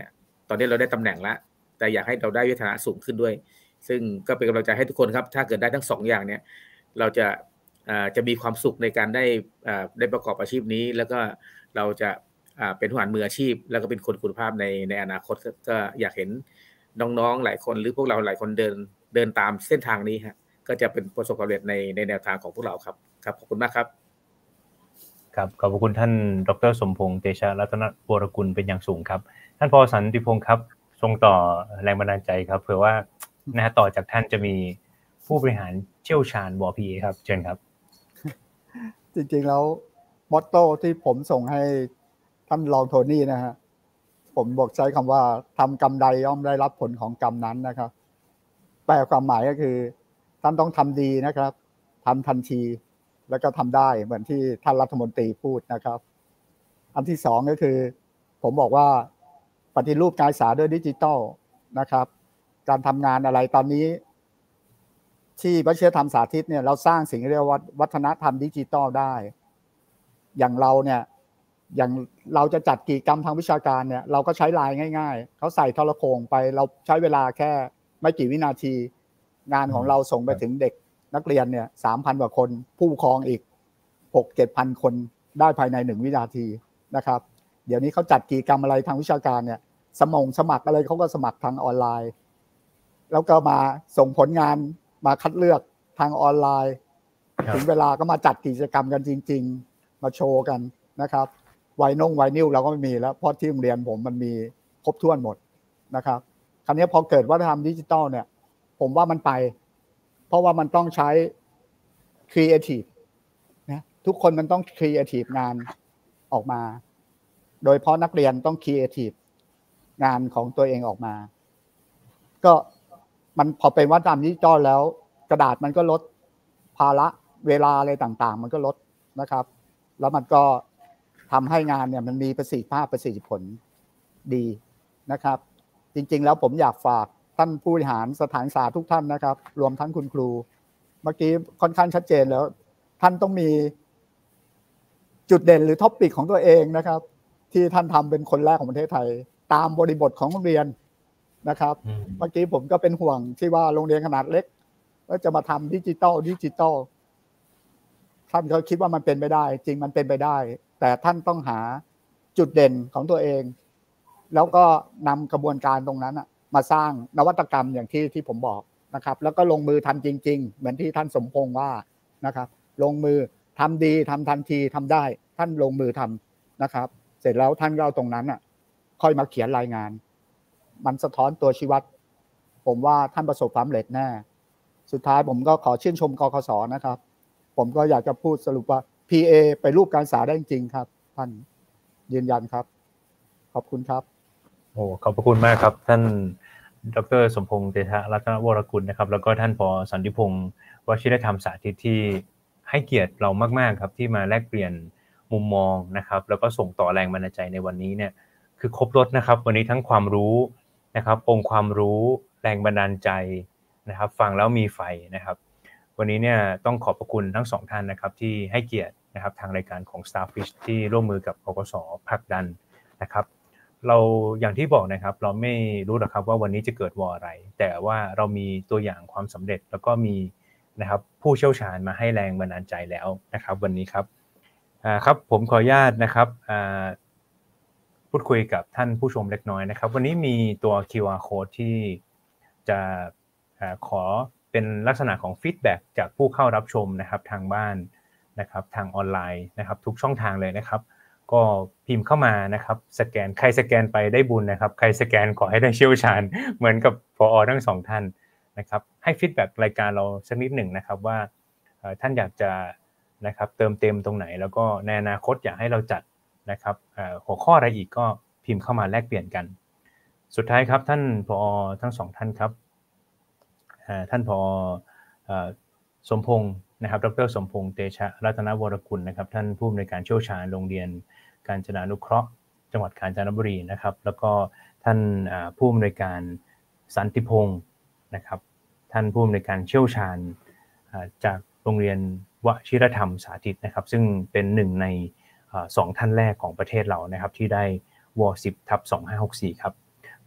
ตอนนี้เราได้ตำแหน่งแล้วแต่อยากให้เราได้วิทยาสูงขึ้นด้วยซึ่งก็เป็นกำลังใจให้ทุกคนครับถ้าเกิดได้ทั้งสองอย่างเนี่ยเราจะจะมีความสุขในการได้ได้ประกอบอาชีพนี้แล้วก็เราจะเป็นผู้บริหารมืออาชีพแล้วก็เป็นคนคุณภาพในในอนาคตก็อยากเห็นน้องๆหลายคนหรือพวกเราหลายคนเดินเดินตามเส้นทางนี้ฮะก็จะเป็นประสบความสำเร็จในในแนวทางของพวกเราครับครับขอบคุณมากครับครับขอบคุณท่านดร.สมพงษ์เตชะรัตนวรกุลเป็นอย่างสูงครับท่านผอ.สันติพงษ์ครับส่งต่อแรงบันดาลใจครับเผื่อว่านะฮะต่อจากท่านจะมีผู้บริหารเชี่ยวชาญว พี เอ ครับเชิญครับจริงๆแล้วมอตโต้ที่ผมส่งให้ท่านรองโทนี่นะฮะผมบอกใช้คำว่าทำกรรมใดย่อมได้รับผลของกรรมนั้นนะครับแปลความหมายก็คือท่านต้องทำดีนะครับทำทันทีแล้วก็ทำได้เหมือนที่ท่านรัฐมนตรีพูดนะครับอันที่สองก็คือผมบอกว่าปฏิรูปการศึกษาด้วยดิจิทัลนะครับการทำงานอะไรตอนนี้ที่วิทยาธรรมสาธิตเนี่ยเราสร้างสิ่งที่เรียกว่าวัฒนธรรมดิจิทัลได้อย่างเราเนี่ยอย่างเราจะจัดกิจกรรมทางวิชาการเนี่ยเราก็ใช้ไลน์ง่ายๆเขาใส่โทรโข่งไปเราใช้เวลาแค่ไม่กี่วินาทีงานของเราส่งไปถึงเด็กนักเรียนเนี่ย สามพัน กว่าคนผู้ปกครองอีก หกถึงเจ็ดพัน คนได้ภายในหนึ่งวินาทีนะครับเดี๋ยวนี้เขาจัดกิจกรรมอะไรทางวิชาการเนี่ยสมงสมัครอะไรเขาก็สมัครทางออนไลน์แล้วก็มาส่งผลงานมาคัดเลือกทางออนไลน์ถึงเวลาก็มาจัดกิจกรรมกันจริงๆมาโชว์กันนะครับไวน์นงไวนิลเราก็ไม่มีแล้วเพราะที่โรงเรียนผมมันมีครบถ้วนหมดนะครับคราวนี้พอเกิดวัฒนธรรมดิจิทัลเนี่ยผมว่ามันไปเพราะว่ามันต้องใช้ครีเอทีฟนะทุกคนมันต้องครีเอทีฟงานออกมาโดยเฉพาะนักเรียนต้องครีเอทีฟงานของตัวเองออกมาก็มันพอเป็นวัฒนธรรมดิจิทัลแล้วกระดาษมันก็ลดภาระเวลาอะไรต่างๆมันก็ลดนะครับแล้วมันก็ทำให้งานเนี่ยมันมีประสิทธิภาพประสิทธิผลดีนะครับจริงๆแล้วผมอยากฝากท่านผู้บริหารสถานศึกษาทุกท่านนะครับรวมทั้งคุณครูเมื่อกี้ค่อนข้างชัดเจนแล้วท่านต้องมีจุดเด่นหรือท็อปปิกของตัวเองนะครับที่ท่านทำเป็นคนแรกของประเทศไทยตามบริบทของโรงเรียนนะครับเมื่อกี้ผมก็เป็นห่วงที่ว่าโรงเรียนขนาดเล็กแล้วจะมาทำดิจิตอลดิจิตอลท่านก็คิดว่ามันเป็นไปได้จริงมันเป็นไปได้แต่ท่านต้องหาจุดเด่นของตัวเองแล้วก็นำกระบวนการตรงนั้นมาสร้างนวัตกรรมอย่างที่ที่ผมบอกนะครับแล้วก็ลงมือทำจริงๆเหมือนที่ท่านสมพงษ์ว่านะครับลงมือทำดีทำทันทีทำได้ท่านลงมือทำนะครับเสร็จแล้วท่านก็เอาตรงนั้นอ่ะค่อยมาเขียนรายงานมันสะท้อนตัวชี้วัดผมว่าท่านประสบความสำเร็จแน่สุดท้ายผมก็ขอชื่นชมกคส.นะครับผมก็อยากจะพูดสรุปว่า พี เอ ไปรูปการศึกษาได้จริงครับท่านยืนยันครับขอบคุณครับโอ้ขอบพระคุณมากครับท่านดร.สมพงษ์เตชะรัตนวรกุลนะครับแล้วก็ท่านผอ.สันติพงษ์วชิรธรรมสาธิตที่ให้เกียรติเรามากๆครับที่มาแลกเปลี่ยนมุมมองนะครับแล้วก็ส่งต่อแรงบันดาลใจในวันนี้เนี่ยคือครบรสนะครับวันนี้ทั้งความรู้นะครับองค์ความรู้แรงบันดาลใจนะครับฟังแล้วมีไฟนะครับวันนี้เนี่ยต้องขอบพระคุณทั้งสองท่านนะครับที่ให้เกียรตินะครับทางรายการของ Starfish ที่ร่วมมือกับกคส.ผลักดันนะครับเราอย่างที่บอกนะครับเราไม่รู้หรอกครับว่าวันนี้จะเกิดวออะไรแต่ว่าเรามีตัวอย่างความสำเร็จแล้วก็มีนะครับผู้เชี่ยวชาญมาให้แรงบันดาลใจแล้วนะครับวันนี้ครับอ่าครับผมขออนุญาตนะครับอ่าพูดคุยกับท่านผู้ชมเล็กน้อยนะครับวันนี้มีตัว คิว อาร์ Code ที่จะอ่าขอเป็นลักษณะของฟีดแบ็กจากผู้เข้ารับชมนะครับทางบ้านนะครับทางออนไลน์นะครับทุกช่องทางเลยนะครับก็พิมพ์เข้ามานะครับสแกนใครสแกนไปได้บุญนะครับใครสแกนขอให้ได้เชี่ยวชาญเหมือนกับผอ.ทั้งสองท่านนะครับให้ฟีดแบ็กรายการเราสักนิดหนึ่งนะครับว่าท่านอยากจะนะครับเติมเต็มตรงไหนแล้วก็ในอนาคตอยากให้เราจัดนะครับหัวข้ออะไรอีกก็พิมพ์เข้ามาแลกเปลี่ยนกันสุดท้ายครับท่านผอ.ทั้งสองท่านครับท่านผอ.สมพงษ์นะครับดร.สมพงษ์เตชะรัตนวรกุลนะครับท่านผู้อำนวยการเชี่ยวชาญโรงเรียนกาญจนานุเคราะห์จังหวัดกาญจนบุรีนะครับแล้วก็ท่านผู้อำนวยการสันติพงษ์นะครับท่านผู้อำนวยการเชี่ยวชาญจากโรงเรียนวชิรธรรมสาธิตนะครับซึ่งเป็นหนึ่งในสองท่านแรกของประเทศเรานะครับที่ได้ว สิบทับสองพันห้าร้อยหกสิบสี่ครับ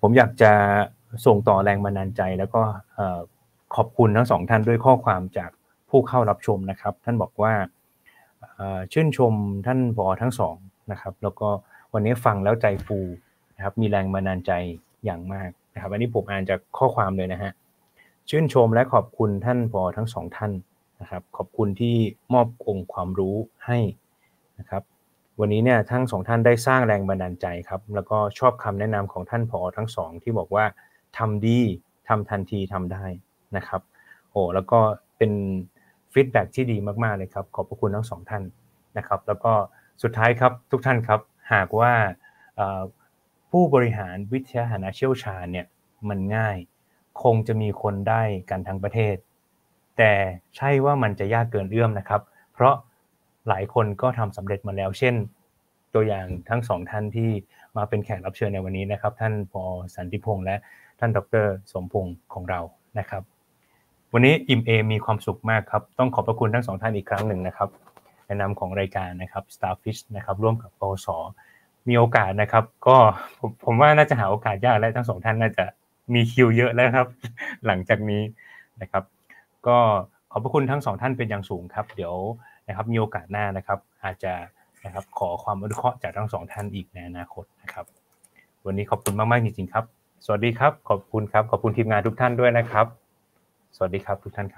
ผมอยากจะส่งต่อแรงบันดาลใจแล้วก็ขอบคุณทั้งสองท่านด้วยข้อความจากผู้เข้ารับชมนะครับท่านบอกว่าชื่นชมท่านผอทั้งสองนะครับแล้วก็วันนี้ฟังแล้วใจฟูนะครับมีแรงบันดาลใจอย่างมากนะครับอันนี้ผมอ่านจากข้อความเลยนะฮะชื่นชมและขอบคุณท่านผอทั้งสองท่านนะครับขอบคุณที่มอบองค์ความรู้ให้นะครับวันนี้เนี่ยทั้งสองท่านได้สร้างแรงบันดาลใจครับแล้วก็ชอบคำแนะนำของท่านผอทั้งสองที่บอกว่าทำดีทำทันทีทำได้นะครับโอ้แล้วก็เป็นฟีดแบ็กที่ดีมากๆเลยครับขอบพระคุณทั้งสองท่านนะครับแล้วก็สุดท้ายครับทุกท่านครับหากว่าผู้บริหารวิทยาฐานะเชี่ยวชาญเนี่ยมันง่ายคงจะมีคนได้กันทั้งประเทศแต่ใช่ว่ามันจะยากเกินเอื้อมนะครับเพราะหลายคนก็ทำสำเร็จมาแล้วเช่นตัวอย่างทั้งสองท่านที่มาเป็นแขกรับเชิญในวันนี้นะครับท่านผอ.สันติพงษ์และท่านดร.สมพงษ์ของเรานะครับวันนี้อิ่มเอมมีความสุขมากครับต้องขอบพระคุณทั้งสองท่านอีกครั้งหนึ่งนะครับในนามของรายการนะครับ Starfish นะครับร่วมกับปวส.มีโอกาสนะครับก็ผมผมว่าน่าจะหาโอกาสยากและทั้งสองท่านน่าจะมีคิวเยอะแล้วครับหลังจากนี้นะครับก็ขอบพระคุณทั้งสองท่านเป็นอย่างสูงครับเดี๋ยวนะครับมีโอกาสหน้านะครับอาจจะนะครับขอความอนุเคราะห์จากทั้งสองท่านอีกในอนาคตนะครับวันนี้ขอบคุณมากๆจริงๆครับสวัสดีครับขอบคุณครับขอบคุณทีมงานทุกท่านด้วยนะครับสวัสดีครับทุกท่าน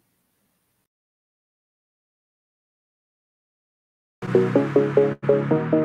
ครับ